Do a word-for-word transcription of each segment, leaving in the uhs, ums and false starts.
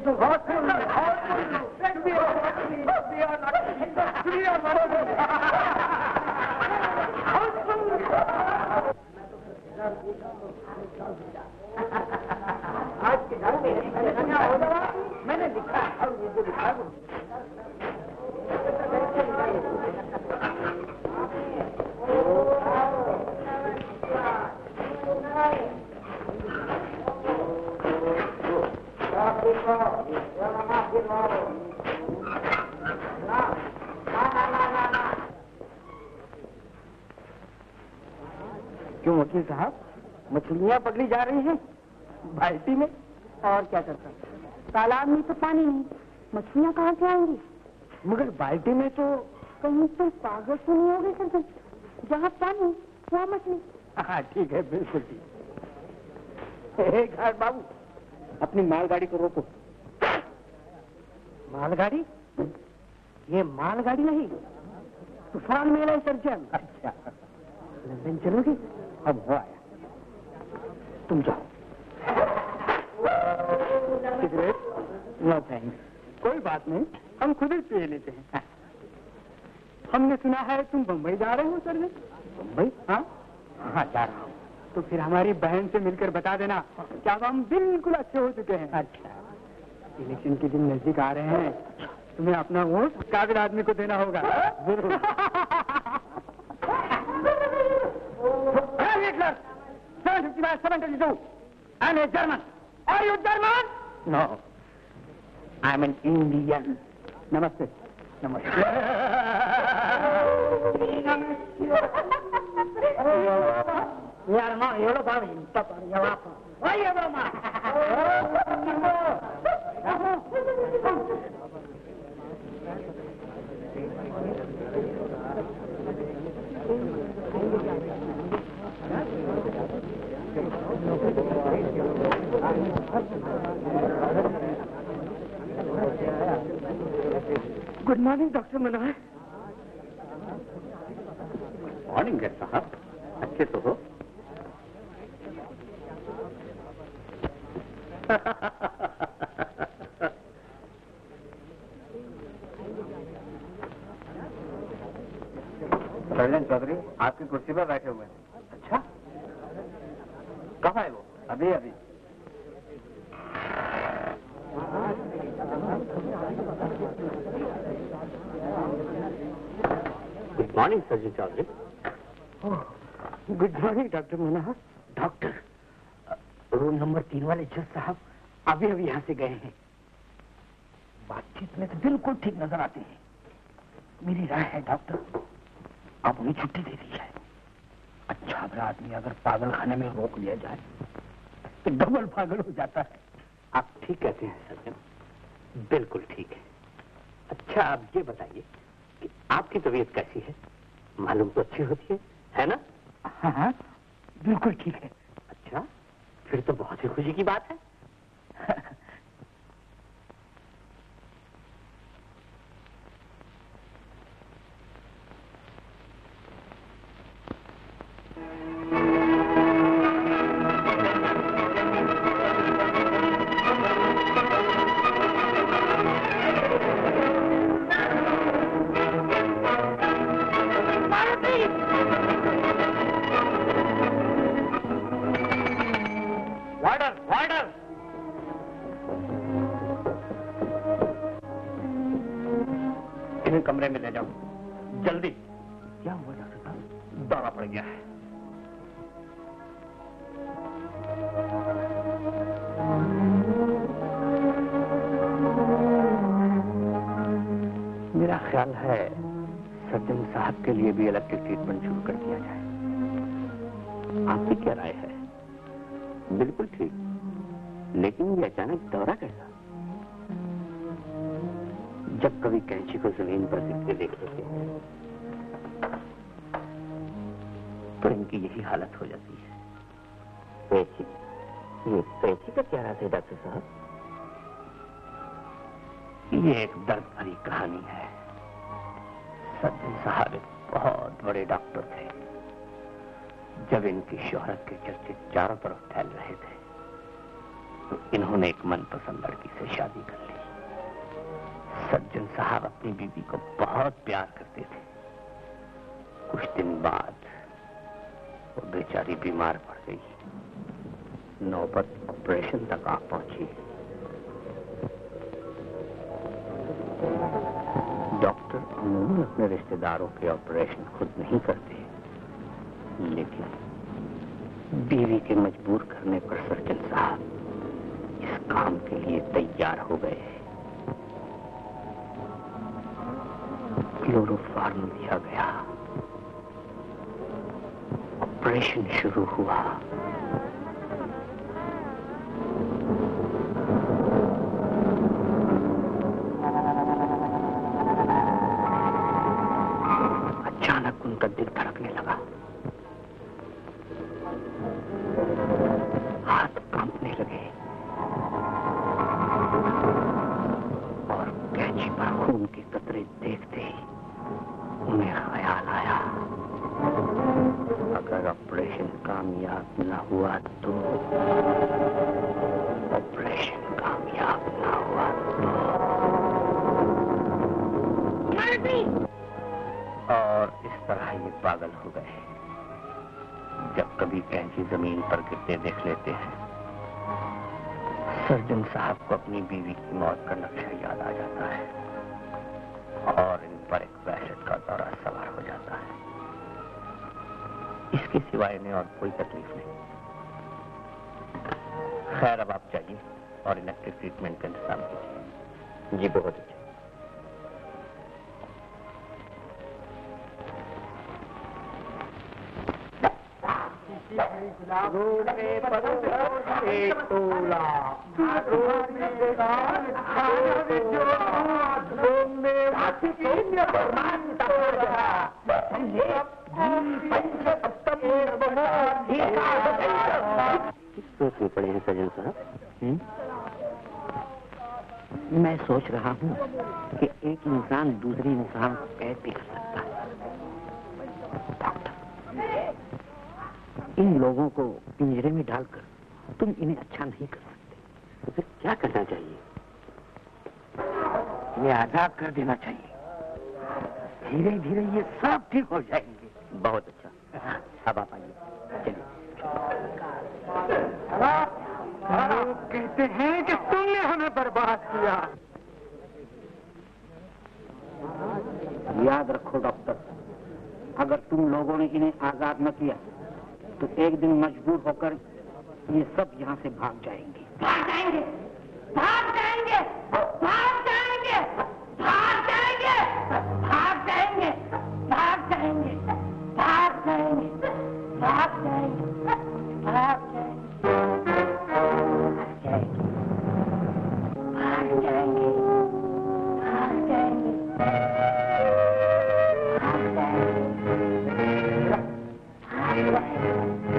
मैंने लिखा और ये जो लिखा क्यों वकील साहब, मछलियां पकड़ी जा रही हैं बाल्टी में? और क्या करता, तालाब में तो पानी नहीं, मछलियां कहाँ से आएंगी? मगर बाल्टी में तो कहीं तो पागल तो नहीं हो गई सर? जहाँ पानी वहाँ मछली। हाँ ठीक है, बिल्कुल ठीक। घाट बाबू, अपनी मालगाड़ी को रोको। मालगाड़ी? ये मालगाड़ी नहीं, तूफान मेला सर्जन। अच्छा, लंदन चलोगे? अब हो आया, तुम जाओ। सिगरेट? No thanks. कोई बात नहीं, हम खुद ही पी लेते हैं। हमने सुना है तुम बम्बई जा रहे हो सर्जन? बम्बई? हाँ हाँ, जा रहा हूँ। तो फिर हमारी बहन से मिलकर बता देना क्या हम बिल्कुल अच्छे हो चुके हैं। अच्छा, इलेक्शन के दिन नजदीक आ रहे हैं, तुम्हें अपना वोट काबिल आदमी को देना होगा। जरूर। I'm a German. Are you German? No. I'm an Indian. Namaste. Namaste. यार माँ ये लो बाबी तब ये वाप वही है Brahma good morning doctor Manohar. Morning है साहब, अच्छे तो हो? सर्जन चौधरी आपकी कुर्सी पर बैठे हुए हैं। अच्छा, कब आए वो? अभी अभी। Good morning surgeon Chaudhary. Good morning doctor Manohar. Doctor, room number तीन वाले जज साहब अभी अभी यहाँ से गए हैं। बातचीत में तो बिल्कुल ठीक नजर आते हैं। मेरी राय है डॉक्टर, आप उन्हें छुट्टी दे दी जाए। अच्छा बुरा आदमी अगर पागल खाने में रोक लिया जाए तो डबल पागल हो जाता है। आप ठीक कहते हैं सर्जन, बिल्कुल ठीक है। अच्छा आप ये बताइए कि आपकी तबीयत कैसी है? मालूम तो अच्छी होती है, है ना? हाँ हाँ बिल्कुल ठीक है। अच्छा, फिर तो बहुत ही खुशी की बात है। कमरे में ले जाओ जल्दी। क्या हुआ डॉक्टर साहब? दौरा पड़ गया है। मेरा ख्याल है सर्जन साहब के लिए भी अलग ट्रीटमेंट शुरू कर दिया जाए। आपकी क्या राय है? बिल्कुल ठीक, लेकिन ये अचानक दौरा कैसा? जब कभी कैंची को जमीन पर गिरते देख लेते हैं तो इनकी यही हालत हो जाती है। कैंची? ये कैंची का क्या राज है डॉक्टर साहब? ये एक दर्द भरी कहानी है। सर्जन साहब एक बहुत बड़े डॉक्टर थे। जब इनकी शोहरत के चर्चे चारों तरफ फैल रहे थे तो इन्होंने एक मनपसंद लड़की से शादी कर ली। सज्जन साहब अपनी बीवी को बहुत प्यार करते थे। कुछ दिन बाद वो बेचारी बीमार पड़ गई। नौबत ऑपरेशन तक आ पहुंची। डॉक्टर अमूमन अपने रिश्तेदारों के ऑपरेशन खुद नहीं करते, लेकिन बीवी के मजबूर करने पर सर्जन साहब इस काम के लिए तैयार हो गए। क्लोरोफार्म दिया गया, ऑपरेशन शुरू हुआ। अचानक उनका दिल धड़कने लगा, हाथ कांपने लगे और कैंची पर खून के कतरे देखते ही उन्हें ख्याल आया, अगर ऑपरेशन कामयाब न हुआ तो ऑपरेशन कामयाब न हुआ तो और इस तरह ये पागल हो गए। जब कभी कैंची जमीन पर गिरते देख लेते हैं, सर्जन साहब को अपनी बीवी की मौत का नक्शा याद आ जाता है और इन पर एक वहशत का दौरा सवार हो जाता है। इसके सिवाय इन्हें और कोई तकलीफ नहीं। खैर, अब आप चाहिए और इलेक्ट्रिक ट्रीटमेंट का इंतजाम कीजिए। जी बहुत अच्छा। रोड पे पत्थर एक तोला, रोड में सोचने पड़े हैं सज्जन साहब। मैं सोच रहा हूँ कि एक इंसान दूसरे इंसान को कैद भी कर सकता है। डॉक्टर, इन लोगों को पिंजरे में डालकर तुम इन्हें अच्छा नहीं कर सकते, तो फिर क्या करना चाहिए? ये आजाद कर देना चाहिए। धीरे धीरे ये सब ठीक हो जाएंगे। बहुत अच्छा, अब आप आइए, चलिए। लोग कहते हैं कि तुमने हमें बर्बाद किया। याद रखो डॉक्टर, अगर तुम लोगों ने इन्हें आजाद न किया तो एक दिन मजबूर होकर ये सब यहाँ से भाग जाएंगे। भाग जाएंगे, भाग जाएंगे, भाग जाएंगे, भाग जाएंगे, भाग जाएंगे, भाग जाएंगे, भाग जाएंगे, भाग जाएंगे, भाग जाएंगे, भाग जाएंगे, भाग जाएंगे, भाग जाएंगे।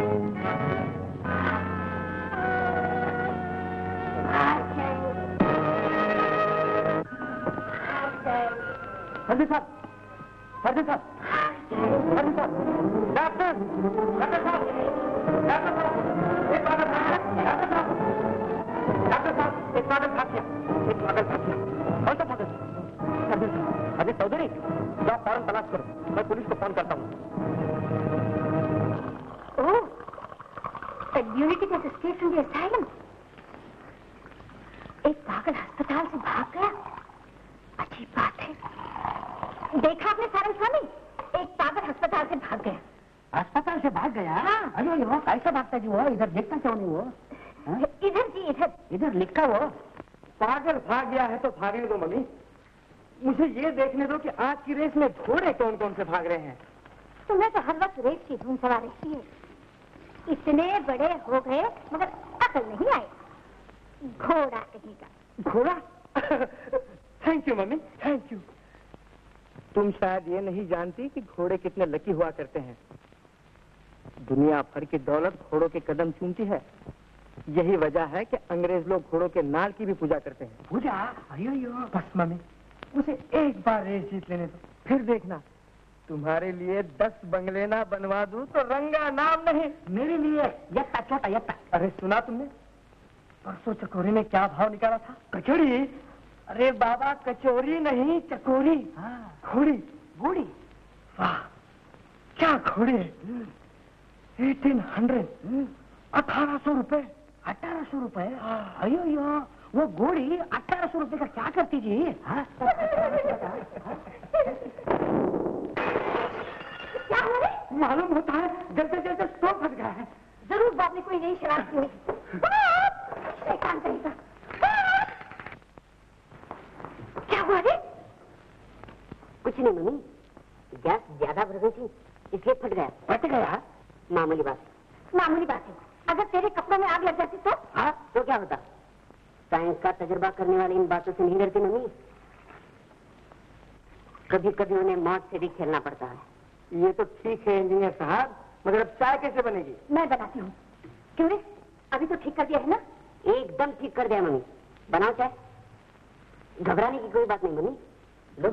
सर्जन साहब, सर्जन साहब, सर्जन साहब, डॉक्टर, डॉक्टर साहब, डॉक्टर साहब, एक पागल भाग गया, डॉक्टर साहब, डॉक्टर साहब, एक पागल भाग गया, एक पागल भाग गया। कौन सा पागल? सर्जन साहब, अजय चौधरी, जाओ फौरन तलाश करो, मैं पुलिस को फोन करता हूँ। Oh, unity has escaped from the asylum. एक पागल अस्पताल से भाग गया। अजीब बात है। देखा आपने सारंग स्वामी, एक पागल अस्पताल से भाग गया। अस्पताल से भाग गया? हाँ। अरे वो कैसा भागता जी? वो इधर देखता क्यों नहीं? वो हा? इधर जी, इधर इधर लिखा। वो पागल भाग गया है तो भागने दो मम्मी। मुझे ये देखने दो कि आज की रेस में घोड़े कौन कौन से भाग रहे हैं। तुम्हें तो हर वक्त रेस की धूम सवार रहती है। इतने बड़े हो गए मगर अकल नहीं आई। घोड़ा कहेगा। घोड़ा? Thank you mummy, thank you. तुम शायद ये नहीं जानती कि घोड़े कितने लकी हुआ करते हैं। दुनिया भर की दौलत घोड़ों के कदम चूमती है। यही वजह है कि अंग्रेज लोग घोड़ों के नाल की भी पूजा करते हैं। पूजा? अयो यो। बस मम्मी, उसे एक बार रेस जीत लेने दो, फिर देखना तुम्हारे लिए दस बंगले ना बनवा दूं तो रंगा नाम नहीं। मेरे लिए यत्ता छोटा यत्ता। अरे सुना तुमने? परसों चकोरी ने क्या भाव निकाला था? कचौड़ी? अरे बाबा कचौरी नहीं, चकोरी। हाँ। घोड़ी। घोड़ी? वाह क्या घोड़ी है। एटीन हंड्रेड, अठारह सौ रुपए। अठारह सौ रुपए? अयो यो, वो घोड़ी अठारह सौ रुपए का क्या करती जी? हाँ? क्या हो रहा? मालूम होता है जलते जलते स्टोव फट गया है। जरूर बाप ने कोई नई शराब की होगी। शैतान कहेगा। क्या हुआ रे? कुछ नहीं मम्मी, गैस ज्यादा भर गई थी इसलिए फट गया। फट गया? मामूली बात। मामूली बात है। अगर तेरे कपड़ों में आग लग जाती तो? हाँ तो क्या होता? साइंस का तजुर्बा करने वाले इन बातों से नहीं डरती मम्मी। कभी कभी उन्हें मौत से भी खेलना पड़ता है। ये तो ठीक है इंजीनियर साहब, मगर अब चाय कैसे बनेगी? मैं बनाती हूँ। क्यों रे? अभी तो ठीक कर दिया है ना? एकदम ठीक कर दिया मम्मी। बनाओ चाय। घबराने की कोई बात नहीं मम्मी। लो।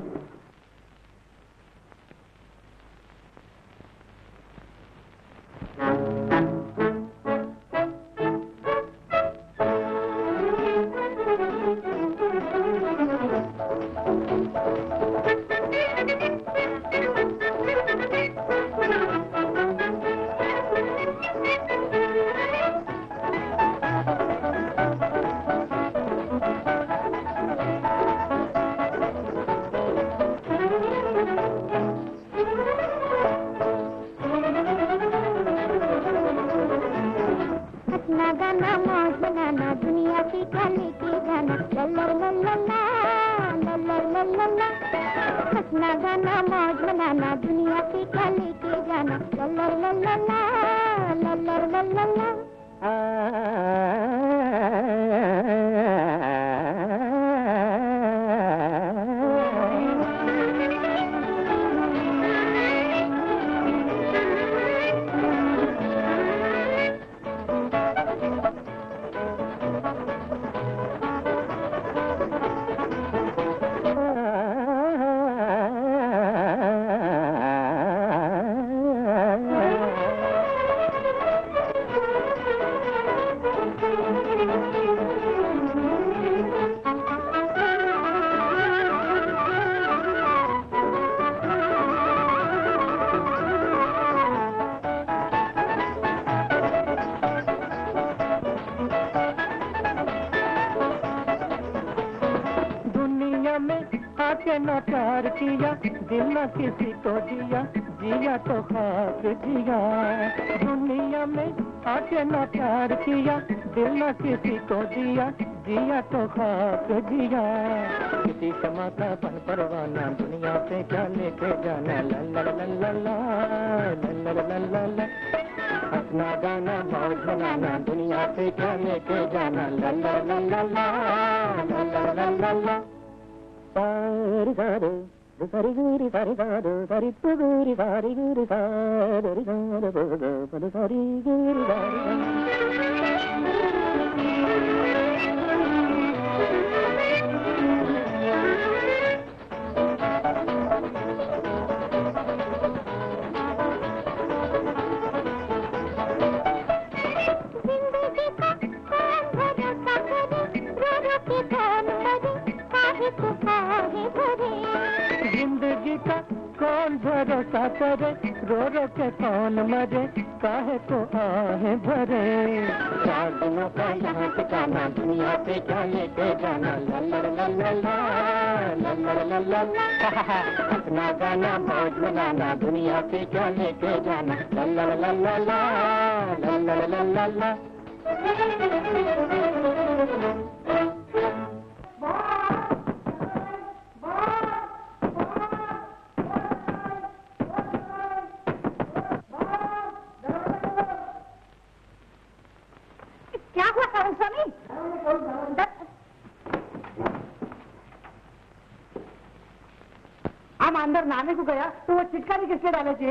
अंदर नहाने को गया तो वो चिटकारी किसने डाले थे?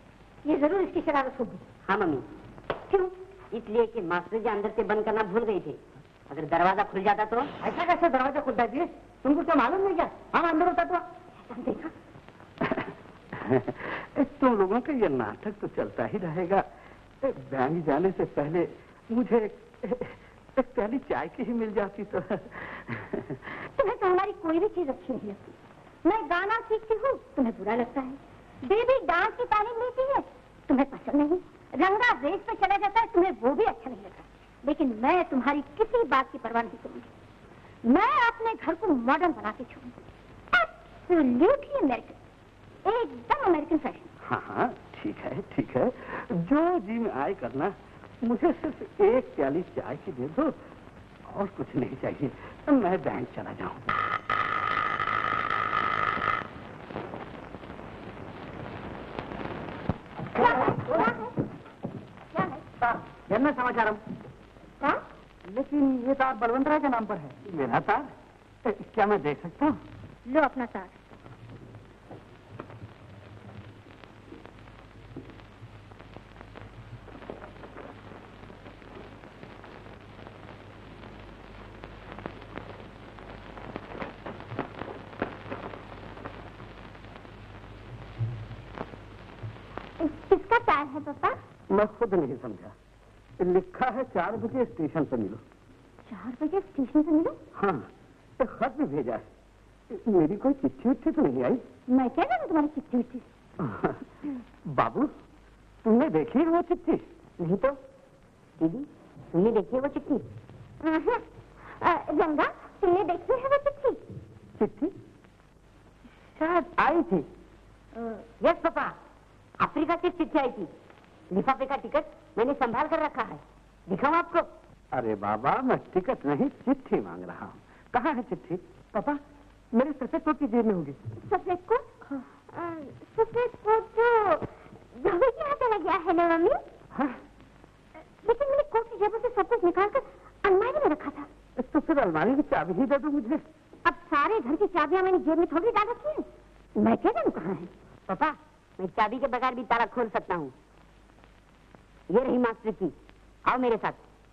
ये जरूर इसकी शरारत होगी। हाँ मम्मी। क्यों? इसलिए कि मास्टर जी अंदर से बंद करना भूल गई थी। अगर दरवाजा खुल जाता तो? ऐसा कैसे दरवाजा खुलता है? तुमको क्या मालूम नहीं क्या? हम अंदर होता तो देखा। तुम लोगों का ये नाटक तो चलता ही रहेगा। बैंक जाने से पहले मुझे एक प्याली चाय की ही मिल जाती तो। तुम्हें तो हमारी कोई भी चीज अच्छी नहीं लगती। मैं गाना सीखती हूँ, तुम्हें बुरा लगता है। बेबी डांस की तालीम लेती है, तुम्हें पसंद नहीं। रंगा रेस पे चला जाता है, तुम्हें वो भी अच्छा नहीं लगता। लेकिन मैं तुम्हारी किसी बात की परवाह नहीं करूंगी। मैं अपने घर को मॉडर्न बना के छोड़ूंगी। एब्सोल्युटली अमेरिकन, एकदम अमेरिकन फैशन। हाँ हाँ ठीक है ठीक है, जो जी में आए करना। मुझे सिर्फ एक प्याली चाय की दे दो, और कुछ नहीं चाहिए। तो मैं बैंक चला जाऊं। क्या है? क्या है? क्या है? जनरल समाचार। हाँ? लेकिन ये तार बलवंत राय के नाम पर है। मेरा तार? क्या मैं देख सकता हूँ? लो अपना तार। किसका तार है पापा? मैं खुद नहीं समझा। लिखा है चार बजे स्टेशन पर मिलो। चार बजे स्टेशन पर मिलो? हाँ, तो खत भी भेजा है। मेरी कोई चिट्ठी उट्ठी तो नहीं आई? मैं क्या जानूं तुम्हारी चिट्ठी उट्ठी? बाबू, तुमने देखी वो चिट्ठी? नहीं तो दीदी, तुमने देखी है वो चिट्ठी? रंगा, तुमने देखी है वो चिट्ठी? चिट्ठी शायद आई थी। यस पापा, अफ्रीका से चिट्ठी आई थी। लिफाफे का टिकट मैंने संभाल कर रखा है, दिखाऊं आपको? अरे बाबा, मैं टिकट नहीं चिट्ठी मांग रहा हूँ। कहाँ है चिट्ठी? पापा, मेरे सफेद कोट की जेब में होगी। सफेद कोट? सफेद कोट तो धोबी के यहाँ चला गया है ना मम्मी? हाँ? लेकिन मैंने कोट की जेबों से सब कुछ निकाल कर अलमारी में रखा था। तो फिर अलमारी की चाबी ही दे दो मुझे। अब सारे घर की चाबियां मैंने जेब में थोड़ी डाल रखी है। मैं क्या जानूं कहाँ है? पापा, मैं चाबी के बगैर भी ताला खोल सकता हूँ। ये रही मास्टर की, आओ मेरे साथ।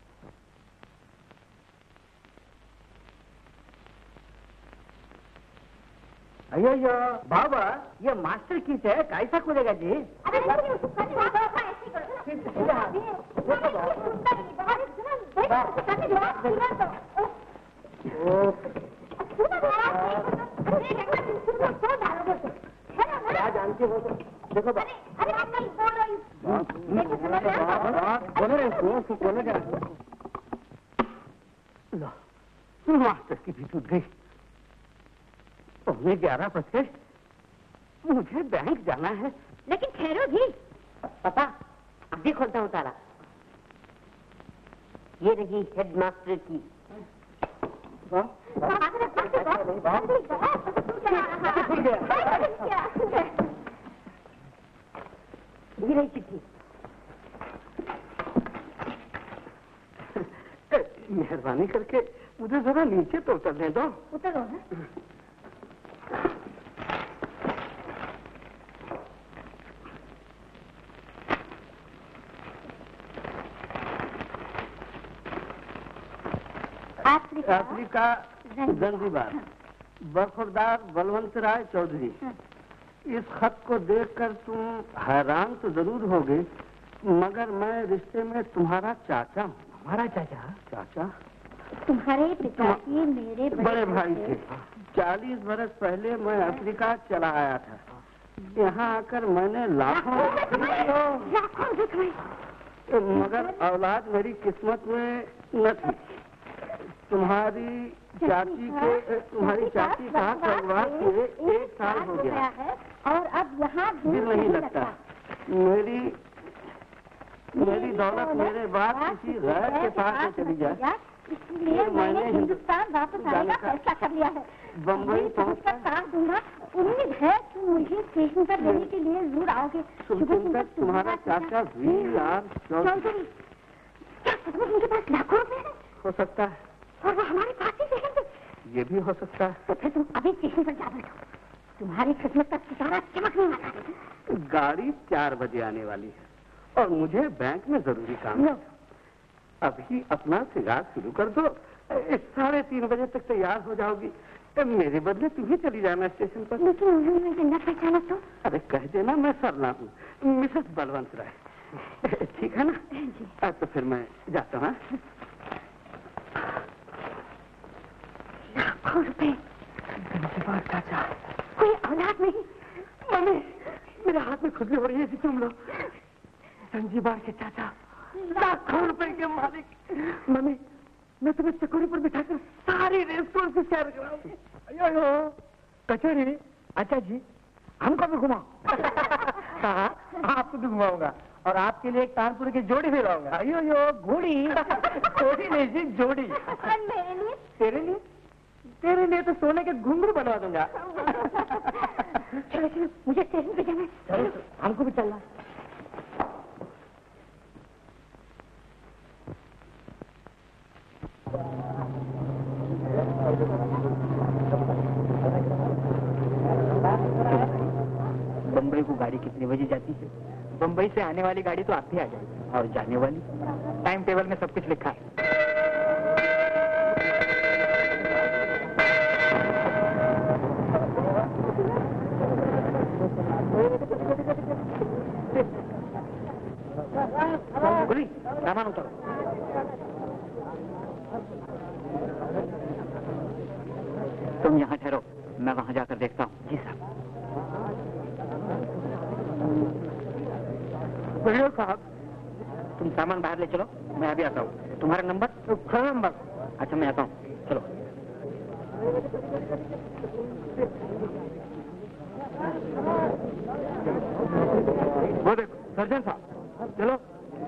अयो यो बाबा, ये मास्टर की से कैसा खुलेगा जी? अरे नहीं, उसको करने दो, पापा, ऐसे करो ना। क्या जानती हो? देखो बात। अरे आप नहीं बोल रही। बोलो रे, बोलो क्या? लो, मास्टर की भी टूट गई। पौने ग्यारह बज गए, मुझे बैंक जाना है। लेकिन ठहरो भी। पापा, अभी खोलता हूँ ताला। ये रही हेड मास्टर की। ये रही चिट्ठी। मेहरबानी करके मुझे जरा नीचे तो उतरने दो। उतरो ना। अफ्रीका जंजीबार, बरखुरदार बलवंत राय चौधरी। इस खत को देखकर तुम हैरान तो जरूर होगे, मगर मैं रिश्ते में तुम्हारा चाचा हूँ। हमारा चाचा? चाचा? तुम्हारे पिताजी मेरे बड़े भाई थे। चालीस बरस पहले मैं अफ्रीका चला आया था। यहाँ आकर मैंने लाखों मगर औलाद मेरी किस्मत में न थी। तुम्हारी चाची के तुम्हारी चाची का परिवार किए एक साल हो गया है और अब यहाँ दिल नहीं लगता। मेरी मेरी दौलत मेरे बाद किसी गैर के पास में चली जाए, इसलिए मैंने हिंदुस्तान वापस आने का फैसला कर लिया है। बम्बई पहुँचकर साथ दूंगा। उम्मीद है तुम मुझे स्टेशन पर लेने के लिए जरूर आओगे। सुनकर तुम्हारा चाचा वी आर चौधरी। क्या सचमुच उनके पास लाखों रुपए हैं? हो सकता है। और वो हमारे पास ही रहेंगे? ये भी हो सकता है। तो फिर तुम अभी स्टेशन पर जा बैठो, तुम्हारी किस्मत का सितारा चमकने वाला है। गाड़ी चार बजे आने वाली है और मुझे बैंक में जरूरी काम है। अभी अपना सिगार शुरू कर दो, साढ़े तीन बजे तक तैयार हो जाओगी। मेरे बदले तुम ही चली जाना स्टेशन पर। लेकिन उन्होंने न पहचाना तो? अरे कह देना मैं सरना हूँ, मिसेस बलवंत राय। ठीक है ना? तो फिर मैं जाता हूँ। लाखों रुपए। चाचा, कोई औलाद नहीं। मम्मी, मेरे हाथ में खुजली हो रही है, तुम लोग। संजीबार के चाचा लाखों रुपए के मालिक। मम्मी, मैं तुम्हें चकोरी पर बिठाकर सारी रेस कोर्स की सैर कराऊंगी। अयो कचोरी, अच्छा जी, हमको भी घुमाओ। हाँ, आपको भी घुमाऊंगा और आपके लिए एक कानपुर की जोड़ी भी लाऊंगा। अयो यो घोड़ी, घोड़ी नहीं जी, जोड़ी। और मेरे लिए? तेरे लिए? तेरे लिए तो सोने के घुंघरू बनवा दूंगा। चलो चलो, मुझे स्टेशन पे जाना है। चलो, हमको भी चलना। बम्बई को गाड़ी कितने बजे जाती है? बम्बई से आने वाली गाड़ी तो आप ही आ जाएगी, और जाने वाली टाइम टेबल में सब कुछ लिखा है। गुली, सामान उतारो। तुम यहाँ ठहरो, मैं वहाँ जाकर देखता हूँ। जी साहब। बढ़िया साहब, तुम सामान बाहर ले चलो, मैं अभी आता हूँ। तुम्हारा नंबर? छह नंबर। अच्छा, मैं आता हूँ, चलो। वो देखो सर्जन साहब, चलो।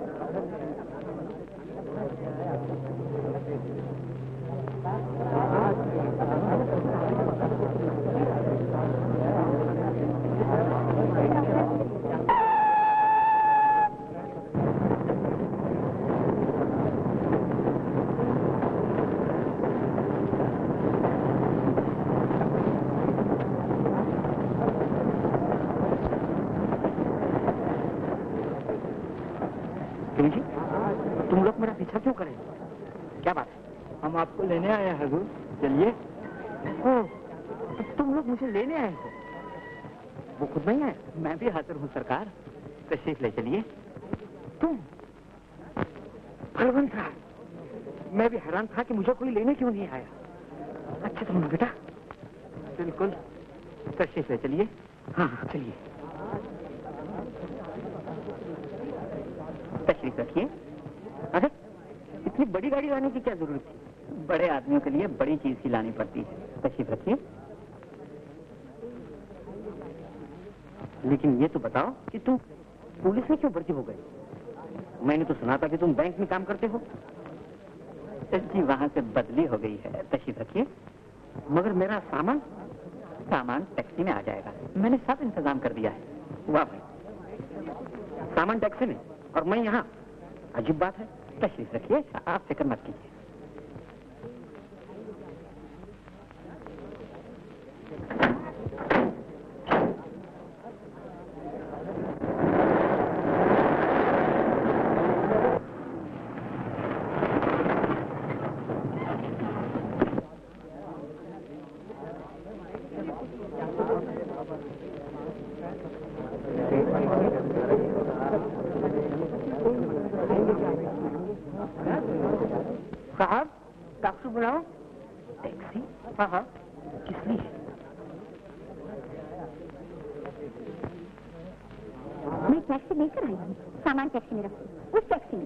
तुम लोग मेरा पीछा क्यों करें? क्या बात है? हम आपको लेने आए हैं हुजूर, चलिए। ओह, तो तुम लोग मुझे लेने आए हो? वो खुद नहीं आए? मैं भी हाजिर हूँ सरकार, तशरीफ ले चलिए। तुम बलवंत राय, मैं भी हैरान था कि मुझे कोई लेने क्यों नहीं आया। अच्छा तुम बेटा, बिल्कुल, तशरीफ ले चलिए। हाँ हाँ चलिए, तशरीफ रखिए। अरे इतनी बड़ी गाड़ी लाने की क्या जरूरत थी? बड़े आदमियों के लिए बड़ी चीज ही लानी पड़ती है। तशरीफ रखिए। लेकिन ये तो बताओ कि तुम पुलिस में क्यों भर्ती हो गए? मैंने तो सुना था कि तुम बैंक में काम करते हो। जी वहां से बदली हो गई है। तशरीफ रखिए। मगर मेरा सामान सामान टैक्सी में आ जाएगा, मैंने सब इंतजाम कर दिया है। वाह भाई, सामान टैक्सी में और मैं यहाँ, अजीब बात है। तशरीफ रखिए, आप फिक्र मत कीजिए। साहब, टैक्सी बुलाओ। टैक्सी? हाँ हाँ, किस लिए? मैं टैक्सी लेकर आई हूँ, सामान टैक्सी में रखो, उस टैक्सी में।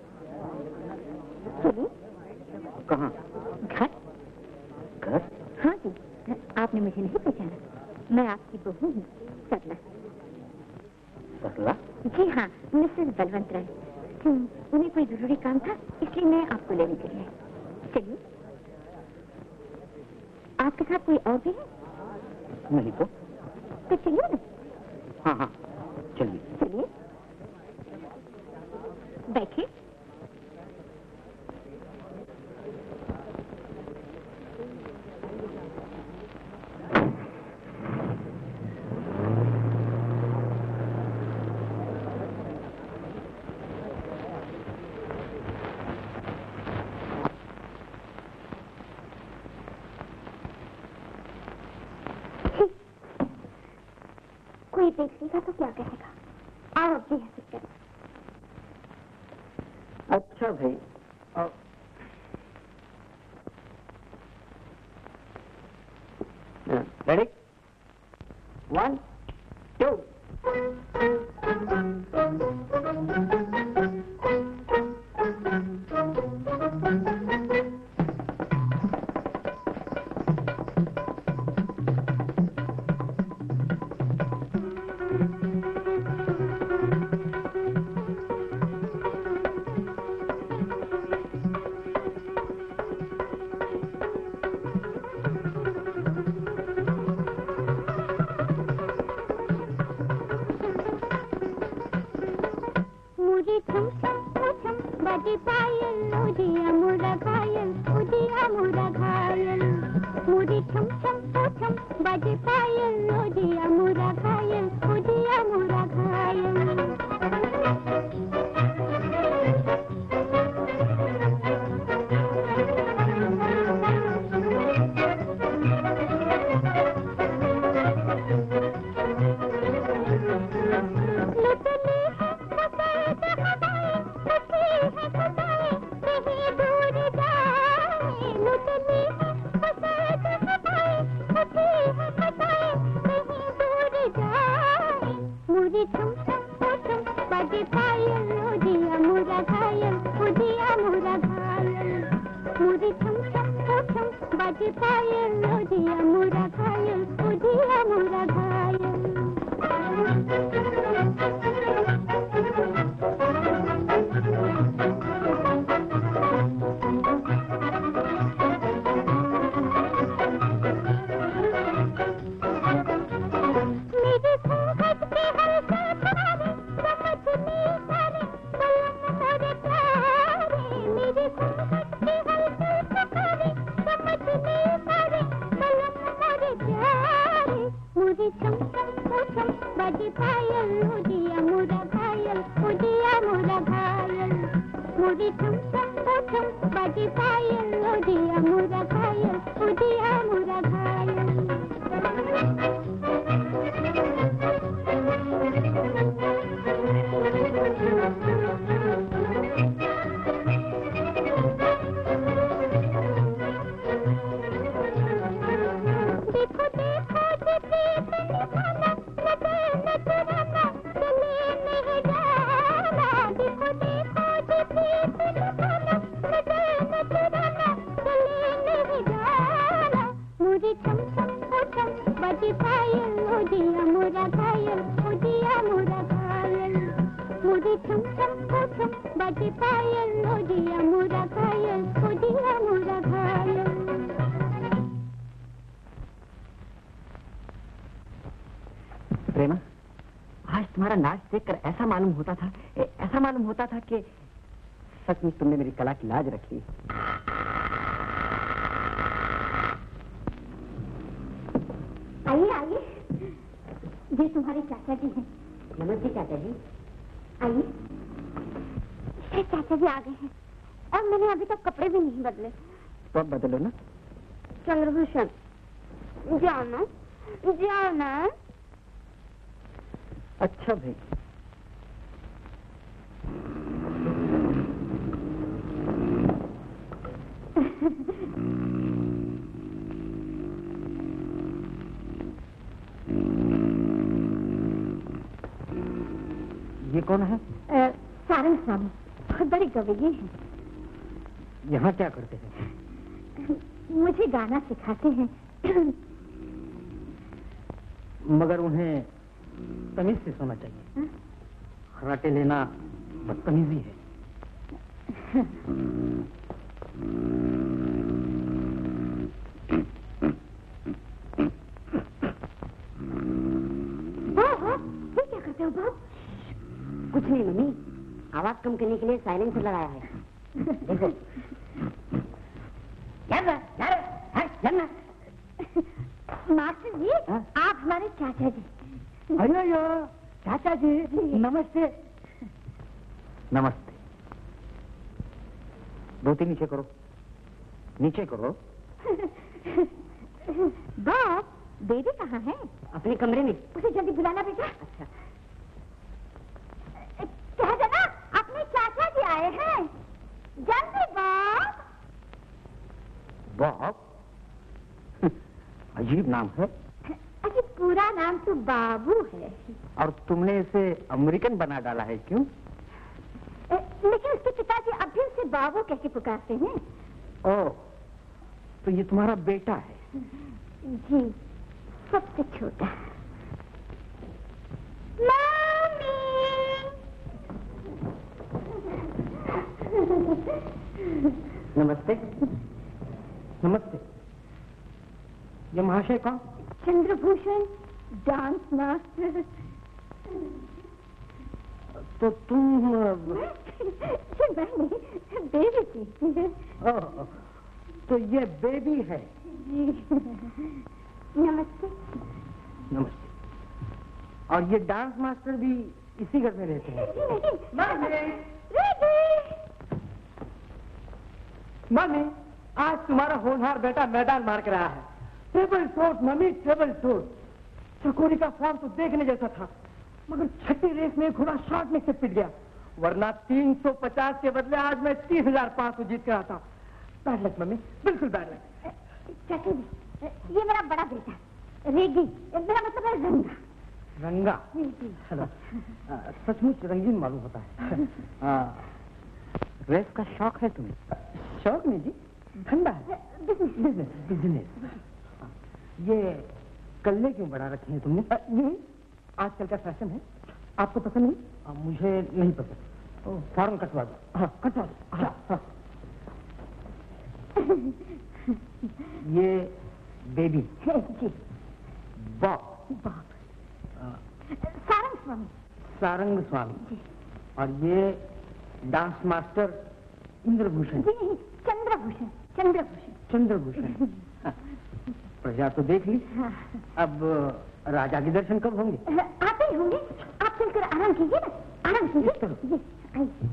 चलिए। कहाँ? घर। घर? हाँ जी, आपने मुझे नहीं पहचाना, मैं आपकी बहू हूँ, सरला। सरला? जी हाँ, मिसेस बलवंत राय। उन्हें कोई जरूरी काम था, इसलिए मैं आपको लेने के लिए आई। चलिए। आपके साथ कोई और भी है? नहीं तो। तो चलिए ना। हाँ हाँ चलिए। चलिए, बैठिए। कोई देखेगा तो क्या कहेगा? आओ अपनी हैसियत करें। अच्छा भाई, वन टू। प्रेमा, आज तुम्हारा नाच देखकर ऐसा मालूम होता था ऐसा मालूम होता था कि सचमुच तुमने मेरी कला की लाज रख ली। आइए आइए, ये तुम्हारे चाचा जी हैं। नमस्ते चाचा जी। आइए। ये चाचा जी आ गए हैं और मैंने अभी तक कपड़े भी नहीं बदले। तो अब बदलो ना। चंद्रभूषण, जाओ ना, जाओ ना। अच्छा भाई। ये कौन है? सारंग स्वामी, बहुत बड़े गवैये हैं। यहाँ क्या करते हैं? मुझे गाना सिखाते हैं। मगर उन्हें तमीज से सोना चाहिए। खराटे लेना बदतमीजी है। ये क्या करते हो बाप? कुछ नहीं मम्मी, आवाज कम करने के लिए साइलेंसर लगाया है। देखो। मास्टर जी, आप हमारे चाचा जी। अयो यो, चाचा जी, नमस्ते। नमस्ते। धोती नीचे करो, नीचे करो। बाप, बेबी कहाँ है? अपने कमरे में। उसे जल्दी बुलाना बेटा। अच्छा। कह देना अपने चाचा जी आए हैं, जल्दी बाप। बाप? अजीब नाम है। अजीब पूरा नाम तो बाबू है। और तुमने इसे अमेरिकन बना डाला है, क्यों? ए, लेकिन उसके पिताजी अब भी उसे बाबू कह के पुकारते हैं। ओह, तो ये तुम्हारा बेटा है? जी, सबसे छोटा। मम्मी! नमस्ते। नमस्ते। ये महाशय कौन? Chandrabhushan, dance master. तो तुम? ये मैं नहीं, बेबी थी। ओह, तो ये बेबी है? जी। नमस्ते। नमस्ते। और ये डांस मास्टर भी इसी घर में रहते हैं? मम्मी, आज तुम्हारा होनहार बेटा मैदान मार के रहा है। Table top mummy, table top. Chakori का फॉर्म तो देखने जैसा था, मगर छठी रेस में घोड़ा शॉर्ट में से पिट गया, वरना तीन सौ पचास के बदले आज मैं तीस हजार पाँच सौ जीत कर आता। बैड लक मम्मी, बिल्कुल बैड लक। चाचा जी, ये मेरा बड़ा बेटा रेगी, मेरा मतलब है रंगा। रंगा? हेलो। सचमुच रंगीन मालूम होता है। आ, रेस का शौक है तुम्हें? शौक नहीं जी, धंधा है। बिजनेस। बिजनेस। ये कल्ले क्यों बढ़ा रखे हैं तुमने? ये आजकल का फैशन है, आपको पसंद नहीं? आ, मुझे नहीं पसंद। फौरन कटवा दो। हाँ, कटवा दो। हाँ, हाँ। ये बेबी? जी। बॉब? बाप। सारंग स्वामी। सारंग स्वामी। और ये डांस मास्टर इंद्रभूषण? जी नहीं, चंद्रभूषण। चंद्रभूषण। चंद्रभूषण। प्रजा तो देख ली। हाँ। अब राजा के दर्शन कब होंगे? आते ही होंगे। आप चलकर आराम कीजिए ना, आराम कीजिए। जी, आइए।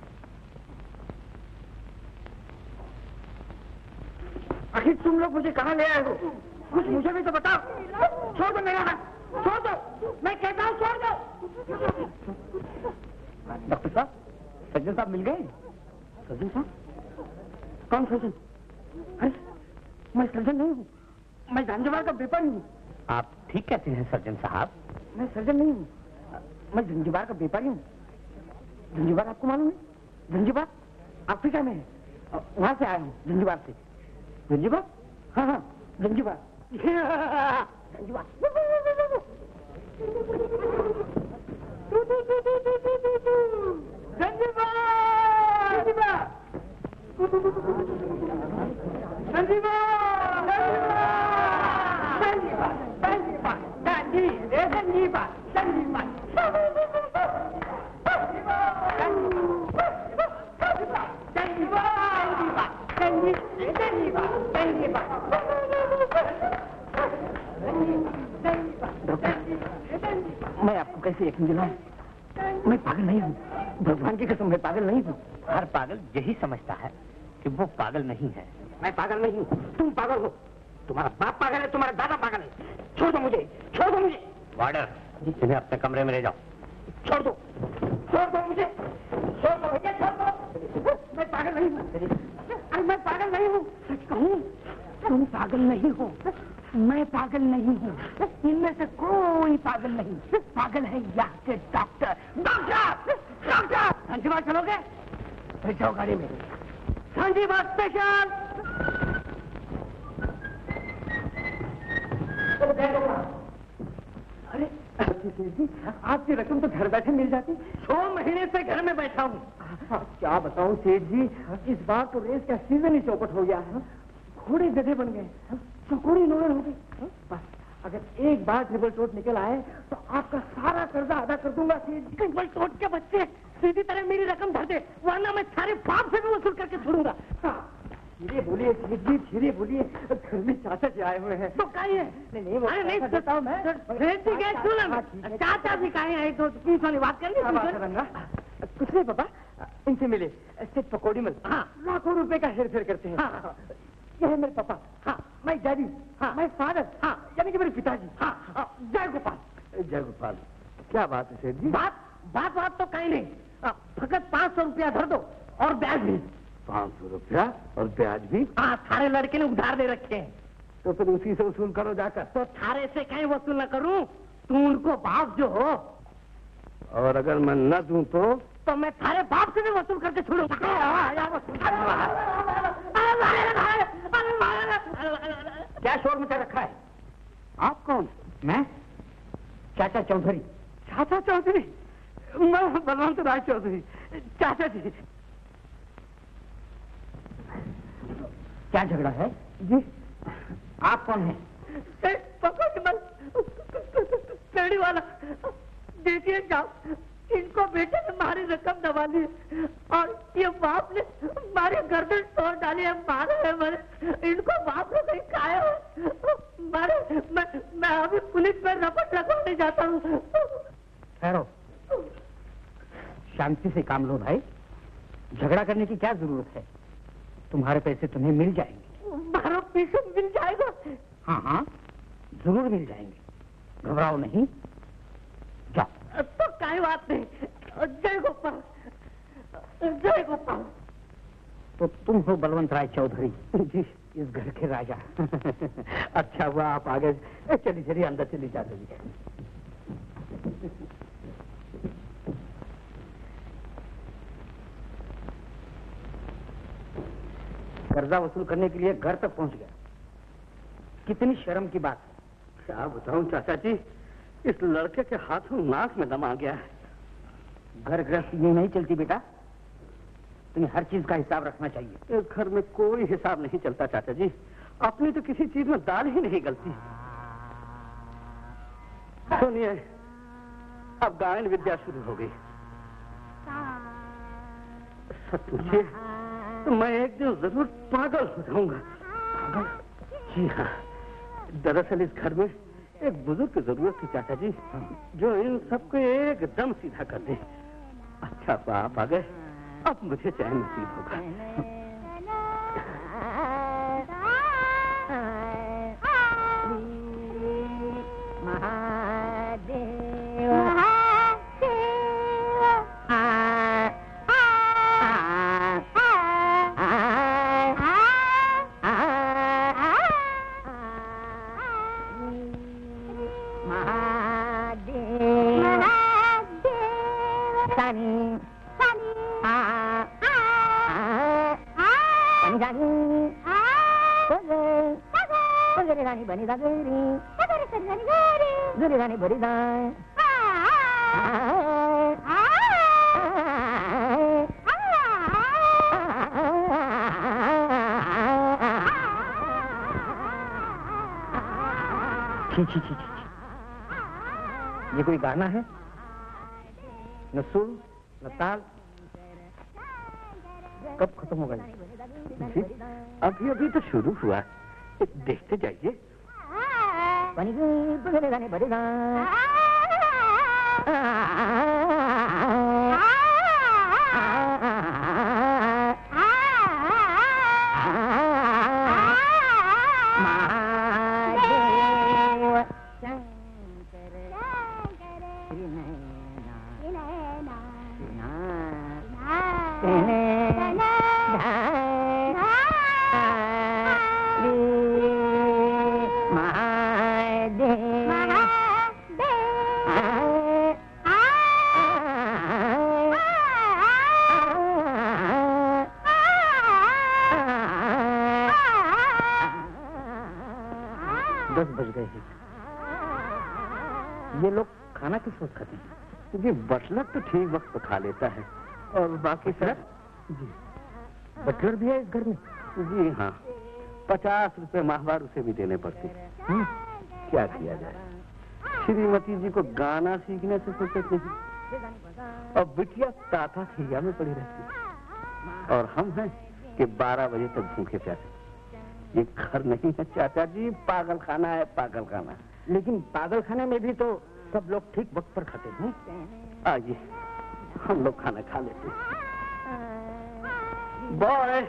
आखिर तुम लोग मुझे कहाँ ले आए हो? कुछ मुझे भी तो बताओ। छोड़ दो मेरा हाथ, छोड़ दो, मैं कहता हूँ छोड़ दो। डॉक्टर साहब, सर्जन साहब मिल गए? सर्जन साहब? कौन सर्जन? अरे मैं सर्जन नहीं हूँ, मैं झंझवार का व्यापारी हूँ। आप ठीक कहते हैं सर्जन साहब। मैं सर्जन नहीं हूँ, मैं झंझवार का व्यापारी हूँ। झंझवार आपको मालूम है? झंझवार अफ्रीका में है, वहां से आया हूँ, झंझवार से। झंझवार? हाँ हाँ, झंझवार। झंझवार। मैं आपको कैसे यकीन दिलाऊं? मैं पागल नहीं हूँ, भगवान की कसम मैं पागल नहीं हूँ। हर पागल यही समझता है कि वो पागल नहीं है। मैं पागल नहीं हूँ, तुम पागल हो। तुम्हारा बाप पागल है, तुम्हारा दादा पागल है। छोड़ दो मुझे, छोड़ दो मुझे। वार्डर, इन्हें अपने कमरे में ले जाओ। छोड़ दो, छोड़ दो मुझे, छोड़ दो मुझे, छोड़ दो। मैं पागल नहीं हूँ, मैं पागल नहीं हूँ। सच कहूँ, तुम पागल नहीं हो, मैं पागल नहीं हूँ। इनमें से कोई पागल नहीं। पागल है यहाँ के डॉक्टर। डॉक्टर, डॉक्टर, संजीवा चलोगे? फिर जाओ गाड़ी में। संजीवा स्पेशल। अरे जी, आपकी रकम तो घर बैठे मिल जाती। छह महीने से घर में बैठा हूँ। क्या बताऊँ सेठ जी, इस बार तो रेस का सीजन ही चौपट हो गया है। घोड़े गधे बन गए, चकोरी नोड़े हो गए। बस अगर एक बार ट्रिपल टोट निकल आए तो आपका सारा कर्जा अदा कर दूंगा सेठ जी। ट्रिपल टोट के बच्चे सीधी तरह मेरी रकम धर दे, वरना मैं सारे बाप से भी वसूल करके छोड़ूंगा। धीरे बोलिए सेठ जी, धीरे बोलिए, घर में चाचा जी आए हुए हैं। तो कहिए। नहीं नहीं, वो नहीं देता हूँ मैं। सेठ जी क्या सुन, चाचा जी कहे हैं, तो तीन वाली बात कर ली। कुछ नहीं पापा, इनसे मिले, सेठ पकौड़ी मिल। हाँ, लाखों रुपए का हेर फेर करते हैं। हाँ, ये है मेरे पापा। हाँ, मैं डैडी। हाँ, मैं फादर। हाँ, यानी कि मेरे पिताजी। हाँ, जय गोपाल। जय गोपाल। क्या बात है सेठ जी? बात बात बात तो कहीं नहीं, फकत पाँच सौ रुपया धर दो और ब्याज भी। पाँच सौ रुपया और ब्याज भी? हाँ, सारे लड़के ने उधार दे रखे हैं। तो फिर उसी से वसूल करो जाकर। तो थारे से कहीं वसूल न करूं? तू उनको बाप जो हो। और अगर मैं न दूं तो तो मैं थारे बाप से भी वसूल करके छोड़ूंगा। क्या शोर मचा रखा है? आप कौन? मैं चाचा चौधरी। चाचा चौधरी? मैं बलवंत राय चौधरी। चाचा जी। क्या झगड़ा है जी? आप कौन है? पेड़ी वाला, देखिए जाओ, इनको बेटे ने मारी रकम दबा ली और ये बाप ने मारे गर्दन तोड़ डाली है, मारे है मारे, इनको बाप ने नहीं खाया मारे। मैं मैं अभी पुलिस में रपट लगवाने जाता हूँ। ठहरो, शांति से काम लो भाई, झगड़ा करने की क्या जरूरत है? तुम्हारे पैसे तुम्हें मिल जाएंगे। मारो पीछे मिल जाएगा? हाँ हाँ जरूर मिल जाएंगे, घबराओ नहीं, जाओ। तो कोई बात नहीं। जय गोपाल, जय गोपाल। तो तुम हो बलवंत राय चौधरी जी, इस घर के राजा। अच्छा हुआ आप आ गए। चलिए चलिए अंदर चली जाते हैं। कर्जा वसूल करने के लिए घर तक पहुंच गया। कितनी शर्म की बात है। क्या बताऊं चाचा जी, इस लड़के के हाथों नाक में दम आ गया है। घर गृहस्थी यूं नहीं चलती बेटा, तुम्हें हर चीज का हिसाब रखना चाहिए। इस घर में कोई हिसाब नहीं चलता चाचा जी, अपनी तो किसी चीज में दाल ही नहीं गलती। सुनिए, अब गायन विद्या शुरू हो गई। सच पूछिए तो मैं एक दिन जरूर पागल हो जाऊंगा। पागल? जी हाँ, दरअसल इस घर में एक बुजुर्ग की जरूरत थी चाचा जी, जो इन सबको एकदम सीधा कर दे। अच्छा तो आप आ गए, अब मुझे चैन नसीब होगा। छी छी छी छी, ये कोई गाना है? न सुर न ताल, कब खत्म होगा ये? अभी अभी तो शुरू हुआ, देखते जाइए। दस बज गए हैं। ये लोग खाना किस वक्त खाते हैं? जी बटलर तो ठीक वक्त पर खा लेता है, और बाकी सब जी। बटलर भी है इस घर में? जी हाँ, पचास रुपए माहवार उसे भी देने पड़ते। क्या किया जाए, श्रीमती जी को गाना सीखने से फुर्सत नहीं, और बिटिया ताता थैया में पड़ी रहती, और हम हैं कि बारह बजे तक भूखे प्यासे। ये घर नहीं है चाचा जी, पागल खाना है, पागल खाना। लेकिन पागल खाने में भी तो सब लोग ठीक वक्त पर खाते हैं। आइए हम लोग खाना खा लेते हैं। बॉय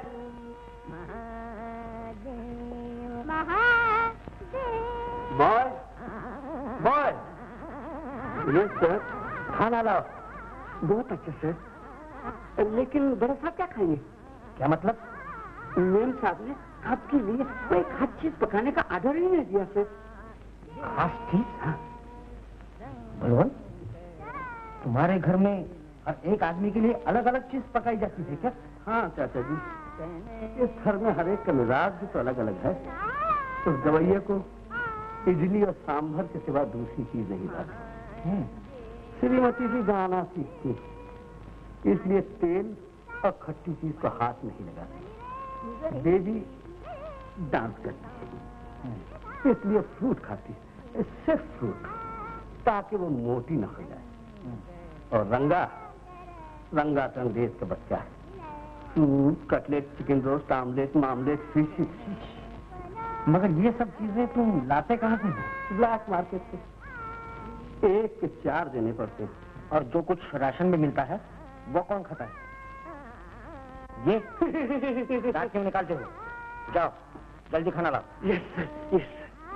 बॉय बॉय, ये सर खाना लाओ। बहुत अच्छा सर, लेकिन बड़ा साहब क्या खाएंगे? क्या मतलब? मेम साहब ने आपके लिए कोई खास चीज पकाने का आर्डर ही नहीं दिया सर। खास चीज? हाँ बलवन, तुम्हारे घर में हर एक आदमी के लिए अलग अलग चीज पकाई जाती है क्या? हाँ चाचा जी, इस घर में हर एक का मिजाज भी तो अलग अलग है। तो गवैये को इडली और सांभर के सिवा दूसरी चीज नहीं लाती। श्रीमती जी गाना सीखती, इसलिए तेल और खट्टी चीज को हाथ नहीं लगाती। बेबी डांस करती है, इसलिए फ्रूट खाती है, सिर्फ फ्रूट, ताकि वो मोटी ना हो जाए। और रंगा रंगा तो अंग्रेज का बच्चा है, soup, cutlet, chicken roast, omelette, मामलेट, फिश। मगर ये सब चीजें तुम लाते कहाँ से? ब्लैक मार्केट से एक के चार देने पड़ते हैं। और जो कुछ राशन में मिलता है वो कौन खाता है? ये दांत क्यों निकालते हो? जाओ जल्दी खाना लाओ। Yes sir, yes.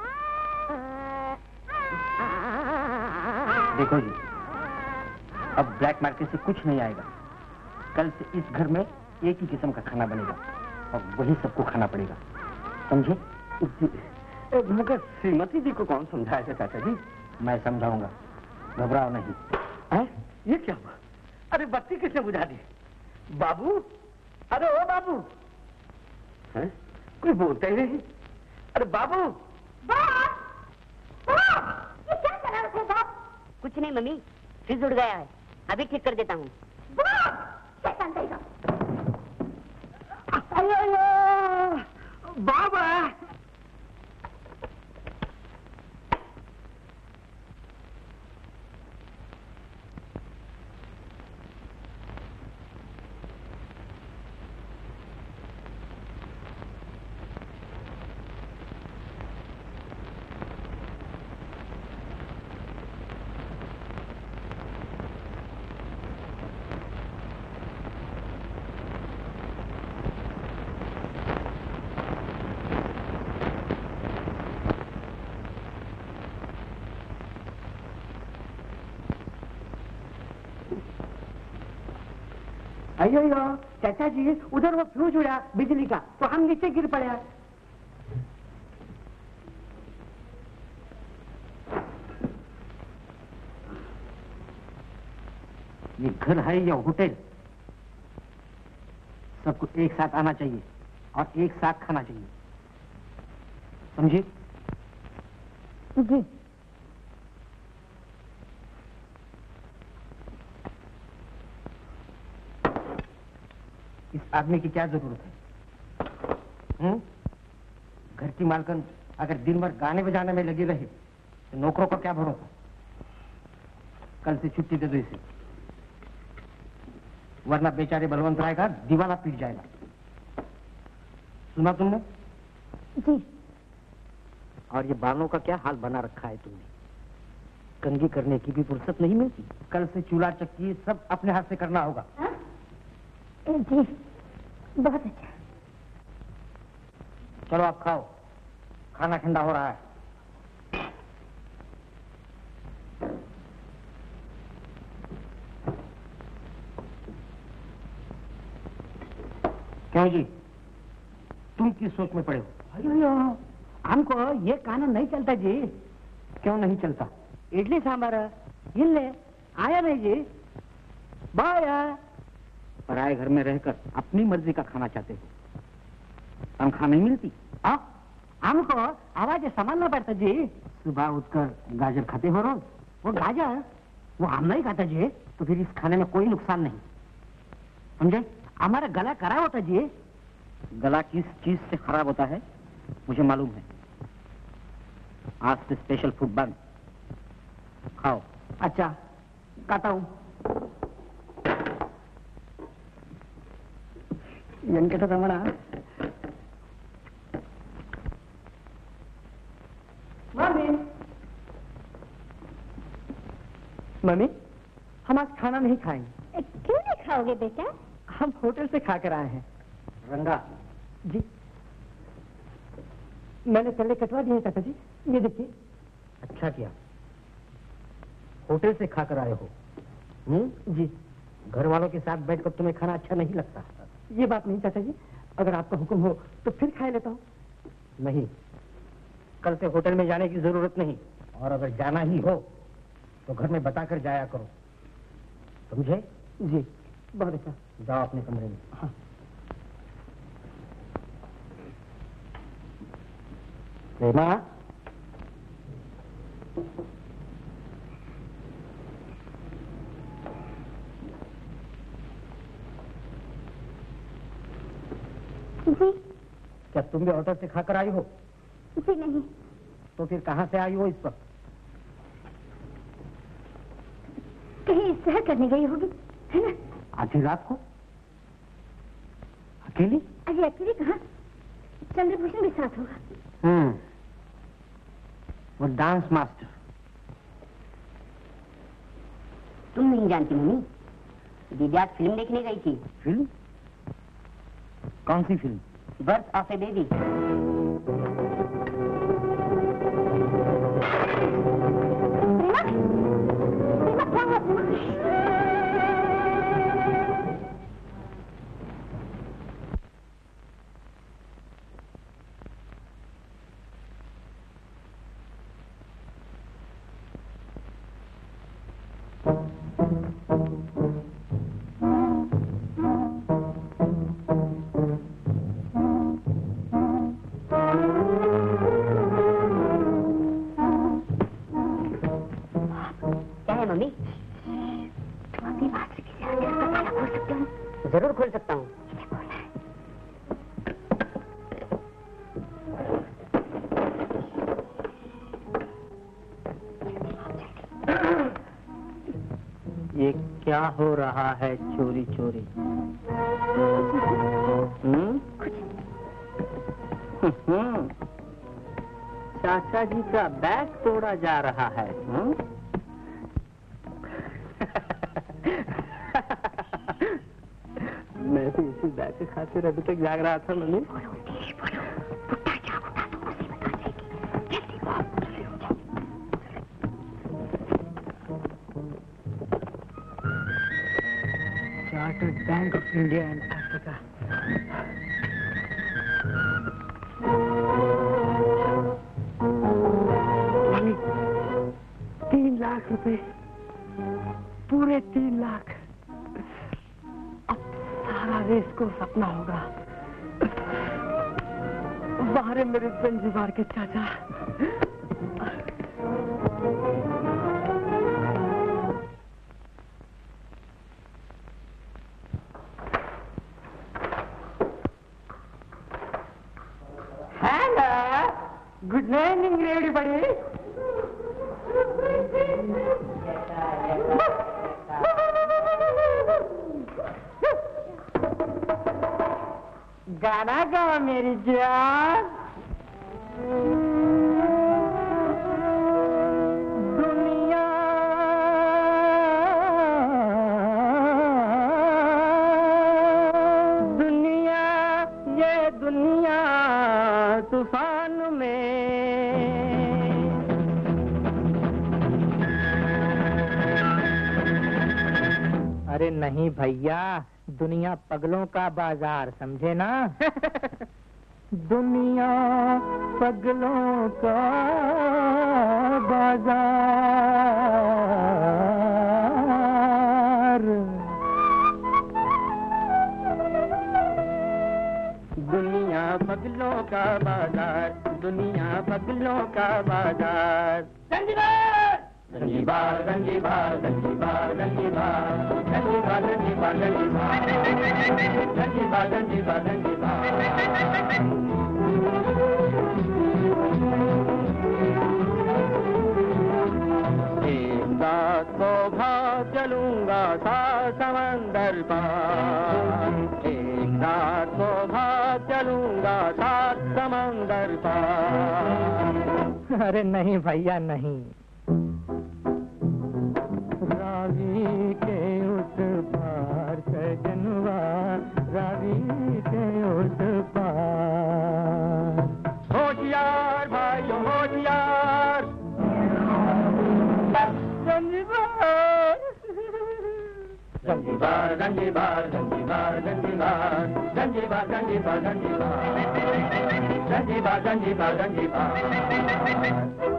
देखो जी, अब ब्लैक मार्केट से कुछ नहीं आएगा। कल से इस घर में एक ही किस्म का खाना बनेगा और वही सबको खाना पड़ेगा, समझे? मगर श्रीमती जी को कौन समझाएगा चाचा जी? मैं समझाऊंगा, घबराओ नहीं। है? ये क्या हुआ? अरे बत्ती किसने बुझा दी? बाबू, अरे ओ बाबू, है? कोई बोलता ही नहीं। अरे बाबू, बाप, बाप, ये क्या कर रहे थे बाप? कुछ नहीं मम्मी, फ्रिज उड़ गया है, अभी ठीक कर देता हूँ। बाबा, अयो यो चाचा जी, उधर वो फ्यूज उड़ा बिजली का, तो हम नीचे गिर पड़ा। ये घर है या होटल? सबको एक साथ आना चाहिए और एक साथ खाना चाहिए, समझे? जी। इस आदमी की क्या जरूरत है? हम्म? घर की मालकन अगर दिन भर गाने बजाने में लगी रहे तो नौकरों का क्या भरोसा? कल से छुट्टी दे दो इसे, वरना बेचारे बलवंत राय का दीवाना पीट जाएगा। सुना तुमने? जी। और ये बालों का क्या हाल बना रखा है तुमने? कंघी करने की भी फुर्सत नहीं मिलती। कल से चूल्हा चक्की सब अपने हाथ से करना होगा। हा? जी, बहुत अच्छा। चलो आप खाओ, खाना ठंडा हो रहा है। क्यों जी, तुम किस सोच में पड़े हो? अयो हमको ये कानून नहीं चलता जी। क्यों नहीं चलता? इडली सांभर इल्ले आया नहीं जी। बाया पराए घर में रहकर अपनी मर्जी का खाना चाहते हो, तनख्वाह नहीं मिलती। आ, हमको आवाज संभालना पड़ता जी। सुबह उठकर गाजर खाते हो रोज? वो गाजर वो हम नहीं खाता जी। तो फिर इस खाने में कोई नुकसान नहीं, समझे? हमारा गला खराब होता जी। गला किस चीज से खराब होता है मुझे मालूम है। आज से स्पेशल फूड बंद, खाओ। अच्छा खाता हूँ। वेंकटरमण, मम्मी मम्मी हम आज खाना नहीं खाएंगे। क्यों नहीं खाओगे बेटा? हम होटल से खाकर आए हैं। रंगा जी, मैंने पहले कटवा दिए चाचा जी, ये देखिए। अच्छा किया, होटल से खाकर आए हो। हम्म? जी। घर वालों के साथ बैठकर तुम्हें खाना अच्छा नहीं लगता? ये बात नहीं चाचा जी, अगर आपका हुक्म हो तो फिर खा लेता हूँ। नहीं, कल से होटल में जाने की जरूरत नहीं, और अगर जाना ही हो तो घर में बताकर जाया करो, समझे? जी, बहुत अच्छा। जाओ अपने कमरे में। हाँ। प्रेमा, जी। क्या तुम भी होटल से खाकर आई हो? जी नहीं। तो फिर कहाँ से आई हो इस वक्त? कहीं सैर करने गई होगी, है ना? आधी रात को अकेली? अरे अकेली कहाँ, चंद्रभूषण भी साथ होगा। हम्म, वो डांस मास्टर। तुम नहीं जानती मम्मी, दीदी आज फिल्म देखने गई थी। फिल्म? कौन सी film? Birth of a baby. Prema, Prema क्या हुआ प्रेमा? जरूर खोल सकता हूँ। ये क्या हो रहा है चोरी चोरी? हम्म? हम्म। चाचा जी का बैग तोड़ा जा रहा है। हम्म? मैं तो इसी बैग के खातिर अभी तक जाग रहा था mummy. Chartered bank of India and Africa. तीन लाख रुपए, पूरे तीन लाख। रेस को सपना होगा। बाहर है मेरे जंजीबार के चाचा। Hello, good morning everybody. गाना गाओ मेरी जान। दुनिया दुनिया ये दुनिया तूफान में। अरे नहीं भैया, दुनिया पगलों का बाजार, समझे ना? दुनिया पगलों का बाजार। दुनिया पगलों का बाजार, दुनिया पगलों का बाजार। गंजीबार गंजीबार गंजीबार गंजीबार गंजीबार गंजीबार गंजीबार गंजीबार गंजीबार गंजीबार। एक साथ को भाग चलूंगा सात समंदर पार, एक साथ को भाग चलूंगा सात समंदर पार। अरे नहीं भैया नहीं, रावी के उस पार सजनवा, रावी के उस पार। होशियार भाइयों होशियार। Zanzibar, Zanzibar, Zanzibar, Zanzibar, Zanzibar, Zanzibar, Zanzibar, Zanzibar, Zanzibar, Zanzibar.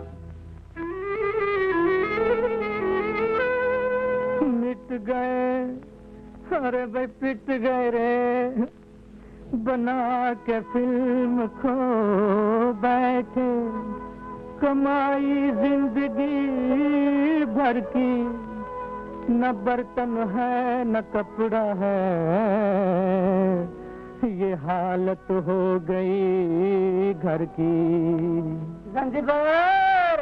मिट गए, अरे भाई पिट गए रे, बना के फिल्म खो बैठे, कमाई जिंदगी भर की, न बर्तन है न कपड़ा है, ये हालत हो गई घर की। ज़ंजीबार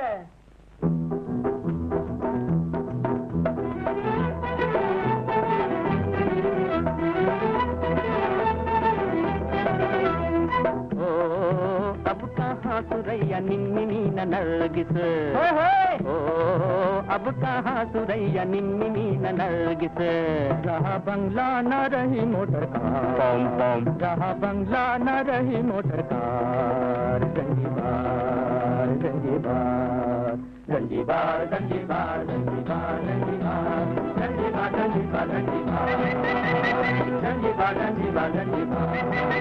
सुरैया निन्नी नीना नरगिस, ओ अब कहाँ सुरैया निन्नी नीना नरगिस, रहा बंगला न रही मोटर कार, पम पम रहा बंगला न रही मोटर कार। ज़ंजीबार ज़ंजीबार ज़ंजीबार ज़ंजीबार ज़ंजीबार ज़ंजीबार ज़ंजीबार ज़ंजीबार ज़ंजीबार ज़ंजीबार ज़ंजीबार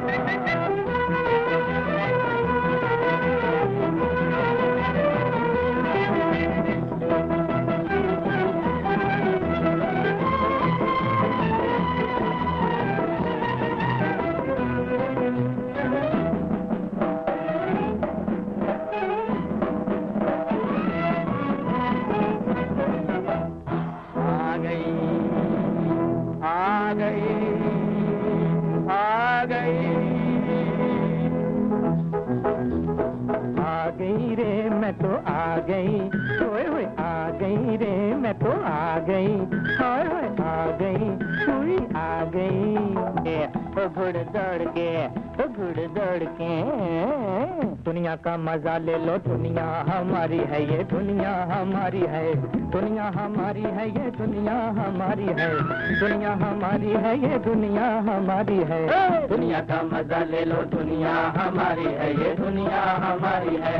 तो आ गई, ओए ओए आ गई रे, मैं तो आ गई, ओए ओए आ गई, हुई आ गई, ओ घुड़ दौड़ के, ओ घुड़ दौड़ के। दुनिया का मजा ले लो, दुनिया हमारी है, ये दुनिया हमारी है, दुनिया हमारी है, ये दुनिया हमारी है, दुनिया हमारी है, ये दुनिया हमारी है। दुनिया का मजा ले लो, दुनिया हमारी है, ये दुनिया हमारी है।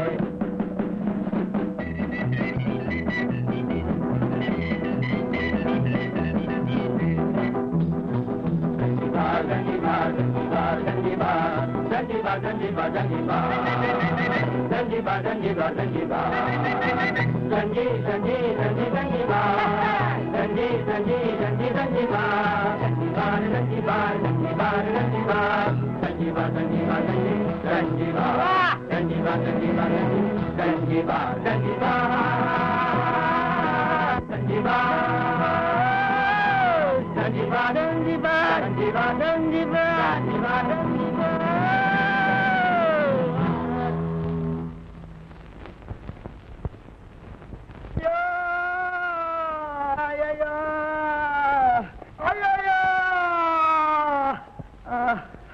Zanzibar, Zanzibar, Zanzibar, Zanzibar, Zanzibar, Zanzibar, Zanzibar, Zanzibar, Zanzi, Zanzi, Zanzi, Zanzibar, Zanzi, Zanzi, Zanzi, Zanzibar, Zanzibar, Zanzibar, Zanzibar, Zanzibar, Zanzibar, Zanzibar, Zanzibar, Zanzibar, Zanzibar, Zanzibar, Zanzibar, Zanzibar. Zanzibar, Zanzibar, Zanzibar, Zanzibar, Zanzibar, Zanzibar. Ya, ya, ya, ya, ya, ah,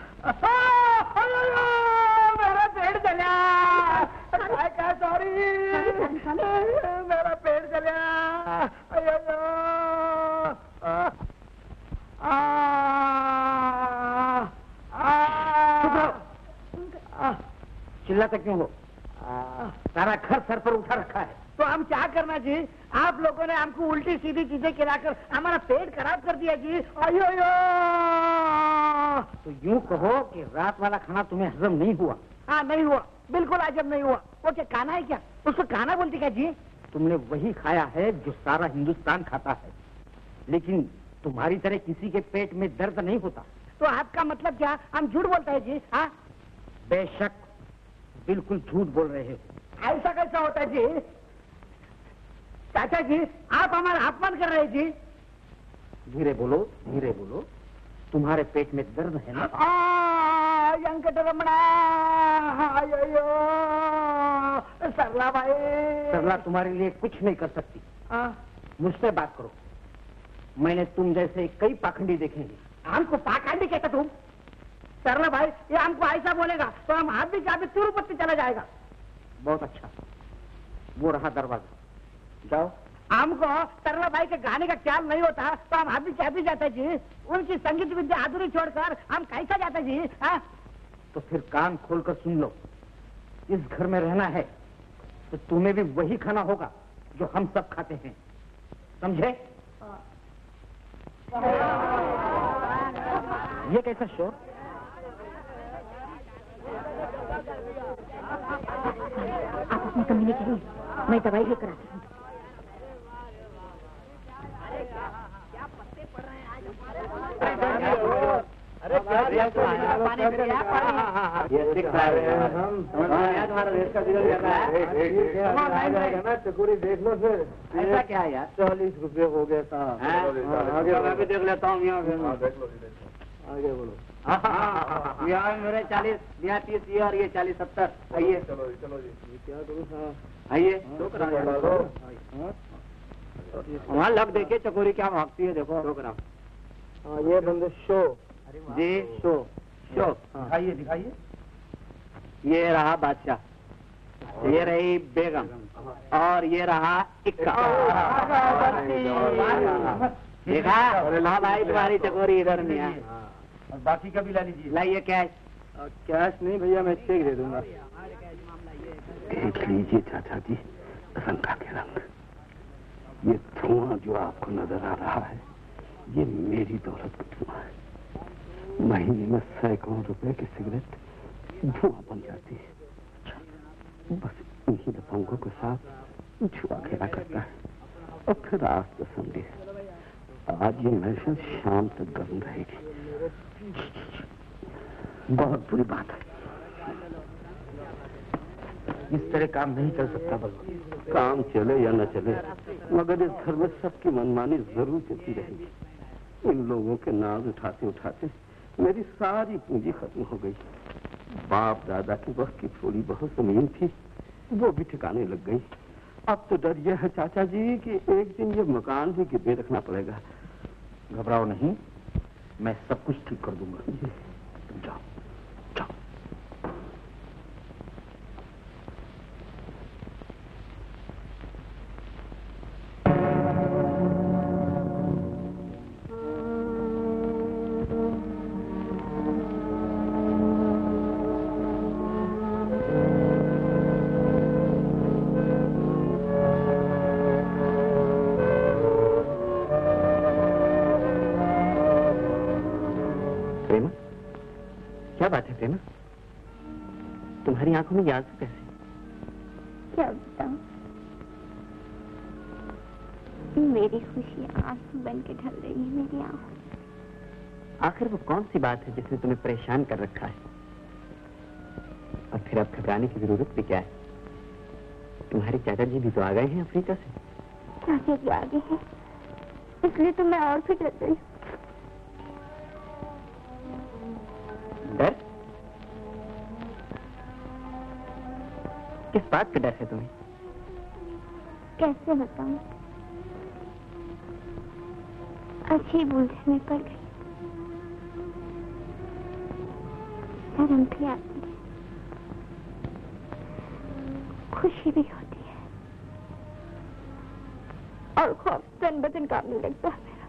मेरा पेट जला, काय काय sorry, मेरा पेट जला, या, या. चिल्लाते क्यों हो? सारा घर सर पर उठा रखा है। तो हम क्या करना जी? आप लोगों ने हमको उल्टी सीधी चीजें खिलाकर हमारा पेट खराब कर दिया जी। अयो यो। तो यूं कहो कि रात वाला खाना तुम्हें हजम नहीं हुआ? हाँ नहीं हुआ, बिल्कुल हजम नहीं हुआ। वो क्या खाना है क्या? उसको खाना बोलती क्या जी? तुमने वही खाया है जो सारा हिंदुस्तान खाता है, लेकिन तुम्हारी तरह किसी के पेट में दर्द नहीं होता। तो आपका मतलब क्या? हम झूठ बोलते हैं जी? हाँ बेशक, बिल्कुल झूठ बोल रहे हो। ऐसा कैसा होता है जी? चाचा जी आप हमारा अपमान कर रहे हैं जी। धीरे बोलो, धीरे बोलो। तुम्हारे पेट में दर्द है ना? वेंकटरमणा, सरला भाई। सरला तुम्हारे लिए कुछ नहीं कर सकती। मुझसे बात करो। मैंने तुम जैसे कई पाखंडी देखे हैं। हमको पाखंडी कहता तुम? सरला भाई ये हमको ऐसा बोलेगा तो हम हाथ भी चाबी तिरुपति चला जाएगा। बहुत अच्छा, वो रहा दरवाजा, जाओ। हमको सरला भाई के गाने का ख्याल नहीं होता तो हम हाथ भी चाबी जाते जी। उनकी संगीत विद्या अधूरी छोड़कर हम कैसा जाते जी? हा? तो फिर कान खोलकर सुन लो। इस घर में रहना है तो तुम्हें भी वही खाना होगा जो हम सब खाते हैं, समझे? ये कैसा शोर? आप अपनी कमीने चलिए, मैं दवाई लेकर आती हूँ। अरे क्या पानी ये देख रहे हैं हम, तुम्हारा रेस का बिगड़ जाता है। चकोरी देख लो फिर। ऐसा क्या है यार? चालीस रुपए हो गया था। आगे मैं भी देख लेता हूँ। यहाँ आगे बोलो। यहाँ मेरे चालीस, यहाँ तीस, ये और ये चालीस सत्तर। आइए चलो जी, चलो जी। क्या करूँ? आइए वहाँ लग देखिए चकोरी क्या भागती है, देखो। हाँ ये बंदे शो जी, शो शो दिखाइए दिखाइए। ये रहा बादशाह, ये रही बेगम, और ये रहा इक्का। देखा? हाँ भाई, तुम्हारी चकोरी इधर नहीं है। और बाकी का भी ला लीजिए। लाइए कैश। कैश नहीं भैया, मैं चेक दे दूंगा। देख लीजिए चाचा जी, रंगा के रंग। ये धुआं जो आपको नजर आ रहा है, ये मेरी दौलत का धुआं है। महीने में सैकड़ों रुपए की सिगरेट धुआं बन जाती है। बस इन्हीं लफंगों के साथ जुआ खेला करता है। और फिर आज तो संडे, आज ये महफिल शाम तक गर्म रहेगी। बहुत बुरी बात है। इस तरह काम नहीं चल सकता। बस काम चले या न चले, मगर इस घर में सबकी मनमानी जरूर चलती रहेगी। इन लोगों के नाम उठाते उठाते मेरी सारी पूंजी खत्म हो गई। बाप दादा की वक्त की थोड़ी बहुत जमीन थी, वो भी ठिकाने लग गई। अब तो डर यह है चाचा जी कि एक दिन ये मकान भी गिरवे रखना पड़ेगा। घबराओ नहीं, मैं सब कुछ ठीक कर दूंगा। तुम जाओ जाओ। क्या बात है प्रेमा? तुम्हारी आंखों में ये आंसू कैसे? क्या बताऊं? मेरी खुशी आंसू बन के ढल रही है मेरी आंखों। आखिर वो कौन सी बात है जिसने तुम्हें परेशान कर रखा है? और फिर अब घबराने की जरूरत भी क्या है? तुम्हारे चाचा जी भी तो आ गए हैं अफ्रीका से। चाचा जी आ गए हैं, इसलिए तो मैं और भी डर रही हूँ। डर? किस बात का डर है तुम्हें? कैसे बताऊं? अच्छी उलझन में पड़ गई। शर्म भी आती है, खुशी भी होती है, और खौफ तन बदन कांपने लगता है मेरा।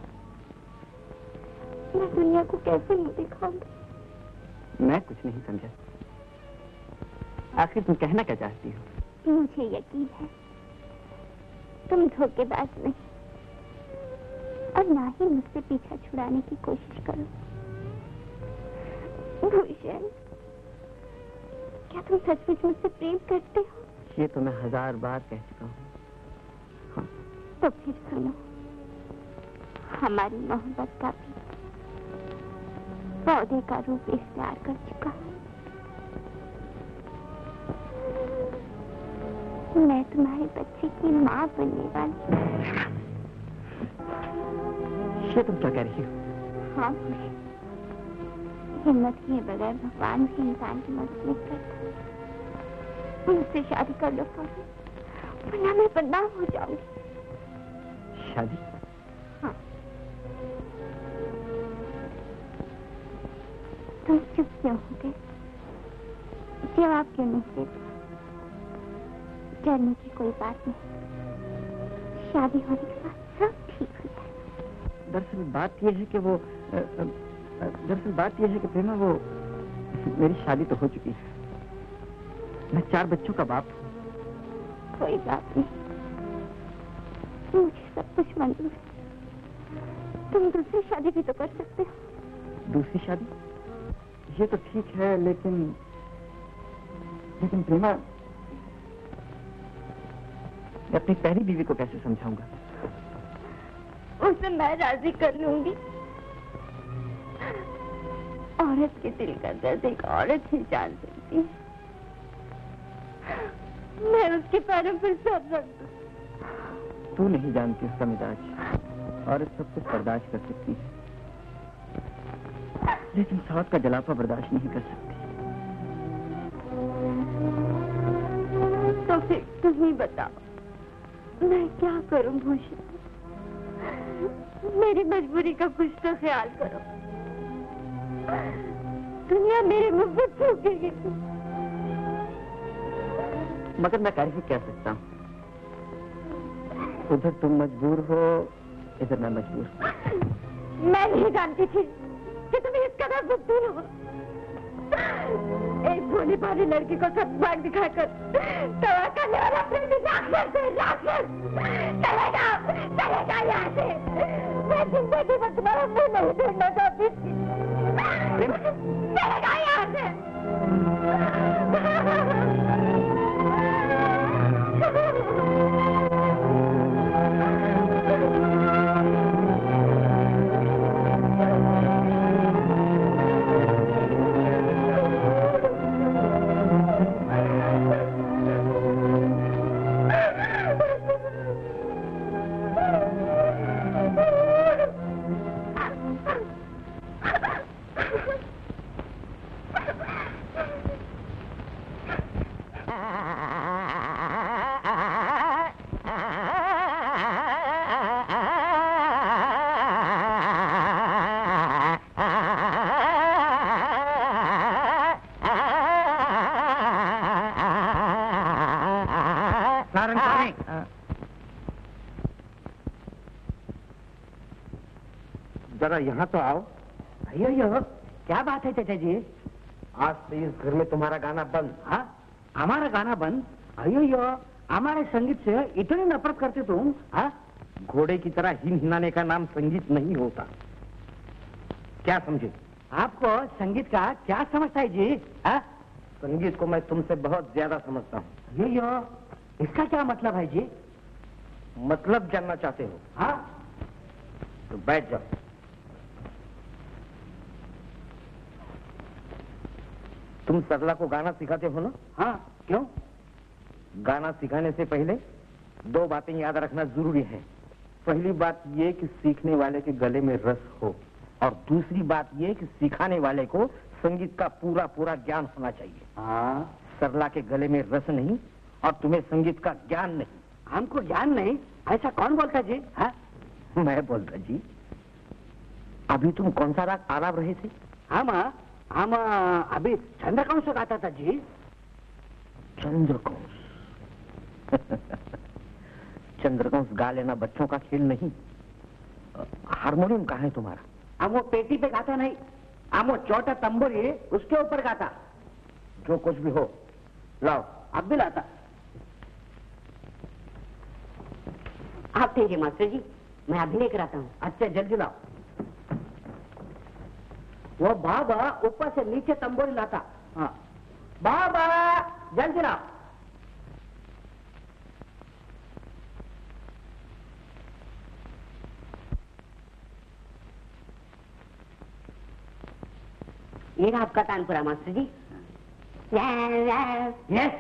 मैं दुनिया को कैसे मुंह दिखाऊंगी? मैं कुछ नहीं समझा। आखिर तुम कहना क्या चाहती हो? मुझे यकीन है तुम धोखेबाज नहीं, और ना ही मुझसे पीछा छुड़ाने की कोशिश करो। भूषण, क्या तुम सचमुच मुझसे प्रेम करते हो? ये तो मैं हजार बार कह चुका हूँ। हाँ। तो फिर सुनो, हमारी मोहब्बत का भी पौधे का रूप इख्तियार कर चुका। मैं तुम्हारे बच्चे की माँ बनने वाली। ये तुम क्या कह रही हो? हाँ, हिम्मत किए बगैर भगवान भी इंसान की मदद नहीं करता। मुझसे शादी कर लो फौजी, वरना मैं बदनाम हो जाऊंगी। शादी? हाँ। तुम चुप क्यों हो गए? जवाब क्यों नहीं देते? डरने की कोई बात नहीं, शादी होने के बाद सब ठीक हो जाए। दरअसल बात यह है कि वो दरअसल बात यह है कि प्रेमा, वो मेरी शादी तो हो चुकी है। मैं चार बच्चों का बाप हूँ। कोई बात नहीं, मुझे सब कुछ मंजूर है। तुम दूसरी शादी भी तो कर सकते हो। दूसरी शादी? ये तो ठीक है, लेकिन लेकिन प्रेमा, मैं अपनी पहली बीवी को कैसे समझाऊंगा? उसे मैं राजी कर लूंगी। औरत के दिल का दर्द एक औरत ही जान सकती है। मैं उसके पैरों पर सब रख दूं। तू नहीं जानती उसका मिजाज। औरत सब कुछ बर्दाश्त कर सकती है, लेकिन साथ का जलापा बर्दाश्त नहीं कर सकती। तो फिर तुम ही बताओ, मैं क्या करूं भूषण? मेरी मजबूरी का कुछ तो ख्याल करो। दुनिया मेरे मुंह पे थूकेगी। मगर मैं कर ही क्या सकता हूँ? उधर तुम मजबूर हो, इधर मैं मजबूर। मैं नहीं जानती थी कि तुम इस कदर बुद्धि हो। एक भोली भाली लड़की को सब बाग दिखाकर तवा करने वाला फिर भी राक्षस है, राक्षस। चले जाओ, चले जाओ यहाँ से। मैं जिंदगी में तुम्हारा मुंह नहीं देखना चाहती थी। चले जाओ यहाँ से। जरा यहाँ तो आओ। अयो यो, क्या बात है चाचा जी? आज से इस घर में तुम्हारा गाना बंद। हाँ, हमारा गाना बंद? अयो यो, हमारे संगीत से इतनी नफरत करते तुम? हाँ, घोड़े की तरह हिन हिनाने का नाम संगीत नहीं होता। क्या समझे? आपको संगीत का क्या समझता है जी? हाँ? संगीत को मैं तुमसे बहुत ज्यादा समझता हूँ। अयो यो, इसका क्या मतलब है जी? मतलब जानना चाहते हो? हाँ, तो बैठ जाओ। तुम सरला को गाना सिखाते हो ना? हाँ, क्यों? गाना सिखाने से पहले दो बातें याद रखना जरूरी है। पहली बात ये कि सीखने वाले के गले में रस हो, और दूसरी बात ये कि सिखाने वाले को संगीत का पूरा पूरा ज्ञान होना चाहिए। हाँ, सरला के गले में रस नहीं और तुम्हें संगीत का ज्ञान नहीं। हमको ज्ञान नहीं, ऐसा कौन बोलता जी? हाँ? मैं बोलता जी। अभी तुम कौन सा राग आलाप रहे थे? हम हम अभी चंद्रकांश गाता था जी। चंद्रकांश? चंद्रकांश गा लेना बच्चों का खेल नहीं। हारमोनियम कहाँ है तुम्हारा? हम वो पेटी पे गाता नहीं, हम वो छोटा तंबूरी उसके ऊपर गाता। जो कुछ भी हो, लाओ। अब भी लाता। आप ठहरिए मास्टर जी, मैं अभी लेकर आता हूँ। अच्छा, जल्दी लाओ। वो बाबा ऊपर से नीचे तंबूरी लाता। हाँ, बाबा जल्दी लाओ। ये रहा आपका तानपुरा मास्टर जी। यस।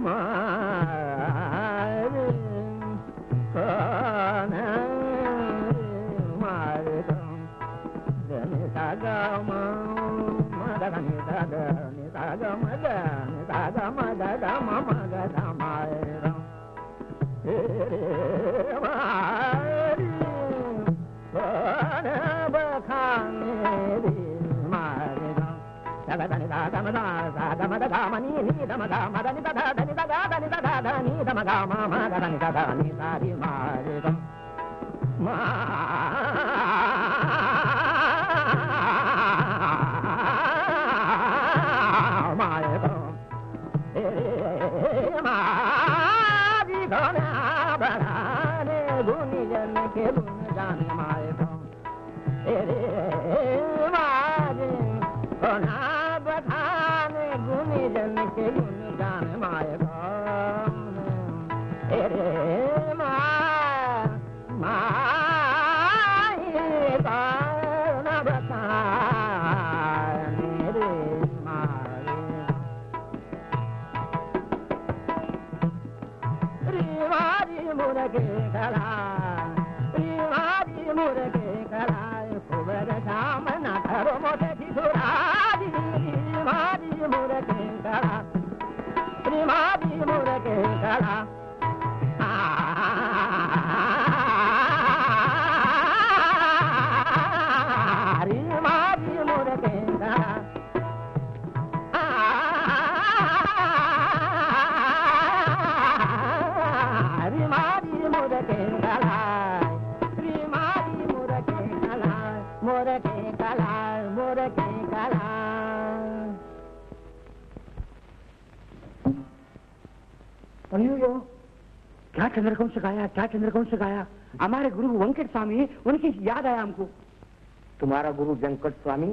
क्या चंद्रकौश गाया, क्या चंद्रकौश गाया। हमारे गुरु वेंकट स्वामी, उनकी याद आया हमको। तुम्हारा गुरु वेंकट स्वामी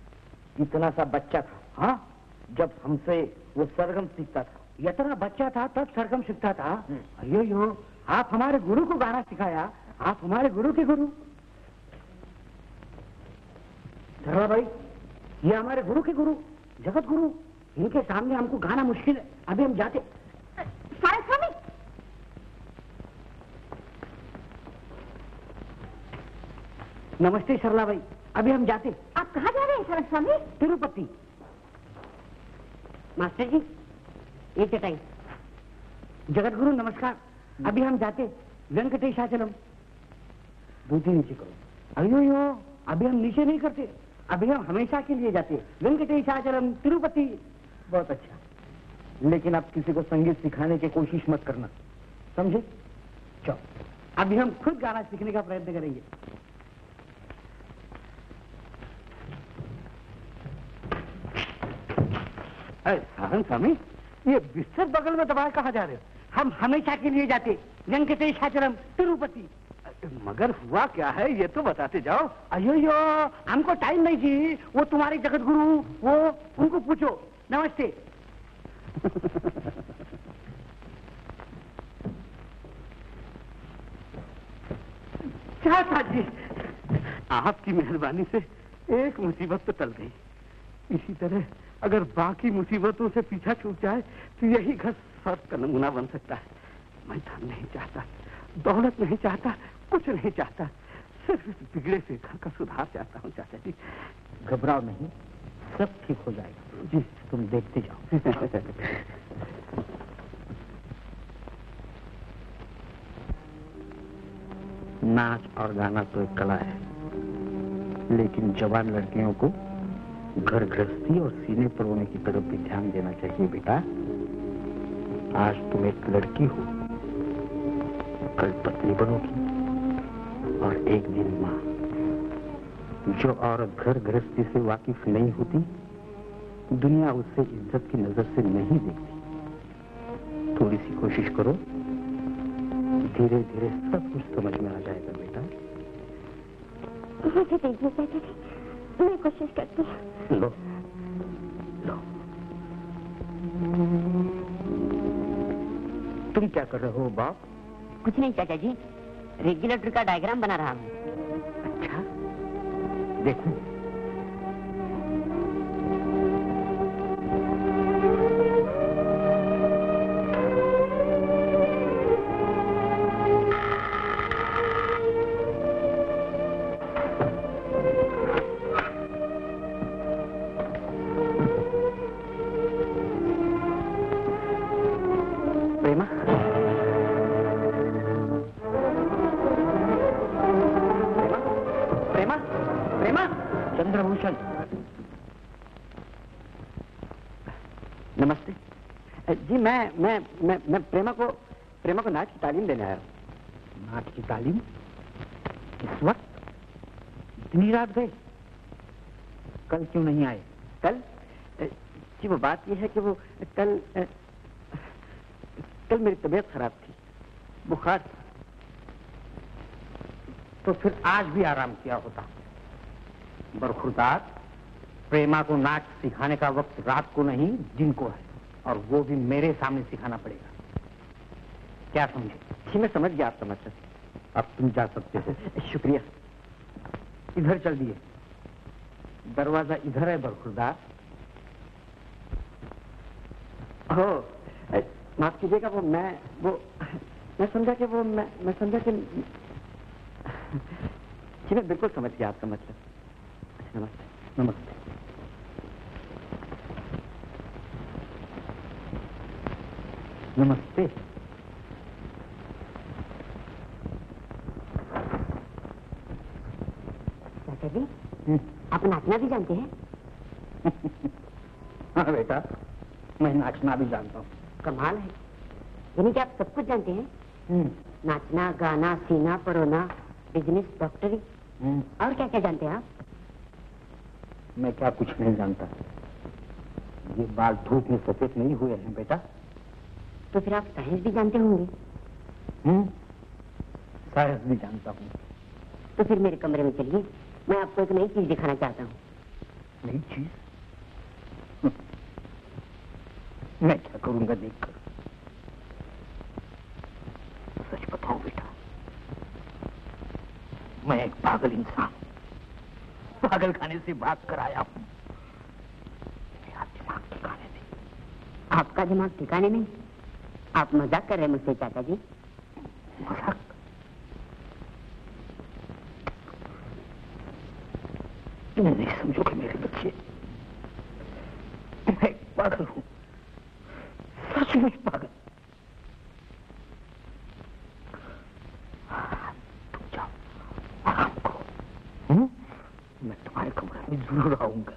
इतना सा बच्चा था, हाँ, जब हमसे वो सरगम सीखता था। इतना बच्चा था तब सरगम सीखता था। अयो यो, आप हमारे गुरु को गाना सिखाया, आप हमारे गुरु के गुरु। धरवा भाई, ये हमारे गुरु के गुरु, जगत गुरु, इनके सामने हमको गाना मुश्किल है। अभी हम जाते। सारंग स्वामी, नमस्ते सरला भाई, अभी हम जाते। आप कहाँ जा रहे हैं सारंग स्वामी? तिरुपति। मास्टर जी, ये चटाई। जगत गुरु नमस्कार, अभी हम जाते। वेंकटेशाचलम। दूधी नीचे करो। अयो यो, अभी हम नीचे नहीं करते, अभी हम हमेशा के लिए जाते। वेंकटेशाचलम तिरुपति। बहुत अच्छा, लेकिन आप किसी को संगीत सिखाने की कोशिश मत करना, समझे? चलो, अभी हम खुद गाना सीखने का प्रयत्न करेंगे। सारंग स्वामी, ये बिस्तर बगल में दबाए कहाँ जा रहे हो? हम हमेशा के लिए जाते, वेंकटेशाचलम तिरुपति। मगर हुआ क्या है ये तो बताते जाओ। अयो यो, हमको टाइम नहीं जी, वो तुम्हारे जगत गुरु, वो उनको पूछो। नमस्ते। चाचा जी, आपकी मेहरबानी से एक मुसीबत तो टल गई। इसी तरह अगर बाकी मुसीबतों से पीछा छूट जाए तो यही घर स्वर्ग का नमूना बन सकता है। मैं धन नहीं चाहता, दौलत नहीं चाहता, कुछ नहीं चाहता, सिर्फ इस बिगड़े से घर का सुधार चाहता हूँ। चाचा जी, घबराओ नहीं, सब ठीक हो जाएगा जी, तुम देखते जाओ। नाच और गाना तो एक कला है, लेकिन जवान लड़कियों को घर गृहस्थी और सीने पर होने की तरफ भी ध्यान देना चाहिए। बेटा, आज तुम एक लड़की हो, कल पत्नी बनोगी और एक दिन माँ। जो औरत घर गृहस्थी से वाकिफ नहीं होती, दुनिया उससे इज्जत की नजर से नहीं देखती। थोड़ी सी कोशिश करो, धीरे धीरे सब कुछ समझ में आ जाएगा बेटा। मुझे देखिए चाचा जी, मैं कोशिश करती हूँ। लो, लो। तुम क्या कर रहे हो बाप? कुछ नहीं चाचा जी, रेगुलेटर का डायग्राम बना रहा हूँ। अच्छा, देखो। मैं मैं मैं मैं प्रेमा को प्रेमा को नाच की तालीम देने आया हूँ। नाच की तालीम? इस वक्त? इतनी रात गए? कल क्यों नहीं आए? कल जी वो बात यह है कि वो कल कल मेरी तबीयत खराब थी, बुखार था। तो फिर आज भी आराम किया होता। बरखुरदार, प्रेमा को नाच सिखाने का वक्त रात को नहीं दिन को है, और वो भी मेरे सामने सिखाना पड़ेगा। क्या समझे? जी मैं समझ गया आपका मतलब। अब तुम जा सकते हो। शुक्रिया। इधर चल दिए। दरवाजा इधर है बरखुरदार। हो माफ कीजिएगा, वो मैं वो मैं समझा कि वो मैं मैं समझा कि जी मैं बिल्कुल समझ गया आपका मतलब। अच्छा नमस्ते। नमस्ते। नमस्ते। चाचा जी, आप नाचना भी जानते हैं? हाँ बेटा, मैं नाचना भी जानता हूँ। कमाल है, यानी कि आप सब कुछ जानते हैं? नाचना, गाना, सीना, परोना, बिजनेस, डॉक्टरी, और क्या क्या जानते हैं आप? मैं क्या कुछ नहीं जानता। ये बाल धूप में सफेद नहीं हुए हैं बेटा। तो फिर आप साइंस भी जानते होंगे? हम्म, साइंस भी जानता हूँ। तो फिर मेरे कमरे में चलिए, मैं आपको एक नई चीज दिखाना चाहता हूँ। नई चीज? मैं क्या करूंगा देखकर? सच बताओ बेटा, मैं एक पागल इंसान, पागल खाने से भाग कर आया हूँ। मेरा दिमाग ठिकाने नहीं। आपका दिमाग ठिकाने नहीं? आप मजाक कर रहे हैं मुझसे चाचा जी? मजाक? तुम नहीं समझोगे मेरे बच्चे, मैं एक पागल हूँ, सचमुच पागल। तुम जाओ, आराम करो। हुँ? मैं तुम्हारे कमरे में जरूर आऊंगा।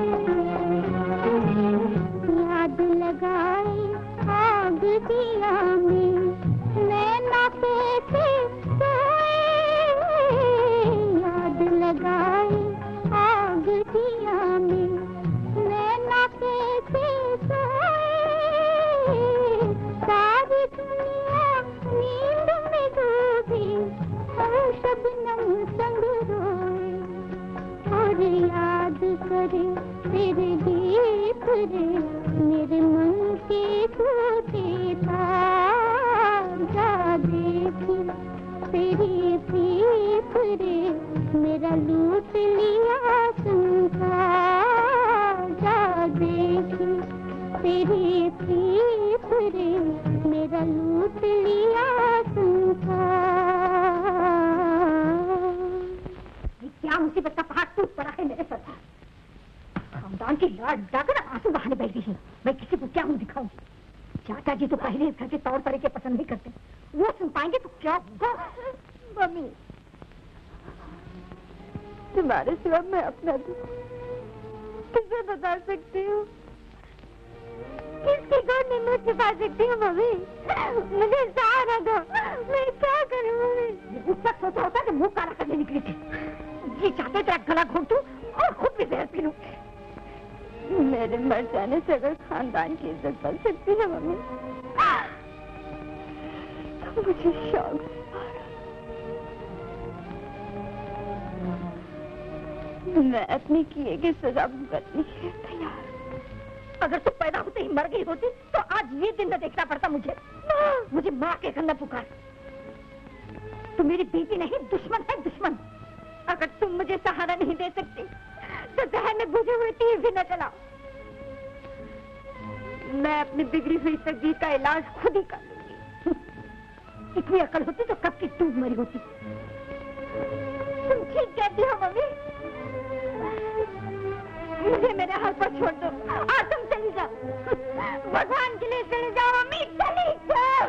याद लगाए आग दिया करे तेरे गीत रे, मेरे मन के टूटे तार जा देखी तेरी प्रीत रे, मेरा लूट लिया संसार जा देखी तेरी प्रीत रे, मेरा लूट लिया संसार। क्या मुसीबत का पहाड़ टूट पड़ा है मेरे सर पर। खानदान की लाड डाकर आंसू बहाने बैठ गई है। मैं किसी को क्या मुंह दिखाऊंगी? चाचा जी तो पहले इस घर के तौर तरीके पसंद नहीं करते, वो सुन पाएंगे तो क्या होगा? मम्मी, तुम्हारे सिवा मैं अपना दुख किसे बता सकती हूँ? किसकी गोद में मुझे छिपा सकती हूँ मम्मी? मुझे सहारा दो, मैं क्या करूँ मम्मी? गुस्सा सोचा होता कि मुंह काला करने निकली थी। जी चाहते तेरा गला घोट दूं और खुद भी जहर पी लूं। मेरे मर जाने से अगर खानदान की इज्जत बन सकती है मम्मी, तो मुझे शौक मैं अपनी किए की सजा भुगतने के लिए तैयार। अगर तू पैदा होते ही मर गई होती तो आज ये दिन न देखना पड़ता मुझे। मुझे माँ के घर न पुकार। तू मेरी बेटी नहीं, दुश्मन है दुश्मन। अगर तुम मुझे सहारा नहीं दे सकती तो जहर में बुझे हुए तीर भी न चलाओ। मैं अपनी बिगड़ी हुई तकदीर का इलाज खुद ही कर लूंगी। इतनी अकल होती तो कब की तू मरी होती। तुम ठीक कहती हो मम्मी। मुझे मेरे हाथ पर छोड़ दो और तुम चली जाओ। भगवान के लिए चली जाओ मम्मी, चली जाओ।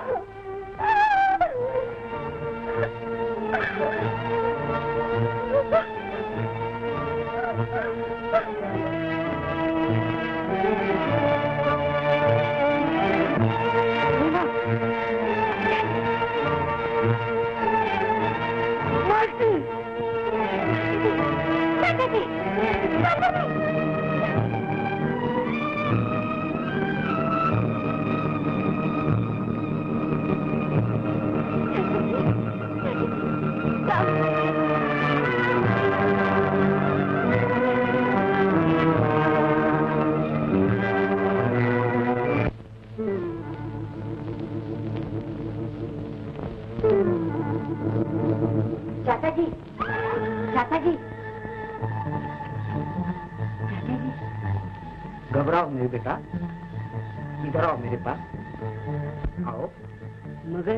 चाचा जी, चाचा जी, घबराओ मेरे बेटा, इधर आओ मेरे पास आओ। मगर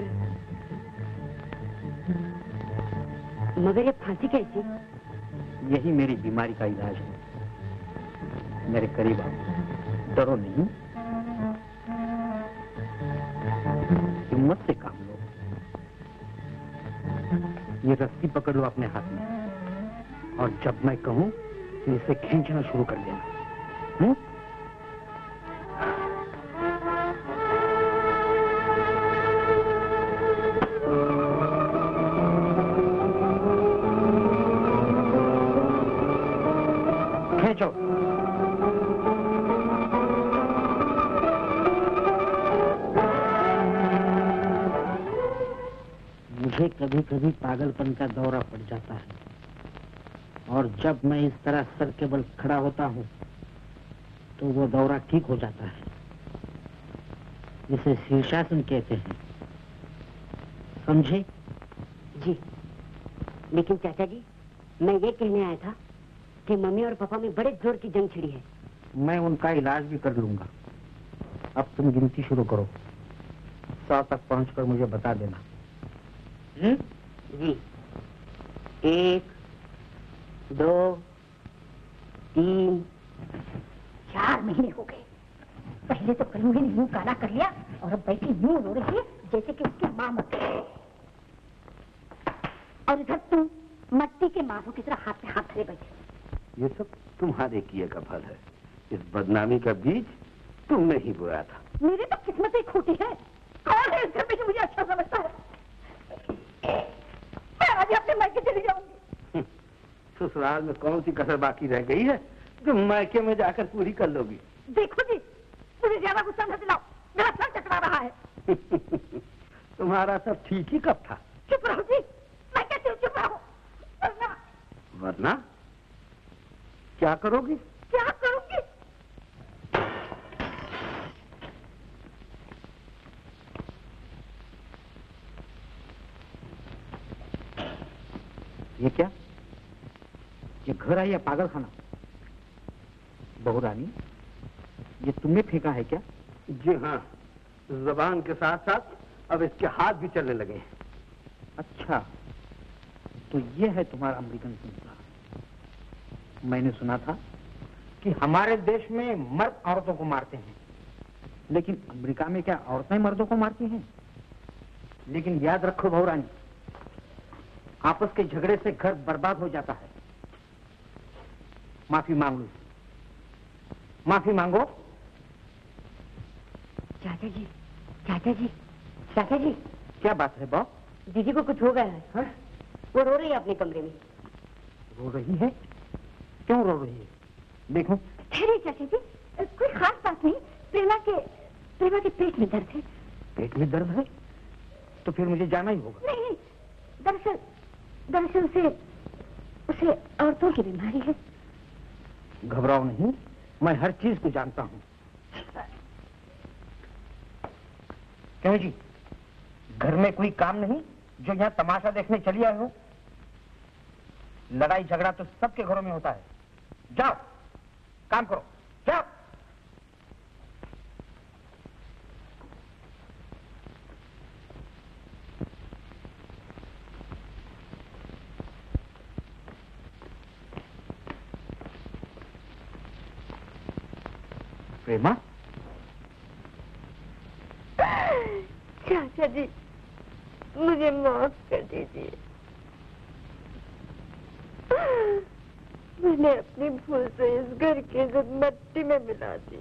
मगर ये फांसी कैसी? यही मेरी बीमारी का इलाज है। मेरे करीब आओ, डरो नहीं, हिम्मत से काम लो। ये रस्सी पकड़ लो अपने हाथ में और जब मैं कहूं तो इसे खींचना शुरू कर देना। हुँ? खींचो। मुझे कभी कभी पागलपन का दौरा पड़ जाता है और जब मैं इस तरह सर के बल खड़ा होता हूँ तो वो दौरा ठीक हो जाता है। इसे शीर्षासन कहते हैं, समझे? जी, लेकिन चाचा जी, मैं ये कहने आया था कि मम्मी और पापा में बड़े जोर की जंग छिड़ी है। मैं उनका इलाज भी कर लूंगा। अब तुम गिनती शुरू करो, सौ तक पहुंचकर मुझे बता देना। हम्म? जी, एक, दो, तीन, चार महीने हो गए। पहले तो कलूहे ने मुंह काला कर लिया और अब बैठी यूं रो रही है जैसे कि उसकी माँ मर गई। और इधर तुम मट्टी के माधो की तरह हाथ पे हाथ धरे बैठे। ये सब तुम्हारे किए का फल है। इस बदनामी का बीज तुमने ही बोया था। मेरी तो किस्मत ही खोटी है। कौन है इस घर में जो मुझे अच्छा समझता है? मैं आज अपने मायके चली जाऊंगी। ससुराल में कौन सी कसर बाकी रह गई है जो मायके में जाकर पूरी कर लोगी? देखो जी, मुझे ज्यादा गुस्सा न दिलाओ, मेरा सर चकरा रहा है। तुम्हारा सब ठीक ही कब था? चुप रहो जी, मैं कहती हूँ चुप रहो। वरना वरना क्या करोगी? क्या करूंगी? ये क्या? ये घर है या पागल खाना? बहू रानी, ये तुमने फेंका है क्या? जी हाँ, जबान के साथ साथ अब इसके हाथ भी चलने लगे हैं। अच्छा, तो ये है तुम्हारा अमेरिकन संस्कार। मैंने सुना था कि हमारे देश में मर्द औरतों को मारते हैं, लेकिन अमेरिका में क्या औरतें मर्दों को मारती हैं? लेकिन याद रखो बहू रानी, आपस के झगड़े से घर बर्बाद हो जाता है। माफी मांग लो, माफी मांगो। चाचा जी, चाचा जी, चाचा जी, क्या बात है बॉब? दीदी को कुछ हो गया है। हा? वो रो रही है अपने कमरे में। रो रही है? क्यों रो रही है? देखो। ठहरे चाचा जी, कोई खास बात नहीं। प्रेमा के प्रेमा के पेट में दर्द है। पेट में दर्द है? तो फिर मुझे जाना ही होगा। नहीं, दरअसल दरअसल उसे उसे औरतों की बीमारी है। घबराओ नहीं, मैं हर चीज को जानता हूँ। क्यों जी, घर में कोई काम नहीं जो यहाँ तमाशा देखने चली आए हो? लड़ाई झगड़ा तो सबके घरों में होता है। जाओ, काम करो, जाओ। प्रेमा, चाचा जी, मुझे माफ कर दीजिए। मैंने अपनी भूल से इस घर की इज्जत मिट्टी में मिला दी।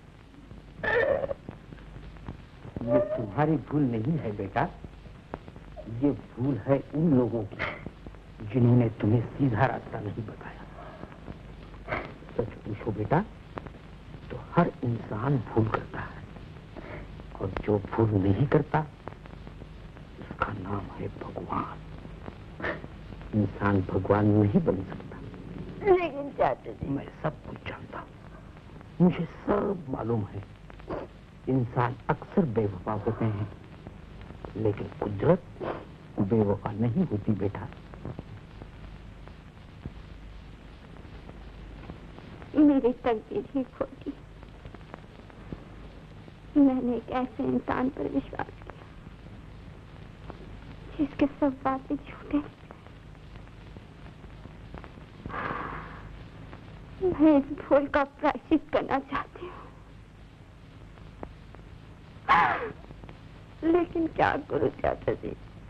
ये तुम्हारी भूल नहीं है बेटा, ये भूल है उन लोगों की जिन्होंने तुम्हें सीधा रास्ता नहीं बताया। सच पूछो बेटा, तो हर इंसान भूल करता है, और जो भूल नहीं करता उसका नाम है भगवान। इंसान भगवान नहीं बन सकता। लेकिन चाचा जी, मैं सब कुछ जानता हूँ, मुझे सब मालूम है। इंसान अक्सर बेवफा होते हैं, लेकिन कुदरत बेवफा नहीं होती बेटा। मेरी तकदीर ही खोटी। मैंने एक ऐसे इंसान पर विश्वास किया जिसके सब बातें झूठे। मैं इस भूल का प्रायश्चित करना चाहती हूँ, लेकिन क्या करूँ चाचा जी,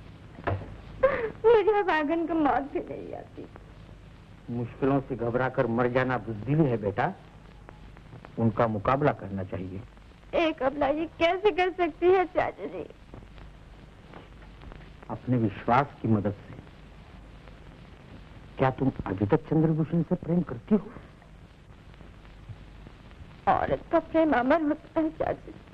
मुझे अब आंगन की मौत भी नहीं आती। मुश्किलों से घबराकर मर जाना बुज़दिली है बेटा, उनका मुकाबला करना चाहिए। एक अबला ये कैसे कर सकती है चाचा जी? अपने विश्वास की मदद से। क्या तुम अभी तक चंद्रभूषण से प्रेम करती हो? औरत का प्रेम अमर होता है चाचा जी।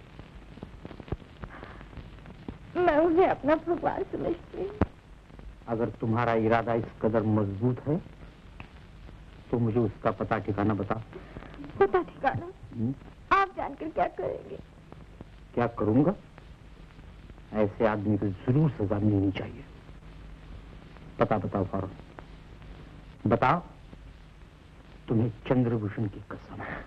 मैं उन्हें अपना भगवान समझती हूँ। अगर तुम्हारा इरादा इस कदर मजबूत है तो मुझे उसका पता ठिकाना बताओ। पता ठिकाना? हुँ? आप जानकर क्या करेंगे? क्या करूंगा? ऐसे आदमी को जरूर सजा मिलनी चाहिए। पता बताओ फौरन, बताओ। तुम्हें चंद्रभूषण की कसम है।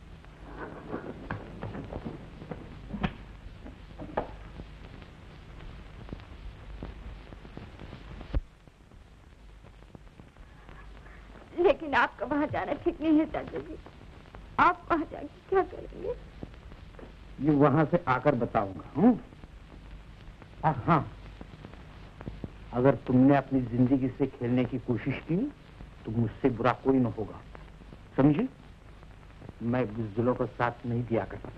लेकिन आपका वहां जाना ठीक नहीं है चाचा जी। आप वहां जाके क्या करेंगे? ये वहां से आकर बताऊंगा। हूँ? हाँ, अगर तुमने अपनी जिंदगी से खेलने की कोशिश की तो मुझसे बुरा कोई न होगा, समझी? मैं बुज़दिलों को साथ नहीं दिया करता।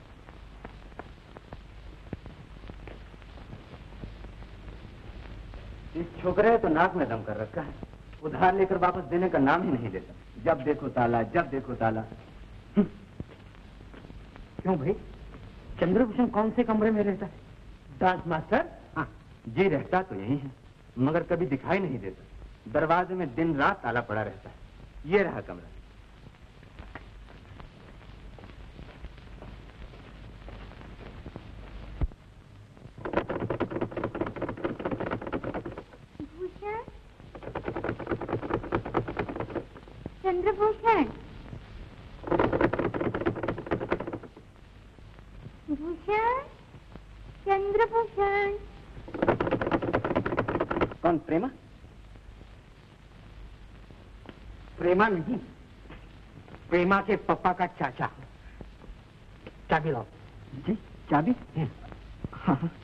इस छोकरे है तो नाक में दम कर रखा है, उधार लेकर वापस देने का नाम ही नहीं लेता। जब देखो ताला, जब देखो ताला। क्यों भाई, चंद्रभूषण कौन से कमरे में रहता है? Dance master? हाँ जी, रहता तो यही है, मगर कभी दिखाई नहीं देता। दरवाजे में दिन रात ताला पड़ा रहता है। ये रहा कमरा। चंद्रभूषण, भूषण, चंद्रभूषण। कौन? प्रेमा? प्रेमा नहीं, प्रेमा के पापा का चाचा। चाबी लाओ। जी, चाबी? हाँ हाँ।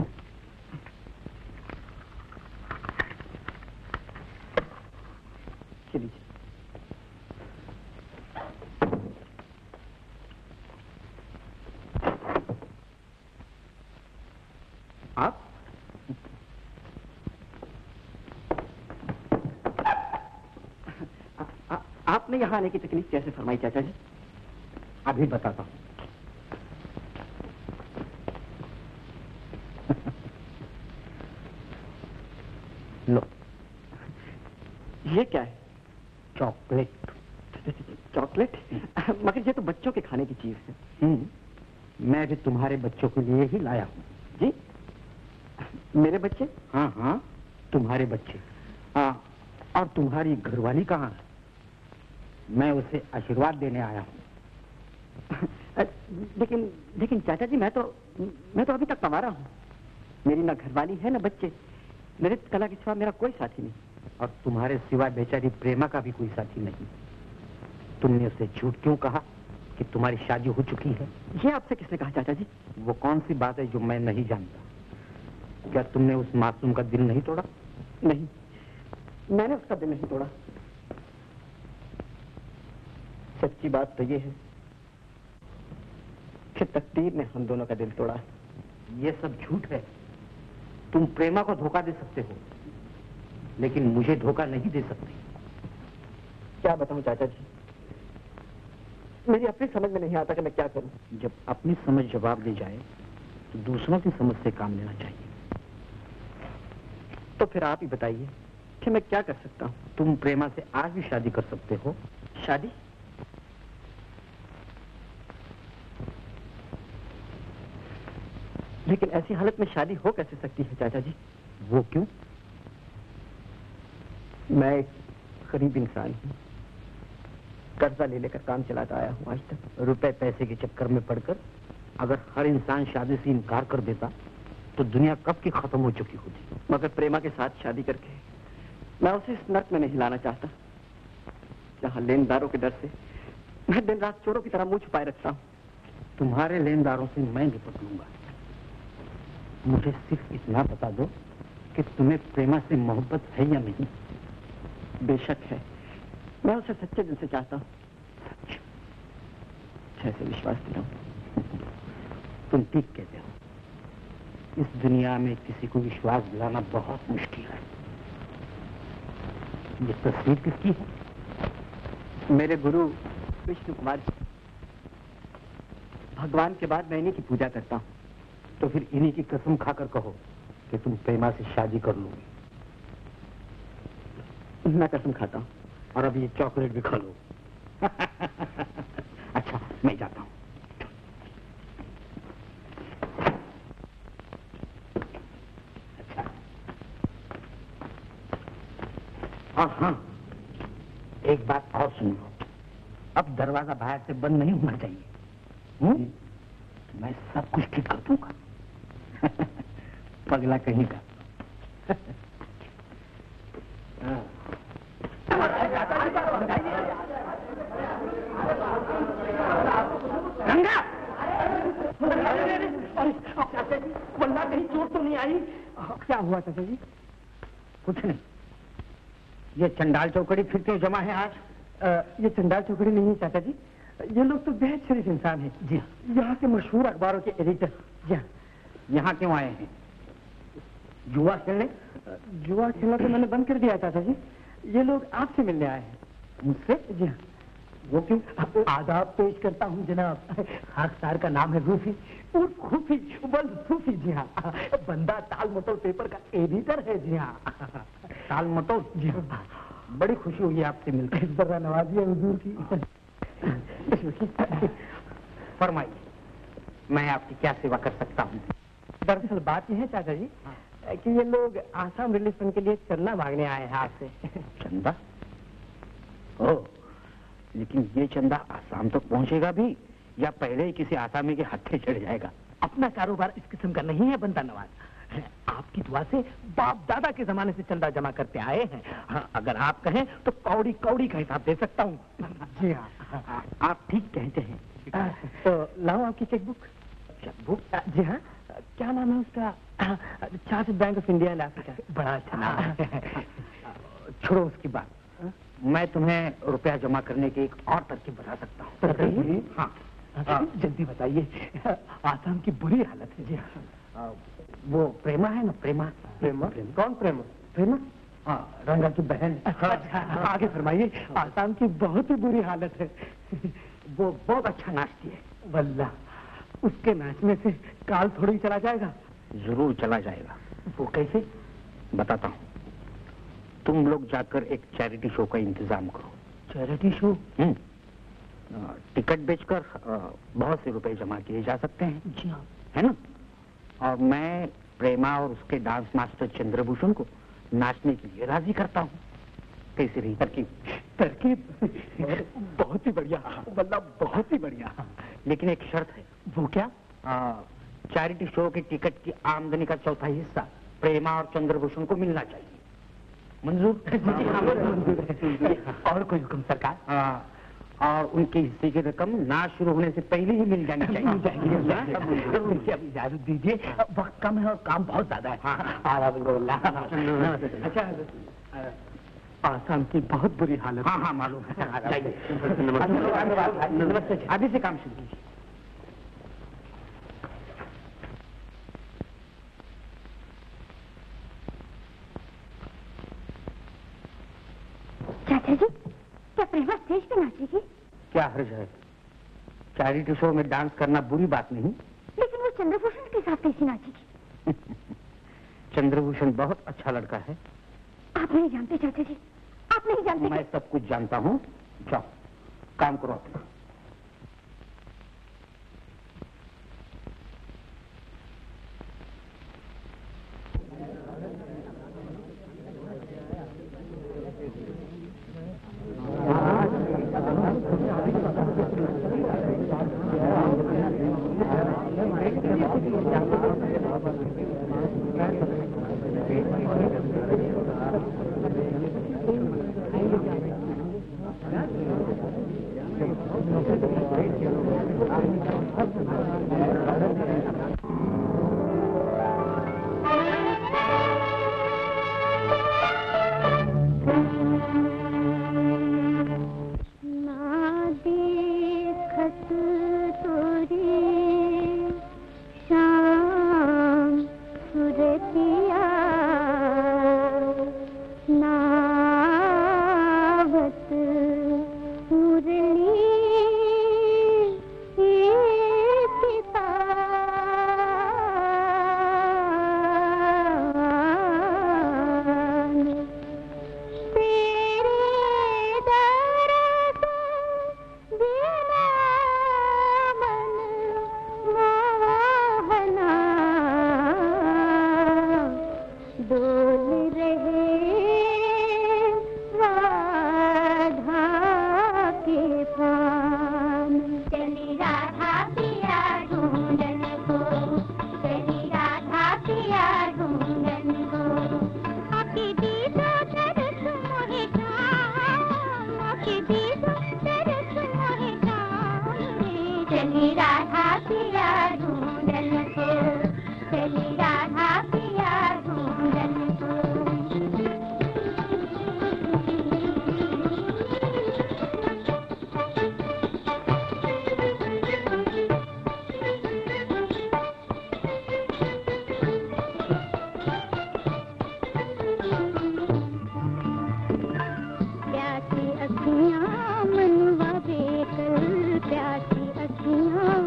चलिए। आप? आ, आ, आपने यहाँ आने की तकलीफ कैसे फरमाई चाचा जी? अभी बताता हूँ। लो, ये क्या है? चॉकलेट। चॉकलेट? मगर ये तो बच्चों के खाने की चीज है। हम्म, मैं भी तुम्हारे बच्चों के लिए ही लाया हूँ। जी? मेरे बच्चे? हाँ हाँ, तुम्हारे बच्चे। हाँ, और तुम्हारी घरवाली कहाँ है? मैं उसे आशीर्वाद देने आया हूँ। लेकिन लेकिन चाचा जी, मैं तो मैं तो अभी तक कमारा हूँ। मेरी ना घरवाली है ना बच्चे। नृत्य कला के सिवा मेरा कोई साथी नहीं। और तुम्हारे सिवा बेचारी प्रेमा का भी कोई साथी नहीं। तुमने उसे झूठ क्यों कहा कि तुम्हारी शादी हो चुकी है? ये आपसे किसने कहा चाचा जी? वो कौन सी बात है जो मैं नहीं जानता? क्या तुमने उस मासूम का दिल नहीं तोड़ा? नहीं, मैंने उसका दिल नहीं तोड़ा। सच्ची बात तो ये है कि तकदीर ने हम दोनों का दिल तोड़ा। ये सब झूठ है। तुम प्रेमा को धोखा दे सकते हो, लेकिन मुझे धोखा नहीं दे सकते। क्या बताऊं चाचा जी, मेरी अपनी समझ में नहीं आता कि मैं क्या करूं। जब अपनी समझ जवाब दे जाए तो दूसरों की समझ से काम लेना चाहिए। तो फिर आप ही बताइए कि मैं क्या कर सकता हूं। तुम प्रेमा से आज भी शादी कर सकते हो। शादी? लेकिन ऐसी हालत में शादी हो कैसे सकती है चाचा जी? वो क्यों? मैं एक गरीब इंसान हूँ। कर्जा ले लेकर काम चलाता आया हूँ आज तक। रुपए पैसे के चक्कर में पड़कर अगर हर इंसान शादी से इनकार कर देता तो दुनिया कब की खत्म हो चुकी होती। मगर प्रेमा के साथ शादी करके मैं उसे इस नर्क में नहीं लाना चाहता जहाँ लेनदारों के डर से मैं दिन रात चोरों की तरह मुंह छुपाए रखता हूँ। तुम्हारे लेनदारों से मैं निपट लूंगा। मुझे सिर्फ इतना बता दो कि तुम्हें प्रेमा से मोहब्बत है या नहीं। बेशक है, मैं उसे सच्चे दिल से चाहता हूँ। सच? कैसे विश्वास दिलाऊं? तुम ठीक कहते हो। इस दुनिया में किसी को विश्वास दिलाना बहुत मुश्किल है। ये तस्वीर किसकी है? मेरे गुरु विष्णु कुमार। भगवान के बाद मैं इन्हीं की पूजा करता हूँ। तो फिर इन्हीं की कसम खाकर कहो कि तुम प्रेमा से शादी कर लोगे। मैं कसम खाता हूँ। और अब ये चॉकलेट भी खा लो। अच्छा, मैं जाता हूँ। अच्छा, हाँ हाँ, एक बात और सुन लो। अब दरवाजा बाहर से बंद नहीं होना चाहिए। हुँ? मैं सब कुछ ठीक कर दूंगा। पगला कहीं का। गंगा! चाचा जी, वल्लाह कहीं चोट तो नहीं आई? क्या हुआ चाचा जी? कुछ नहीं। ये चंडाल चौकड़ी फिर क्यों जमा है आज? आ, ये चंडाल चौकड़ी नहीं है चाचा जी। ये लोग तो बेहद शरीफ इंसान हैं। जी, यहाँ के मशहूर अखबारों के एडिटर। जी हाँ। यहाँ क्यों आए हैं? जुआ खेलने? जुआ खेलना तो मैंने बंद कर दिया चाचा जी। ये लोग आपसे मिलने आए हैं। मुझसे? जी हाँ। वो क्यों? आदाब पेश करता हूँ जनाब। खाकसार का नाम है रूफी, उर्फ खूफी, बल सूफी। जी हाँ। बंदा टाल मटोल पेपर का एडिटर है। जी हाँ। टाल मटोल? जी हाँ। बड़ी खुशी हुई आपसे मिलकर। जरा नवाजी है हुजूर की। फरमाइए, मैं आपकी क्या सेवा कर सकता हूँ? दरअसल बात यह है चाचा जी कि ये लोग आसाम रिलीफ फंड के लिए चंदा मांगने आए हैं आपसे। चंदा? ओ, लेकिन ये चंदा आसाम तक पहुंचेगा भी या पहले ही किसी आसामी के हत्थे चढ़ जाएगा? अपना कारोबार इस किस्म का नहीं है बंदा नवाज। आपकी दुआ से बाप दादा के जमाने से चंदा जमा करते आए हैं। हाँ, अगर आप कहें तो कौड़ी कौड़ी का हिसाब दे सकता हूँ। जी हाँ, आप ठीक कहते हैं। तो लाओ आपकी चेकबुक। चेकबुक? जी हाँ। क्या नाम है उसका? Charge bank of India and Africa. बड़ा अच्छा नाम है। छोड़ो उसकी बात। मैं तुम्हें रुपया जमा करने की एक और तरकीब बता सकता हूँ। बताइए। हाँ, जल्दी बताइए। आसाम की बुरी हालत है। जी हाँ। वो प्रेमा है ना, प्रेमा। प्रेमा? कौन प्रेमा? प्रेमा? हाँ, रंगा की बहन। अच्छा, आगे फरमाइए। आसाम की बहुत ही बुरी हालत है। वो बहुत अच्छा नाचती है। वल्ला, उसके नाचने से काल थोड़ी चला जाएगा? जरूर चला जाएगा। वो कैसे? बताता हूँ। तुम लोग जाकर एक चैरिटी शो का इंतजाम करो। Charity show? हम्म। टिकट बेचकर बहुत से रुपए जमा किए जा सकते हैं। जी हाँ। है ना? और मैं प्रेमा और उसके डांस मास्टर चंद्रभूषण को नाचने के लिए राजी करता हूँ। कैसी रही तरकीब? तरकीब बहुत ही बढ़िया, मतलब बहुत ही बढ़िया। लेकिन एक शर्त है। वो क्या? चैरिटी शो के टिकट की आमदनी का चौथा हिस्सा प्रेमा और चंद्रभूषण को मिलना चाहिए। मंजूर? और कोई हुक्म सरकार? हाँ, और उनके हिस्से की रकम नाच शुरू होने से पहले ही मिल जानी चाहिए। उनसे अब इजाजत दीजिए, वक्त कम है और काम बहुत ज्यादा है। अच्छा, आसाम की बहुत बुरी हालत। हाँ हाँ मालूम है। नमस्ते। अभी से काम शुरू कीजिए। चाचा जी, क्या प्रेमा स्टेज पे नाचेगी? क्या हर्ज है? चैरिटी शो में डांस करना बुरी बात नहीं। लेकिन वो चंद्रभूषण के साथ कैसी नाचेगी? चंद्रभूषण बहुत अच्छा लड़का है। आप नहीं जानते चाचा जी, आप नहीं जानते। मैं सब कुछ जानता हूँ। जाओ काम करो अपना। प्यासी अखियां मनवा बेकल, प्यासी अखियां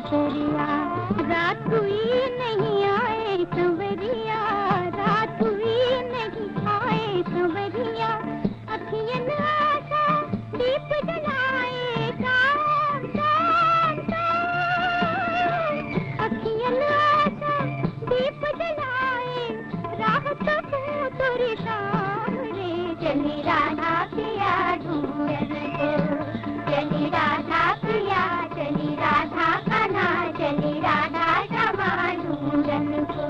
केसरिया, रात हुई नहीं आए संवरिया, रात हुई नहीं आए संवरिया, अखियन आशा दीप जलाए शाम शाम शाम, अखियन आशा दीप जलाए राहत को तुरी शाम रे, चली राधा पिया ढूंढन को, चली राधा पिया, चली राधा कान्हा, चली राधा श्यामा ढूंढन को।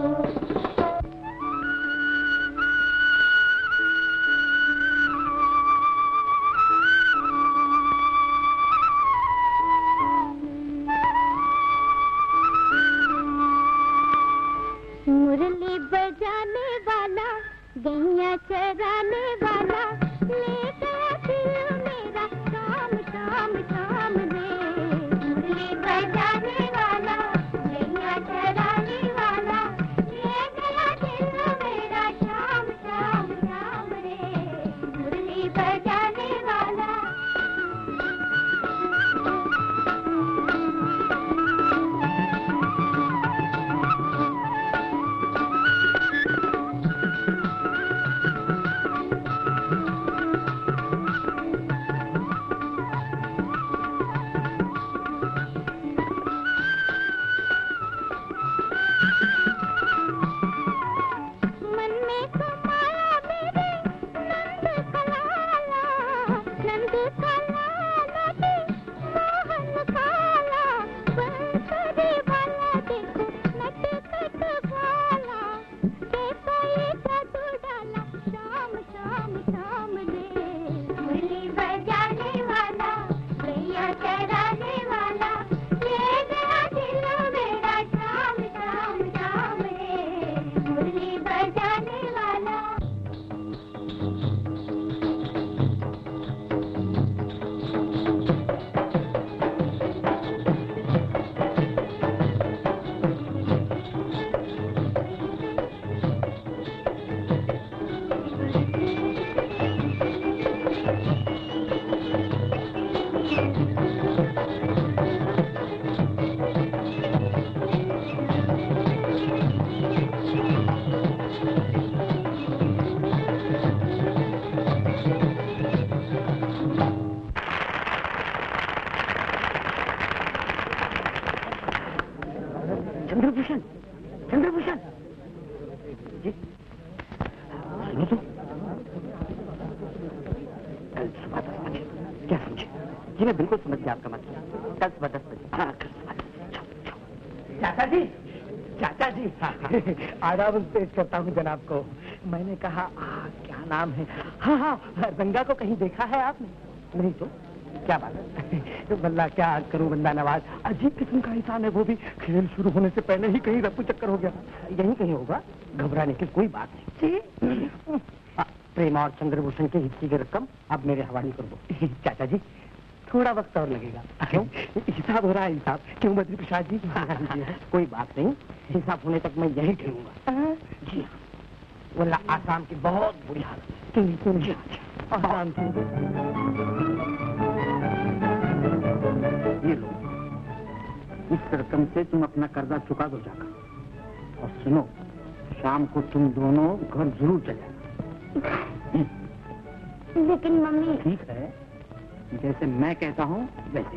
मुरली बजाने वाला, गैया चराने वाला, ले गया दिल मेरा शाम शाम शाम रे, मुरली बजाने वाला, गैया चराने वाला, ले गया दिल मेरा शाम शाम शाम रे, मुरली बजाने वाला। मन में समाया मेरे नंद कलाला, नंद कलाला दे मोहन काला, बंसरी वाला देखो नटखट वाला, कैसा ये जादू डाला शाम शाम शाम रे, मुरली बजाने वाला, गैया चराने वाला, ले गया दिल मेरा शाम शाम शाम रे, मुरली बजाने वाला। चंद्रभूषण, चंद्रभूषण जी, सुनो तो, कल सुबह दस बजे। क्या समझे? जी मैं बिल्कुल समझ गया आपका मतलब, कल सुबह दस बजे। हाँ कल सुबह दस बजे। चाचा जी, चाचा जी, आदाब पेश करता हूँ जनाब को। मैंने कहा आ, क्या नाम है? हाँ हाँ, रंगा को कहीं देखा है आपने? नहीं तो क्या बात है? बल्ला क्या करूं बंदा नवाज, अजीब किस्म का इंसान है वो भी, खेल शुरू होने से पहले ही कहीं रफू चक्कर हो गया। यहीं कहीं होगा, घबराने की कोई बात नहीं। प्रेम और चंद्रभूषण के हिस्से की रकम अब मेरे हवाले कर दो। चाचा जी थोड़ा वक्त और लगेगा। क्यों? हिसाब हो रहा है हिसाब। क्यों बद्री प्रसाद जी? कोई बात नहीं, हिसाब होने तक मैं यहीं ठहरूंगा। जी हाँ, वल्ला आसाम की बहुत बुरी हालत है। जी आसाम की। ये लो, इस रकम से तुम अपना कर्जा चुका दो जाकर। और सुनो, शाम को तुम दोनों घर जरूर चले आना। लेकिन मम्मी। ठीक है, जैसे मैं कहता हूँ वैसे।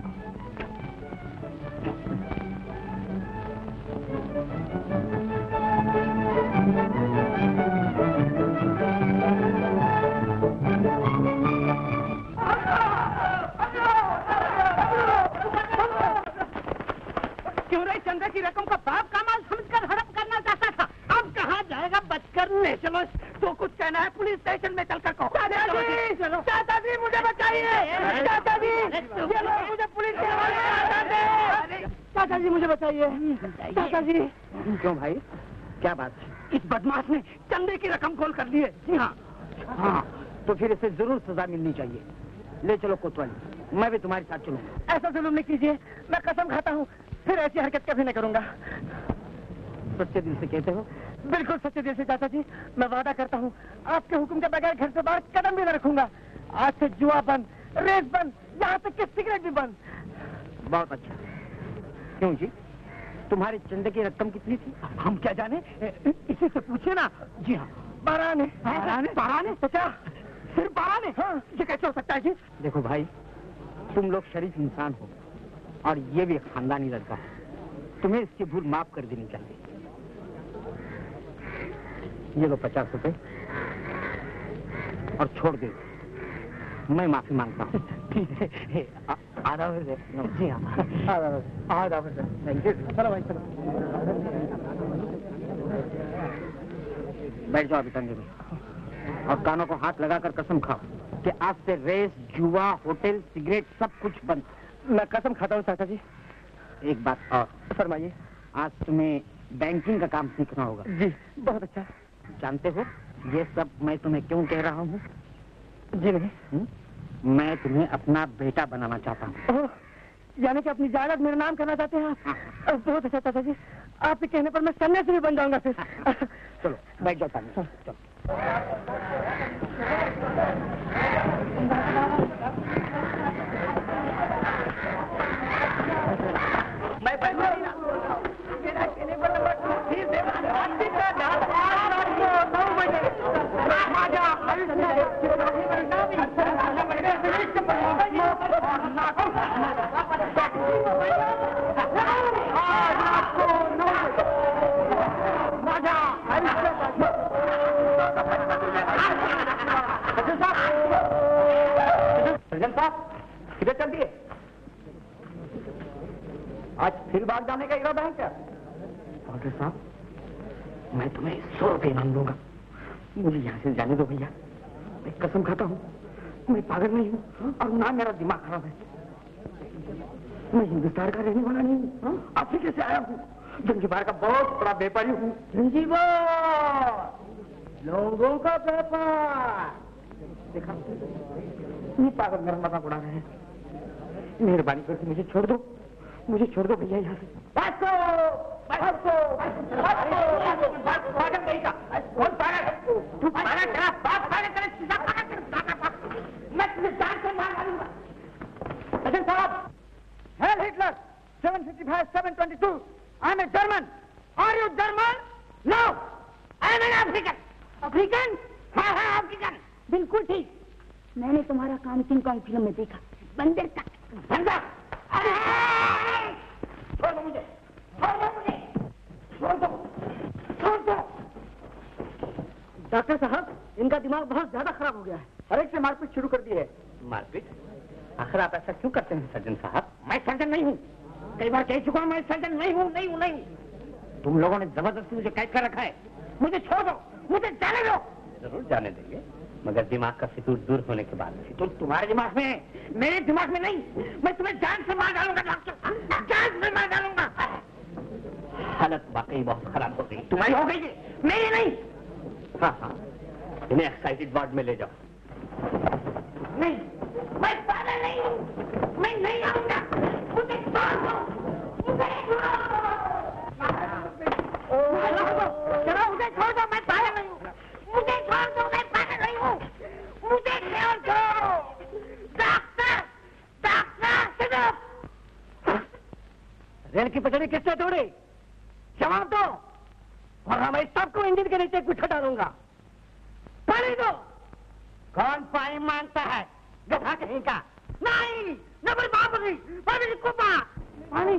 क्यों रे, चंद्र की रकम का बाप कमाल समझकर हड़प करना चाहता था, अब कहाँ जाएगा बचकर? ले चलो, तो कुछ कहना है पुलिस स्टेशन में चलकर कहो। चाचा जी, चाचा जी मुझे बचाइए, चाचा जी, ये लोग मुझे पुलिस के हवाले। चाचा जी मुझे बताइए, चाचा जी। क्यों भाई, क्या बात? इस बदमाश ने चंदे की रकम खोल कर ली है। जी हाँ। हाँ, तो फिर इसे जरूर सजा मिलनी चाहिए। ले चलो कोतवाली, मैं भी तुम्हारे साथ चलूंगा। ऐसा जुल्म नहीं कीजिए, मैं कसम खाता हूँ फिर ऐसी हरकत कभी नहीं करूंगा। सच्चे दिल से कहते हो? बिल्कुल सच्चे दिल से चाचा जी, मैं वादा करता हूँ आपके हुक्म के बगैर घर से बाहर कदम भी न रखूंगा। आज से जुआ बंद, रेस बंद, यहाँ तक कि सिगरेट भी बंद। बहुत अच्छा। क्यों जी, तुम्हारे चंदे की रकम कितनी थी? हम क्या जाने, इसी से पूछे ना। जी हाँ, बारह आने। बारह आने? बारह आने? पचास? सिर्फ बारह आने? हाँ। ये कैसे हो सकता है जी? देखो भाई, तुम लोग शरीफ इंसान हो और ये भी खानदानी लड़का है, तुम्हें इसकी भूल माफ कर देनी चाहिए। ये लो पचास रुपए और छोड़ दे, मैं माफी मांगता हूँ। ठीक है, आधा बजे। जी हाँ, आधा आधा बजे। Thank you. चलो भाई चलो, बैठ जाओ अभी तंगे में और कानों को हाथ लगाकर कसम खाओ कि आज से रेस, जुआ, होटल, सिगरेट सब कुछ बंद। मैं कसम खाता हूँ चाचा जी। एक बात और फरमाइए। आज तुम्हें बैंकिंग का काम सीखना होगा। जी, बहुत अच्छा। जानते हो ये सब मैं तुम्हें क्यों कह रहा हूँ? जी नहीं। हुँ? मैं तुम्हें अपना बेटा बनाना चाहता हूँ। यानी कि अपनी जायदाद मेरा नाम करना चाहते हैं आप? बहुत अच्छा चाचा जी, आपके कहने पर मैं सन्यासी भी बन जाऊंगा फिर। चलो बैठ जाओ पानी। चलो मैं बैठ जाऊंगा। मेरा कहने पर नौ बजे सर्जन साहब किधर चल दिए? आज फिर भाग जाने का इरादा है क्या? डॉक्टर साहब, मैं तुम्हें सौ रुपये इनाम दूंगा, मुझे यहाँ से जाने दो भैया। मैं कसम खाता हूँ, मैं पागल नहीं हूँ और ना मेरा दिमाग खराब है। मैं हिंदुस्तान का रहने वाला नहीं हूँ, अफ्रीका से आया हूँ, जंजीबार का बहुत बड़ा व्यापारी हूँ। जंजीबार लोगों का व्यापार। देखा, ये पागल मेरा मजाक उड़ा रहे हैं। मेहरबानी करके मुझे छोड़ दो, मुझे छोड़ दो भैया यहाँ से। पागल नहीं का, कौन पागल? तू पागल तेरा बाप पागल, तेरे सीधा पागल, तेरे पागल, मैं तुझे जान से मार डालूंगा। सचिन साहब, heil Hitler, seven fifty-five, seven twenty-two, I am a German. Are you German? No, I am an African. African? हाँ हाँ अफ्रीकन। बिल्कुल ठीक, मैंने तुम्हारा काम किंग कॉन्ग फिल्म में देखा। बंदर का बंदा। छोड़ दो मुझे, छोड़ दो मुझे, छोड़ दो, छोड़ दो। डॉक्टर साहब, इनका दिमाग बहुत ज्यादा खराब हो गया है, हर एक से मारपीट शुरू कर दी है। मारपीट? आखिर आप ऐसा क्यों करते हैं सर्जन साहब? मैं सर्जन नहीं हूँ, कई बार कह चुका हूँ, मैं सर्जन नहीं हूँ, नहीं हूँ, नहीं। तुम लोगों ने जबरदस्ती मुझे कैद कर रखा है, मुझे छोड़ दो, मुझे जाने दो। जरूर जाने देंगे, मगर दिमाग का फितूर दूर होने के बाद। फितूर तुम्हारे दिमाग में, मेरे दिमाग में नहीं। मैं तुम्हें जान से मार डालूंगा डॉक्टर, जान से मार डालूंगा। हालत वाकई बहुत खराब हो गई। तुम्हारी हो गई है, मेरी नहीं। हाँ हाँ, इन्हें एक्साइटेड वार्ड में ले जाओ। नहीं, मैं पागल नहीं हूँ, मैं नहीं आऊंगा, मुझे छोड़ दो, मुझे चलो मुझे छोड़ दो, मैं पागल नहीं हूँ, मुझे छोड़ दो, मैं पागल नहीं हूँ, मुझे छोड़ दो। डॉक्टर, डॉक्टर, रेल की पटरी किससे तोड़ी? जवाब दो, वरना मैं सबको इंजन के नीचे बिठा डालूंगा। पानी दो। कौन पानी मांगता है? गधा कहीं का। नहीं, न मेरी बाप नहीं, मेरी कुपा। पानी,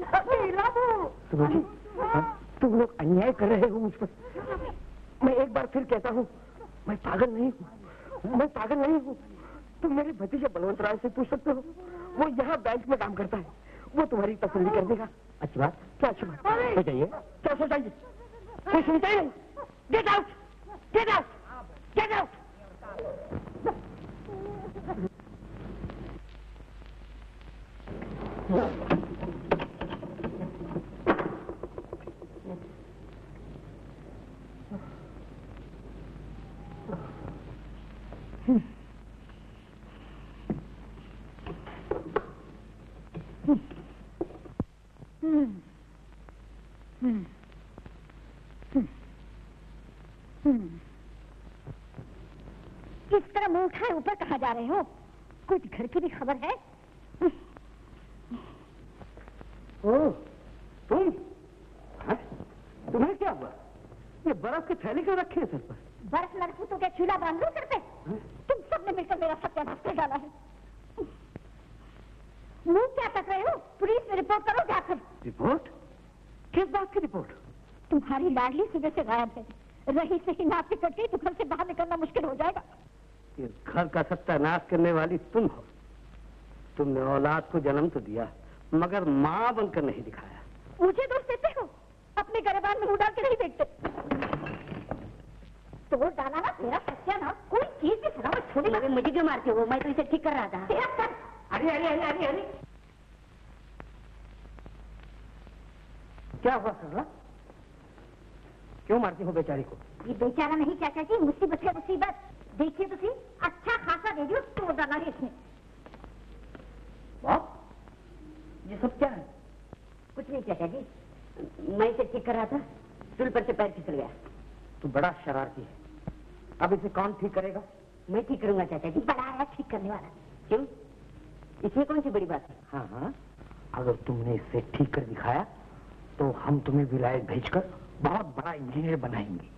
तुम लोग अन्याय कर रहे हो मुझ पर। मैं एक बार फिर कहता हूँ, मैं पागल नहीं हूँ, मैं पागल नहीं हूँ। तुम मेरे भतीजे बलवंत राय से पूछ सकते हो, वो यहाँ बैंक में काम करता है, वो तुम्हारी तसल्ली कर देगा। अच्छी बात? क्या अच्छी बात? सो जाइए, क्या सो जाइए? कोई सुनता ही नहीं। Get out, get out, get out. किस तरह मुंह उठाए ऊपर कहाँ जा रहे हो? कुछ घर की भी खबर है? ओ, तुम बर्फ की थैली क्यों रखी है सर पर? बर्फ न रखूं तो क्या चूल्हा बांध लूं सर पे? तुम सबने मिलकर मेरा सत्यानाश कर डाला है। मुंह क्या तक रहे हो? पुलिस में रिपोर्ट करो जाकर। रिपोर्ट? किस बात की रिपोर्ट? तुम्हारी लाडली सुबह से गायब है। रही से ही नाक की कट गई तो घर से बाहर निकलना मुश्किल हो जाएगा। इस घर का सत्यानाश करने वाली तुम हो। तुमने औलाद को जन्म तो दिया मगर माँ बनकर नहीं दिखाया। मुझे दोष देते हो? अपने गरीबान में मुंह डाल के नहीं देखते। तोड़ डाला ना तेरा सत्यानाश, कोई चीज भी सलामत छोड़े लगे। मुझे क्यों मारते हो? मैं तो इसे ठीक कर रहा था। तेरा सर। अरे अरे अरे अरे अरे क्या हुआ सरला? क्यों मारती हो बेचारी को? ये बेचारा नहीं चाचा जी, मुसीबत है मुसीबत। देखिए तो सही, अच्छा खासा रेडियो तोड़ डाला है इसने। बाप, ये सब क्या है? कुछ नहीं चाचा जी, मैं इसे ठीक कर रहा था, स्टूल पर से पैर फिसल गया। तू बड़ा शरारती है। अब इसे कौन ठीक करेगा? मैं ठीक करूंगा चाचा जी, बड़ा है ठीक करने वाला। क्यों? इसमें कौन सी बड़ी बात है? हाँ हाँ, अगर तुमने इसे ठीक कर दिखाया तो हम तुम्हें विलायत भेजकर बहुत बड़ा इंजीनियर बनाएंगे।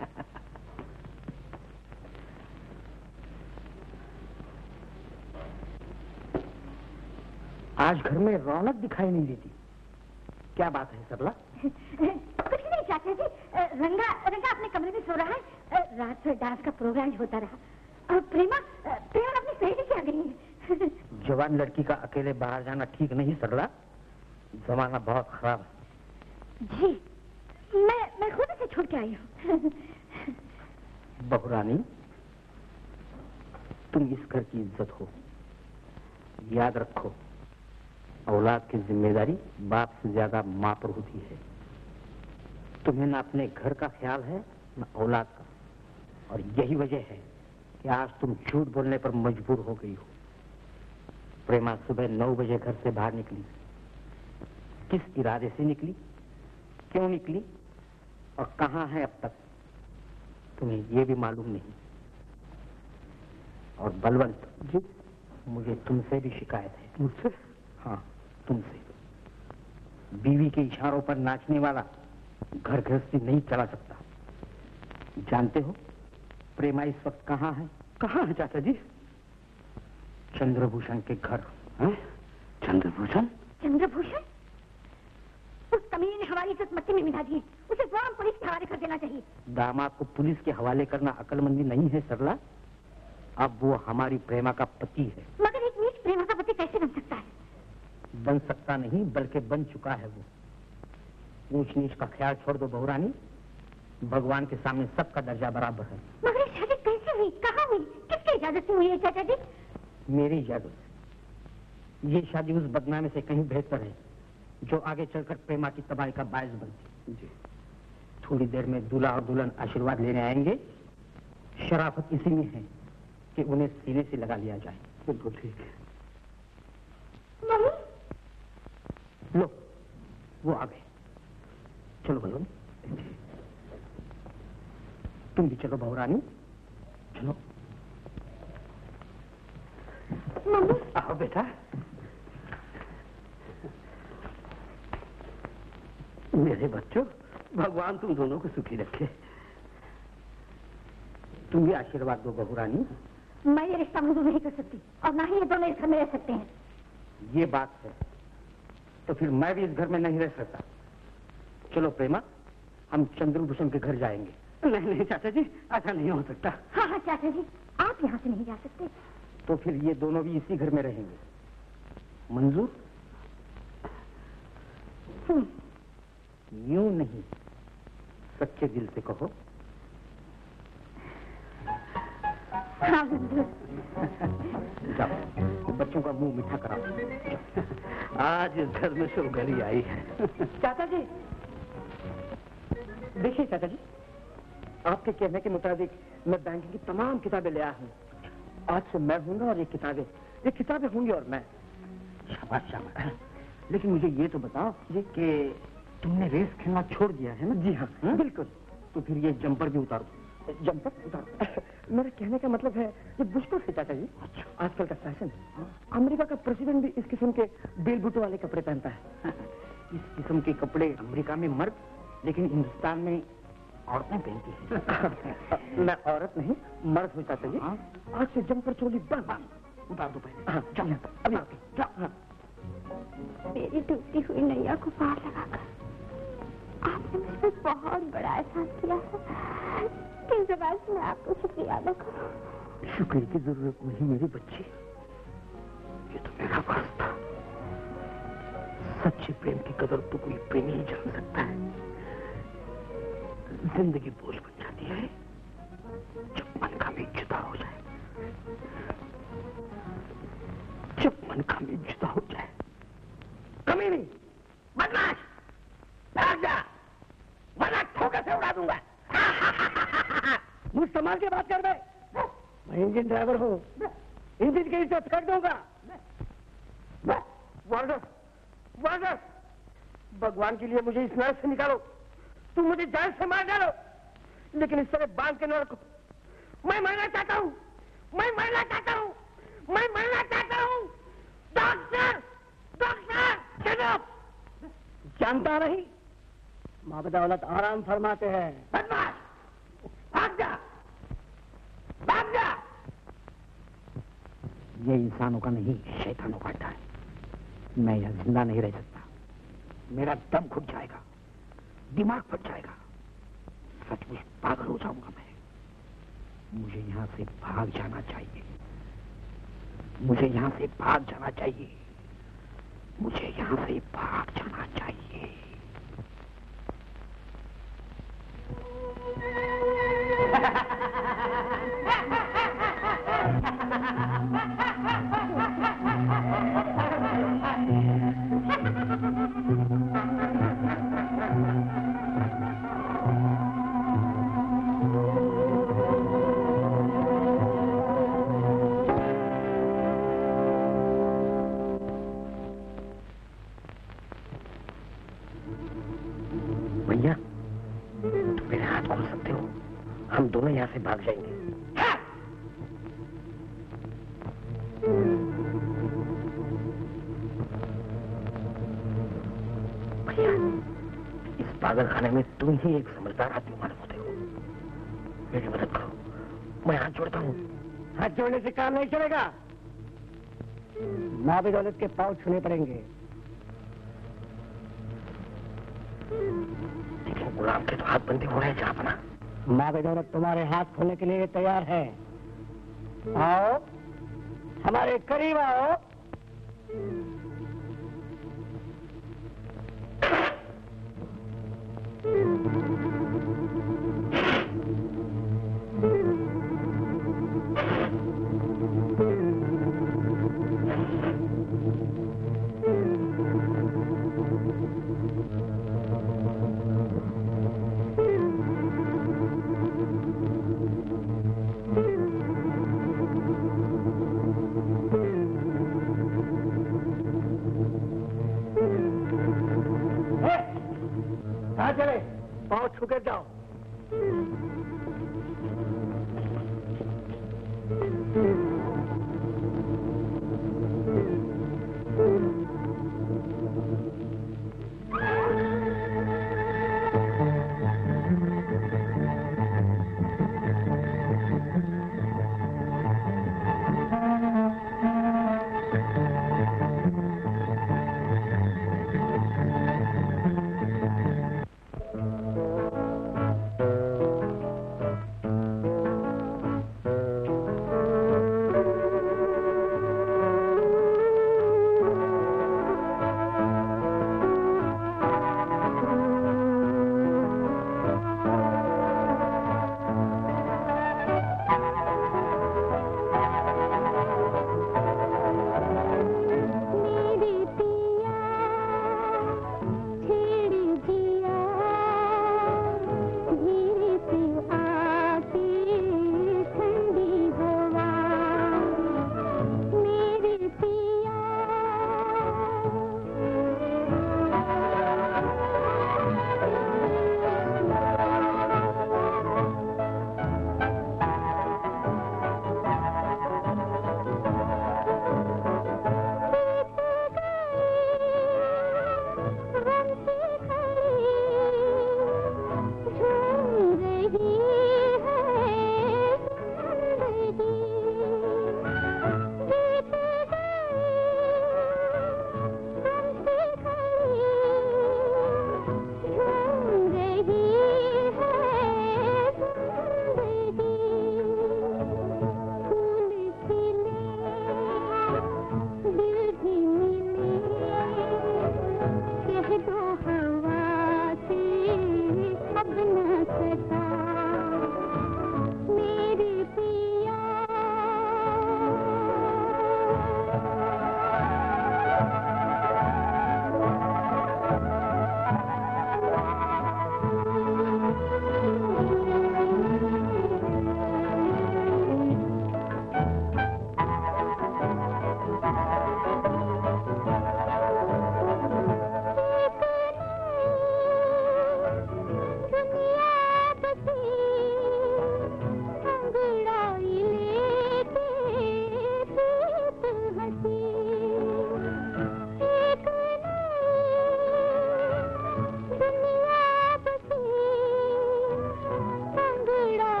आज घर में रौनक दिखाई नहीं देती, क्या बात है सरला? कुछ नहीं चाचा जी, रंगा रंगा अपने कमरे में सो रहा है। रात से डांस का प्रोग्राम होता रहा और प्रेमा प्रेमा अपनी सहेली से आ गई है। जवान लड़की का अकेले बाहर जाना ठीक नहीं सरला, जमाना बहुत खराब है। जी, मैं मैं खुद इसे छोड़ के आई हूँ। बहुरानी, तुम इस घर की इज्जत हो, याद रखो। औलाद की जिम्मेदारी बाप से ज्यादा माँ पर होती है। तुम्हें ना अपने घर का ख्याल है ना औलाद का, और यही वजह है कि आज तुम झूठ बोलने पर मजबूर हो गई हो। प्रेमा सुबह नौ बजे घर से बाहर निकली। किस इरादे से निकली, क्यों निकली और कहाँ है अब तक, तुम्हें यह भी मालूम नहीं। और बलवंत जी, मुझे तुमसे भी शिकायत है। मुझसे? हाँ, तुमसे। बीवी के इशारों पर नाचने वाला घर गृहस्थी नहीं चला सकता। जानते हो प्रेमा इस वक्त कहाँ है? कहाँ है चाचा जी? चंद्रभूषण के घर। है? चंद्रभूषण? चंद्रभूषण? उस कमीने ने हमारी इज्जत मट्टी में मिला दी। उसे फौरन पुलिस के हवाले कर देना चाहिए। दामाद को पुलिस के हवाले करना अक्लमंदी नहीं है सरला। अब वो हमारी प्रेमा का पति है। मगर एक नीच प्रेमा का पति कैसे बन सकता है? बन सकता नहीं बल्कि बन चुका है वो। ऊंच नीच का ख्याल छोड़ दो बहुरानी, भगवान के सामने सबका दर्जा बराबर है। मगर ये शादी कैसे हुई, कहाँ हुई, किसकी इजाजत से हुई है चाचा जी? मेरी इजाजत से। ये शादी उस बदनामी से कहीं बेहतर है जो आगे चलकर प्रेमा की तबाही का बायस बनती। जी, थोड़ी देर में दूल्हा और दुल्हन आशीर्वाद लेने आएंगे। शराफत इसी में है कि उन्हें सीने से लगा लिया जाए। बिल्कुल ठीक है। मम्मी, लो वो आ गए। चलो बलवन, तुम भी चलो बहुरानी, चलो। मम्मी, आओ बेटा। मेरे बच्चों, भगवान तुम दोनों को सुखी रखे। तुम भी आशीर्वाद दो बहुरानी। मैं ये रिश्ता मंजूर नहीं कर सकती और ना ही ये दोनों इस घर में रह सकते हैं। ये बात है तो फिर मैं भी इस घर में नहीं रह सकता। चलो प्रेमा, हम चंद्रभूषण के घर जाएंगे। नहीं नहीं चाचा जी, ऐसा नहीं हो सकता। हाँ हाँ चाचा जी, आप यहाँ से नहीं जा सकते। तो फिर ये दोनों भी इसी घर में रहेंगे। मंजूर? यूं नहीं, सच्चे दिल से कहो। हाँ मंजूर। जाओ, बच्चों का मुंह मीठा कराओ। आज इस घर में शुभ घड़ी आई है। चाचा जी, देखिए चाचा जी, आपके कहने के मुताबिक मैं बैंकिंग की तमाम किताबें ले आया हूँ। आज से मैं हूँगा और ये किताबें ये किताबें होंगी और मैं। शाबाश शाबाश। लेकिन मुझे ये तो बताओ जी कि तुमने रेस खेलना छोड़ दिया है ना? जी हाँ, हा? बिल्कुल। तो फिर ये जंपर भी उतारो। जंपर उतारो? मेरा कहने का मतलब है ये मुश्किल है चाचा जी। अच्छा। आजकल का फैशन है। अमेरिका का प्रेसिडेंट भी इस किस्म के बेल बूटों वाले कपड़े पहनता है। इस किस्म के कपड़े अमेरिका में मर्द, लेकिन हिंदुस्तान में औरतें पहनती हैं। मैं औरत नहीं, मर्द हूँ चाचा जी। आज से जमकर चोली बंद बंद उतार दो पहले। चलो अभी आके जाओ। मेरी डूबती हुई नैया को पार लगाकर आपने मुझ पर बहुत बड़ा एहसान किया है। किस जबान से मैं आपको शुक्रिया अदा करूं? शुक्र की जरूरत नहीं मेरी बच्ची, ये तो मेरा फर्ज था। सच्चे प्रेम की कदर तो कोई प्रेमी ही जान सकता है। जिंदगी बोझ बन जाती है जब मन का मीत जुदा हो जाए, जब मन का मीत जुदा हो जाए। कमी नहीं, बदमाश, भाग जा, वरना ठोकर से उड़ा दूंगा। मुझ संभाल के बात कर बे। मैं इंजन ड्राइवर हूँ, इंजन के हिस्से फेंक दूंगा। वार्डर, वार्डर, भगवान के लिए मुझे इस नरक से निकालो। तुम मुझे जान से मार डालो, लेकिन इस तरह बांध के न रखो। मैं मरना चाहता हूँ, मैं मरना चाहता हूँ, मैं मरना चाहता हूँ। डॉक्टर, डॉक्टर, चलो। जानता नहीं, माँ बदौलत आराम फरमाते हैं। बदमाश, भाग जा, भाग जा। ये इंसानों का नहीं, शैतानों का अड्डा है। मैं यहाँ जिंदा नहीं रह सकता। मेरा दम घुट जाएगा, दिमाग फट जाएगा, सचमुच पागल हो जाऊंगा मैं। मुझे यहाँ से भाग जाना चाहिए, मुझे यहाँ से भाग जाना चाहिए, मुझे यहाँ से भाग जाना चाहिए। भैया, तुम मेरे हाथ खोल सकते हो, हम दोनों यहाँ से भाग जाएंगे। भैया, इस पागल खाने में तुम ही एक समझदार आदमी मालूम होते हो। मेरी मदद करो, मैं हाथ जोड़ता हूँ। हाथ जोड़ने से काम नहीं चलेगा, माँ बदौलत के पाँव छूने पड़ेंगे। लेकिन गुलाम के तो हाथ बंधे हो रहे हैं जहां। माँ बदौलत तुम्हारे हाथ खोलने के लिए तैयार है। आओ, हमारे करीब आओ। चले, पाँव छू कर जाओ।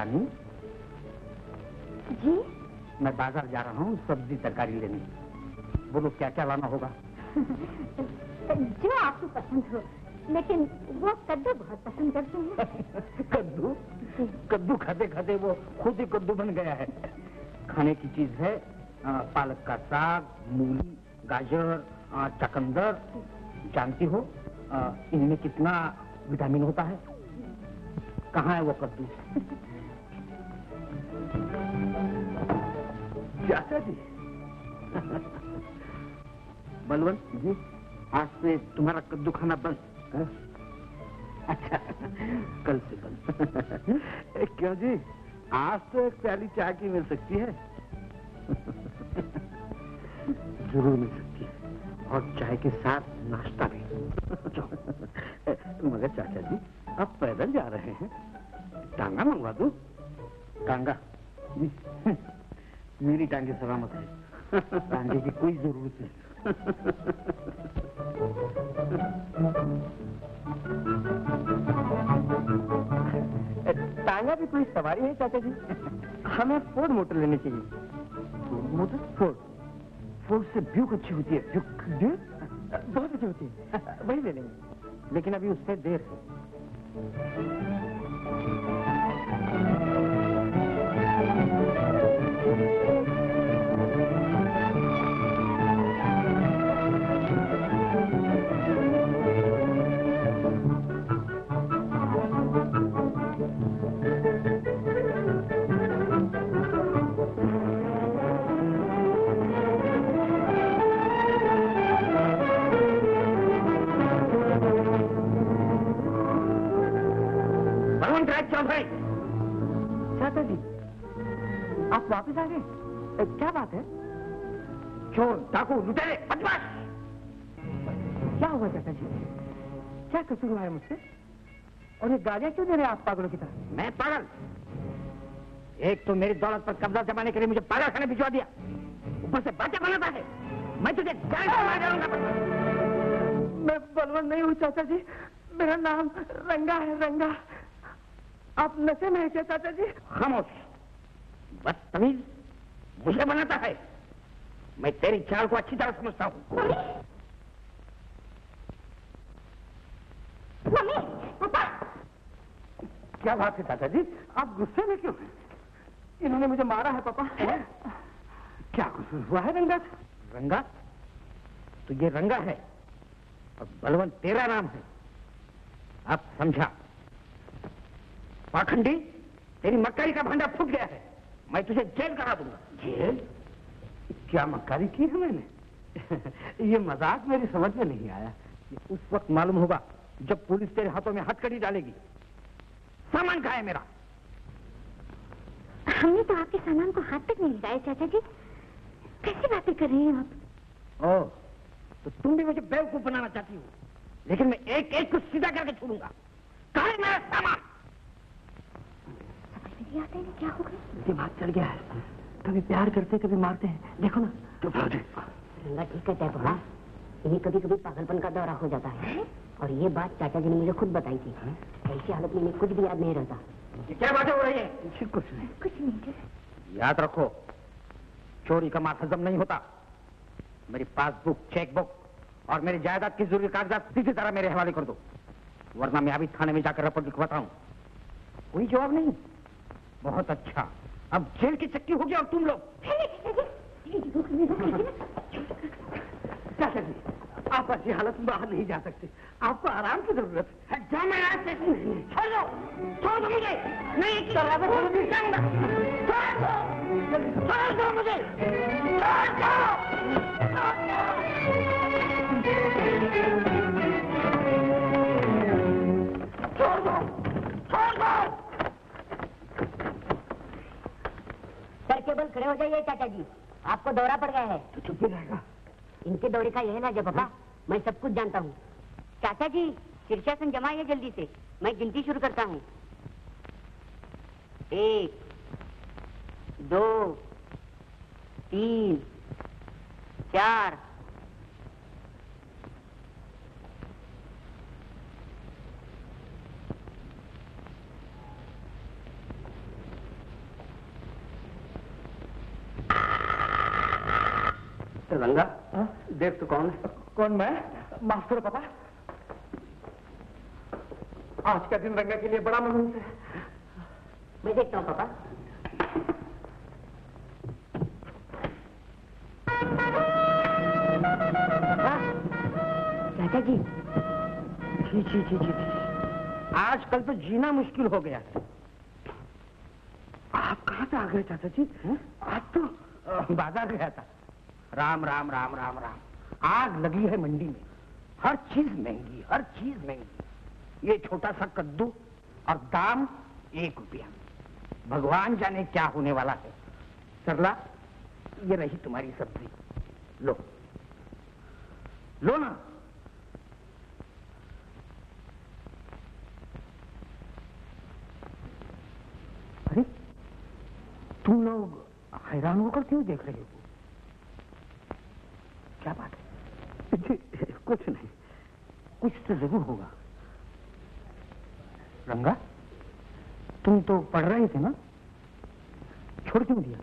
रानी जी मैं बाजार जा रहा हूँ सब्जी तरकारी लेने। बोलो क्या क्या लाना होगा? जो आपको पसंद हो, लेकिन वो कद्दू बहुत पसंद करते हैं। कद्दू? कद्दू खाते खाते वो खुद ही कद्दू बन गया है। खाने की चीज है आ, पालक का साग, मूली, गाजर, आ, चकंदर। जानती हो आ, इनमें कितना विटामिन होता है? कहाँ है वो कद्दू? चाचा जी। बलवंत जी, आज से तुम्हारा कद्दू खाना बंद। अच्छा, कल से बंद। क्यों जी, आज तो एक प्याली चाय की मिल सकती है। जरूर मिल सकती है, और चाय के साथ नाश्ता भी। मगर चाचा जी, आप पैदल जा रहे हैं, टांगा मंगवा दो। टांगा? मेरी टांगे सलामत है, टांगे की कोई जरूरत नहीं। टांगा भी कोई सवारी है चाचा जी? हमें फोर्ड मोटर लेनी चाहिए। Ford motor? फोर्ड फोर्ड से ब्यूक अच्छी होती है। ब्यूक? ब्यूक? बहुत अच्छी होती है, वही ले लेंगे। लेकिन अभी उससे देर है। चौधरी, चाचा जी, आप वापस आ गए? क्या बात है? चोर, डाकू, लुटेरे, बदमाश! क्या हुआ चाचा जी? क्या कसूर हुआ है मुझसे? और ये गालियां क्यों दे रहे हैं आप पागलों की तरह? मैं पागल? एक तो मेरी दौलत पर कब्जा जमाने के लिए मुझे पागल खाने भिजवा दिया, ऊपर से बातें बनाता है। मैं तुझे जान से मार डालूंगा। मैं बलवंत नहीं हूँ चाचा जी, मेरा नाम रंगा है, रंगा। आप नशे में हैं क्या चाचा जी? खामोश, बदतमीज, मुझे बनाता है। मैं तेरी चाल को अच्छी तरह समझता हूँ। मम्मी, पापा। क्या बात है चाचा जी, आप गुस्से में क्यों हैं? इन्होंने मुझे मारा है पापा। क्या कसूर हुआ है रंगा? रंगा? तो ये रंगा है और बलवंत तेरा नाम है। अब समझा? पाखंडी, तेरी मक्कारी का भांडा फूट गया है। मैं तुझे जेल करा दूंगा। जेल? क्या मक्कारी की है मैंने? ये मजाक मेरी समझ में नहीं आया। उस वक्त मालूम होगा जब पुलिस तेरे हाथों में हथकड़ी डालेगी। सामान कहाँ है मेरा? हमने तो आपके सामान को हाथ तक नहीं लगाया चाचा जी। कैसी बातें कर रही हैं आप? ओह, तो तुम भी मुझे बेवकूफ बनाना चाहती हो, लेकिन मैं एक एक को सीधा करके छोड़ूंगा। कहाँ है मेरा सामान? आते हैं, क्या हो गया? दिमाग चल गया है, कभी प्यार करते कभी मारते हैं। देखो ना। चुप रहो जी। रंगा ठीक कहता है पापा, इन्हें कभी कभी पागलपन का दौरा हो जाता है। और ये बात चाचा जी ने मुझे खुद बताई थी। ऐसी हालत में इन्हें कुछ भी याद नहीं रहता। ये क्या बातें हो रही है? कुछ नहीं, कुछ नहीं। याद रखो, चोरी का माल हजम नहीं होता। मेरी पासबुक, चेकबुक और मेरी जायदाद की जरूरी कागजात सीधी तरह मेरे हवाले कर दो, वरना मैं अभी थाने में जाकर रिपोर्ट लिखवाता हूँ। कोई जवाब नहीं? बहुत अच्छा, अब जेल की चक्की होगी और तुम लोग। चाचा जी, आप ऐसी हालत में बाहर नहीं जा सकते, आपको आराम की जरूरत है। जा मैं यहाँ से, छोड़ दो, छोड़ दो मुझे। नहीं, दरवाजा खोलो, जाऊंगा। छोड़ दो, छोड़ दो मुझे, छोड़ दो, छोड़ दो, छोड़ दो। सर केवल खड़े हो जाइए चाचा जी, आपको दौरा पड़ गया है। तो चुप ही रहेगा। इनके दौरे का यह इलाज है पापा, मैं सब कुछ जानता हूँ। चाचा जी, शीर्षासन जमाइए जल्दी से, मैं गिनती शुरू करता हूँ। एक, दो, तीन, चार, रंगा, देख तो कौन है? कौन? मैं? माफ करो पापा, आज का दिन रंगा के लिए बड़ा मनहूस है। मैं देखता हूँ पापा। चाचा जी, जी जी जी जी आजकल तो जीना मुश्किल हो गया है। आप कहाँ से आ गए चाचा जी? आज तो आ, बाजार गया था। राम राम राम राम राम, आग लगी है मंडी में, हर चीज महंगी, हर चीज महंगी। ये छोटा सा कद्दू और दाम एक रुपया, भगवान जाने क्या होने वाला है। सरला, ये रही तुम्हारी सब्जी, लो लो ना। अरे तुम लोग हैरान होकर क्यों देख रहे हो? क्या बात है? कुछ नहीं। कुछ तो जरूर होगा। रंगा, तुम तो पढ़ रहे थे ना, छोड़ क्यों दिया?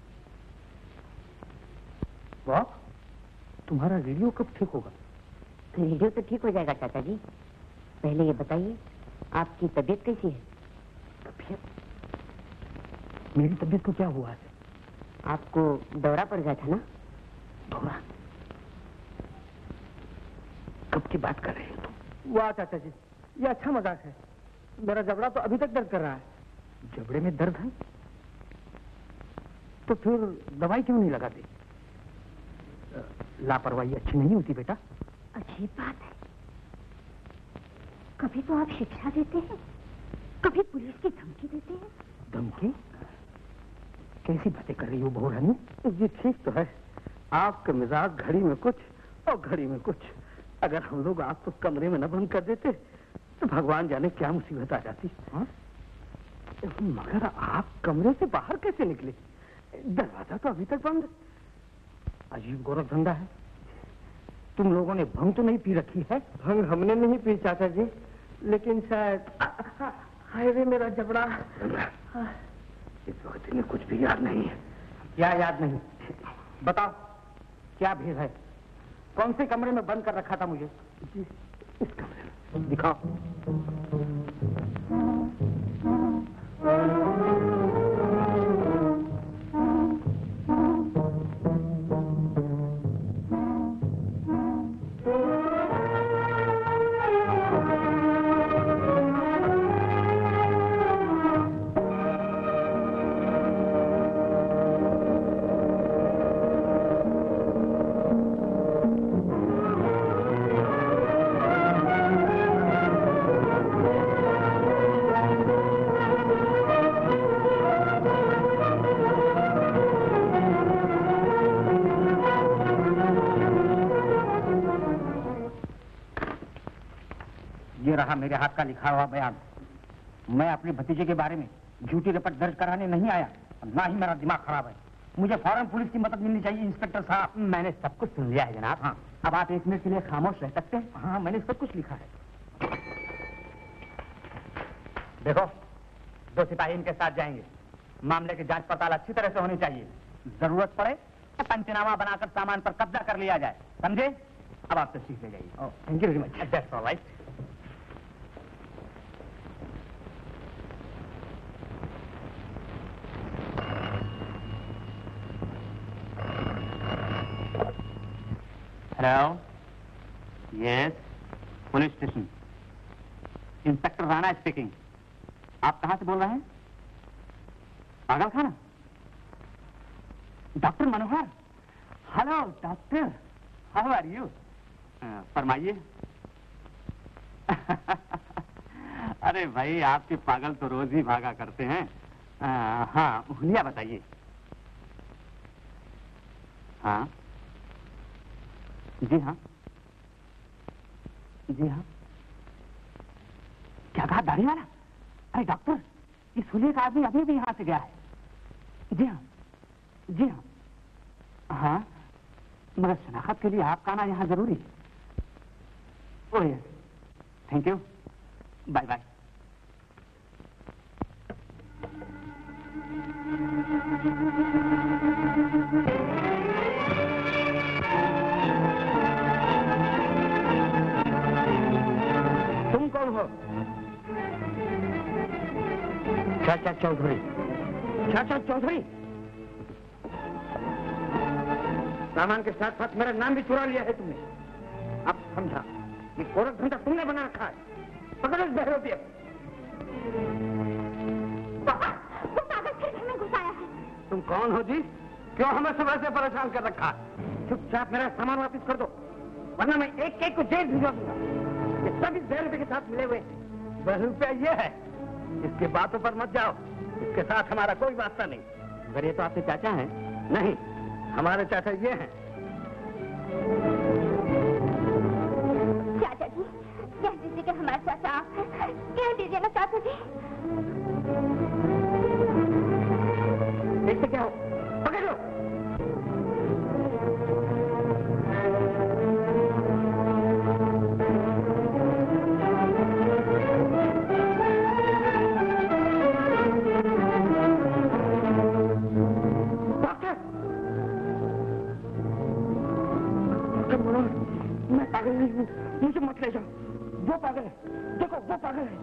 वाह, तुम्हारा रेडियो कब ठीक होगा? रेडियो तो ठीक हो जाएगा चाचा जी। पहले ये बताइए, आपकी तबीयत कैसी है? तबीयत? मेरी तबीयत को क्या हुआ है? आपको दौरा पड़ गया था ना? दौरा? कब की बात कर रहे हो तुम? वाह चाचा जी, ये अच्छा मजाक है। मेरा जबड़ा तो अभी तक दर्द कर रहा है। जबड़े में दर्द है? तो फिर दवाई क्यों नहीं लगाते? लापरवाही अच्छी नहीं होती बेटा। अजीब बात है, कभी तो आप शिक्षा देते हैं, कभी पुलिस की धमकी देते हैं। धमकी? कैसी बातें कर रही हो बहू रानी? ये ठीक तो है, आपका मिजाज घड़ी में कुछ और घड़ी में कुछ। अगर हम लोग आपको कमरे में न बंद कर देते तो भगवान जाने क्या मुसीबत आ जाती। हाँ? मगर आप कमरे से बाहर कैसे निकले? दरवाजा तो अभी तक बंद। अजीब गोरख धंधा है। तुम लोगों ने भंग तो नहीं पी रखी है? भंग हमने नहीं पी चाचा जी, लेकिन शायद हाईवे मेरा जबड़ा। इस वक्त इन्हें कुछ भी याद नहीं है। क्या याद नहीं? बताओ, क्या भेद है? कौन से कमरे में बंद कर रखा था मुझे? जी, इस कमरे में। दिखाओ। रहा मेरे हाथ का लिखा हुआ बयान। मैं अपने भतीजे के बारे में झूठी रिपोर्ट दर्ज कराने नहीं आया, ना ही मेरा दिमाग खराब है। मुझे फौरन पुलिस की मदद मिलनी चाहिए इंस्पेक्टर साहब। मैंने सब कुछ सुन लिया है जनाब। हाँ, अब आप एक मिनट के लिए खामोश रह सकते हैं? हाँ, मैंने सब कुछ लिखा है। देखो, दो सिपाही इनके साथ जाएंगे। मामले की जांच पड़ताल अच्छी तरह से होनी चाहिए। जरूरत पड़े तो पंचनामा बनाकर सामान पर कब्जा कर लिया जाए, समझे? अब आप तशरीफ ले जाइए। Thank you very much. That's all right. Hello, yes, police station, inspector Rana speaking. आप कहाँ से बोल रहे हैं? पागल खाना? Doctor Manohar? Hello doctor, how are you? फरमाइए। अरे भाई, आपके पागल तो रोज ही भागा करते हैं। आ, हाँ, हुलिया बताइए। हाँ जी, हाँ जी, हाँ। क्या कहा, दाढ़ी वाला? अरे डॉक्टर, इस हुलिये का आदमी अभी भी यहाँ से गया है। जी हाँ, जी हाँ, हाँ, मगर शनाख्त के लिए आपका आना यहाँ जरूरी है। Oh yes, thank you, bye bye. Chacha Chaudhary. चाचा चौधरी, सामान के साथ साथ मेरा नाम भी चुरा लिया है तुमने। अब समझा कि गोरख धंधा तुमने बना रखा है। पकड़ो इस बहरोपिया। वो पागल फिर घर में घुस आया है। तुम कौन हो जी? क्यों हमें सुबह से परेशान कर रखा है? चुपचाप मेरा सामान वापस कर दो, वरना मैं एक एक को जेल भिजवा दूंगा। ये सब इस बहरुपये के साथ मिले हुए हैं। बहरुपया ये है, इसके बातों पर मत जाओ, इसके साथ हमारा कोई वास्ता नहीं। अगर ये तो आपके चाचा हैं? नहीं, हमारे चाचा ये हैं। चाचा जी, कह दीजिए कि हमारे चाचा आप हैं। कह दीजिए ना चाचा जी। देखते क्या हो, पकड़ लो। मैं पागल नहीं हूँ, मुझे मत ले जाओ। वो पागल है, देखो वो पागल है।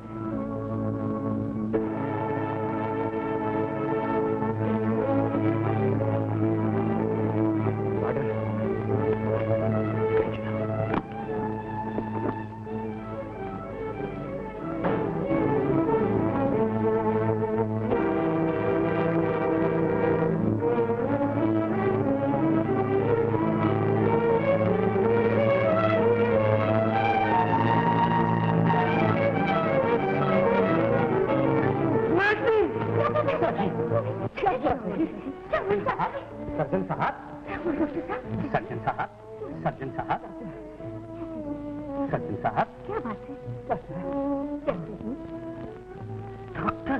सर्जन साहब, सर्जन साहब, सर्जन साहब, सर्जन साहब, क्या बात है? डॉक्टर,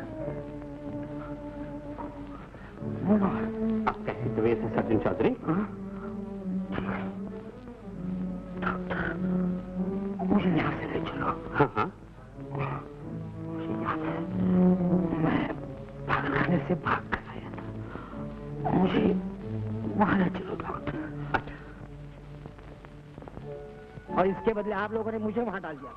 आप कैसी तबीयत है सर्जन चौधरी? डॉक्टर, मुझे यहाँ से ले चलो। हाँ हाँ, मुझे याद है, मैं पागलखाने से भाग कर आया था। मुझे वहाँ ले चलो डॉक्टर। अच्छा। और इसके बदले आप लोगों ने मुझे वहाँ डाल दिया।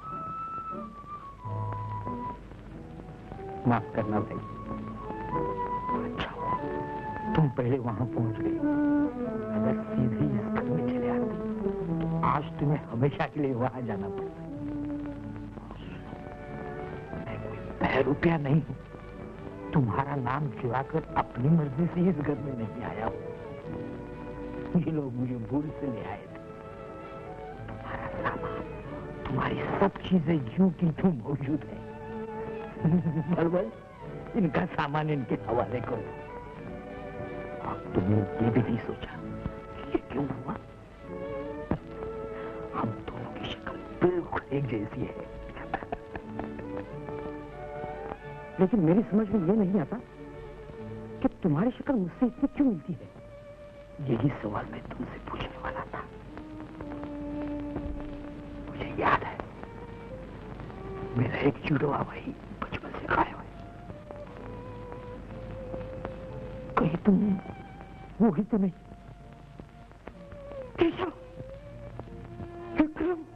माफ करना भाई। अच्छा, तुम पहले वहाँ पहुँच गए। अगर सीधे इस घर में चले आते तो आज तुम्हें हमेशा के लिए वहाँ जाना पड़ता। मैं कोई बहरुपया नहीं हूँ। तुम्हारा नाम चुराकर अपनी मर्जी से इस घर में नहीं आया हूँ। ये लोग मुझे भूल से ले आए थे। तुम्हारा सामान, तुम्हारी सब चीजें यूं की तुम मौजूद है। बलबल, इनका सामान इनके हवाले करो। अब तुमने ये भी नहीं सोचा कि ये क्यों हुआ? हम दोनों की शक्ल बिल्कुल एक जैसी है। लेकिन मेरी समझ में ये नहीं आता कि तुम्हारी शक्ल मुझसे इतनी क्यों मिलती है। यही सवाल मैं तुमसे पूछने वाला था। मुझे याद है, मेरा एक जुड़वा भाई बचपन से गायब है। कहीं तुम वो ही तो नहीं? केशव, विक्रम,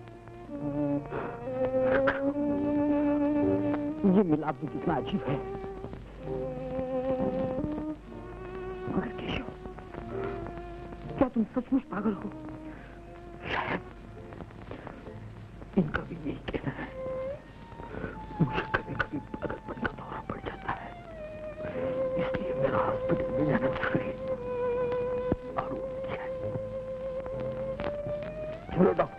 ये मिलाप भी कितना अजीब है। मगर केशव, क्या तुम सचमुच पागल हो? शायद इनका भी यही कहना है। मुझे कभी कभी पागलपन का दौरा पड़ जाता है, इसलिए मेरा हॉस्पिटल में जाना जरूरी है। और वो क्या है? चलो डॉक्टर।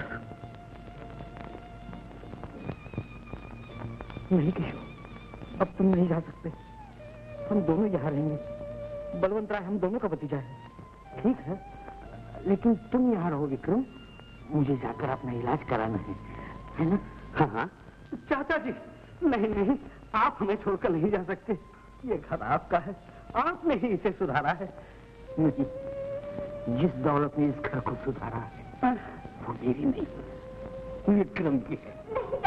नहीं केशव, अब तुम नहीं जा सकते। हम दोनों यहाँ रहेंगे। बलवंत राय हम दोनों का भतीजा है। ठीक है, लेकिन तुम यहाँ रहो विक्रम। मुझे जाकर अपना इलाज कराना है, है ना? हाँ हाँ। चाचा जी, नहीं नहीं, आप हमें छोड़कर नहीं जा सकते। ये घर आपका है, आपने ही इसे सुधारा है। नहीं, जिस दौलत ने इस घर को सुधारा है वो मेरी नहीं, विक्रम की है।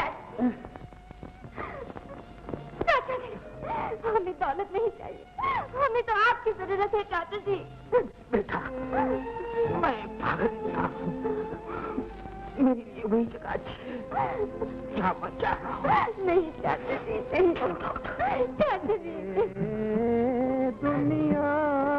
हमें दौलत नहीं चाहिए, हमें तो आपकी जरूरत है चाचा जी। बेटा, मैं पागल था। मेरे लिए वही जगह अच्छी है। यहाँ मत जा रहा हूँ। नहीं चाचा जी, नहीं चाचा जी। दुनिया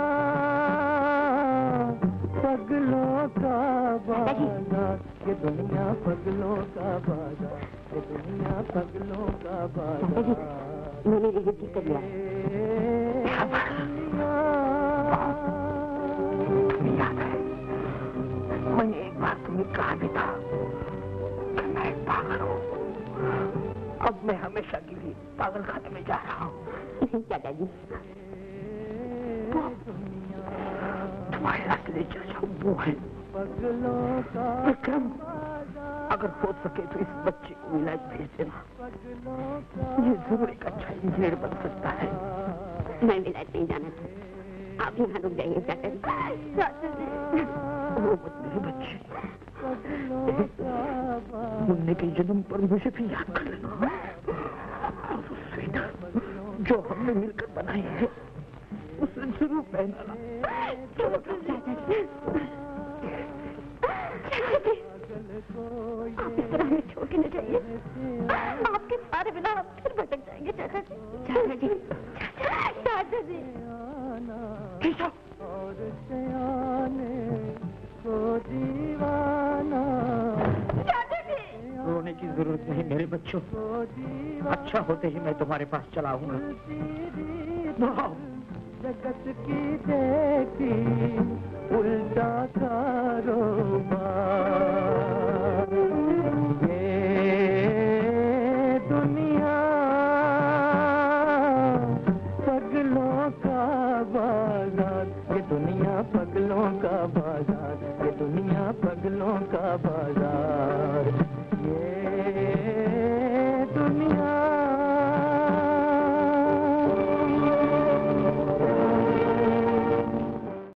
पगलों का बाजार, ये दुनिया पगलों का बाजार, ये दुनिया पगलों का बाजार। मैंने रिजल्ट कर लिया। तुम्हें याद है, मैंने एक बार तुम्हें कहा भी था कि मैं एक पागल हूँ। अब मैं हमेशा के लिए पागल खाने में जा रहा हूँ। नहीं चाचा जी, तुम्हारे असली चाचा वो है विक्रम। अगर हो सके तो इस बच्चे को विलायत भेज देना। ये जरूर एक अच्छा इंजीनियर बन सकता है। मैं विलायत नहीं जाना था। आप यहाँ रुक जाइए चाचा जी। चाचा जी, वो मत मेरे बच्चे। मुन्ने के जन्म पर मुझे भी याद कर लेना। वो स्वेटर जो हमने मिलकर बनाई है उसे जरूर पहनाना। चाचा जी, आप इस तरह हमें छोड़ के न जाइए। आपके सारे बिना हम फिर भटक जाएंगे चाचा जी। चाचा जी, चाचा जी। चाचा जी, रोने की जरूरत नहीं मेरे बच्चों। अच्छा होते ही मैं तुम्हारे पास चला आऊंगा। जगत की देखी उल्टा कारोबार, ये दुनिया पगलों का बाजार, ये दुनिया पगलों का बाजार, ये दुनिया पगलों का बाजार।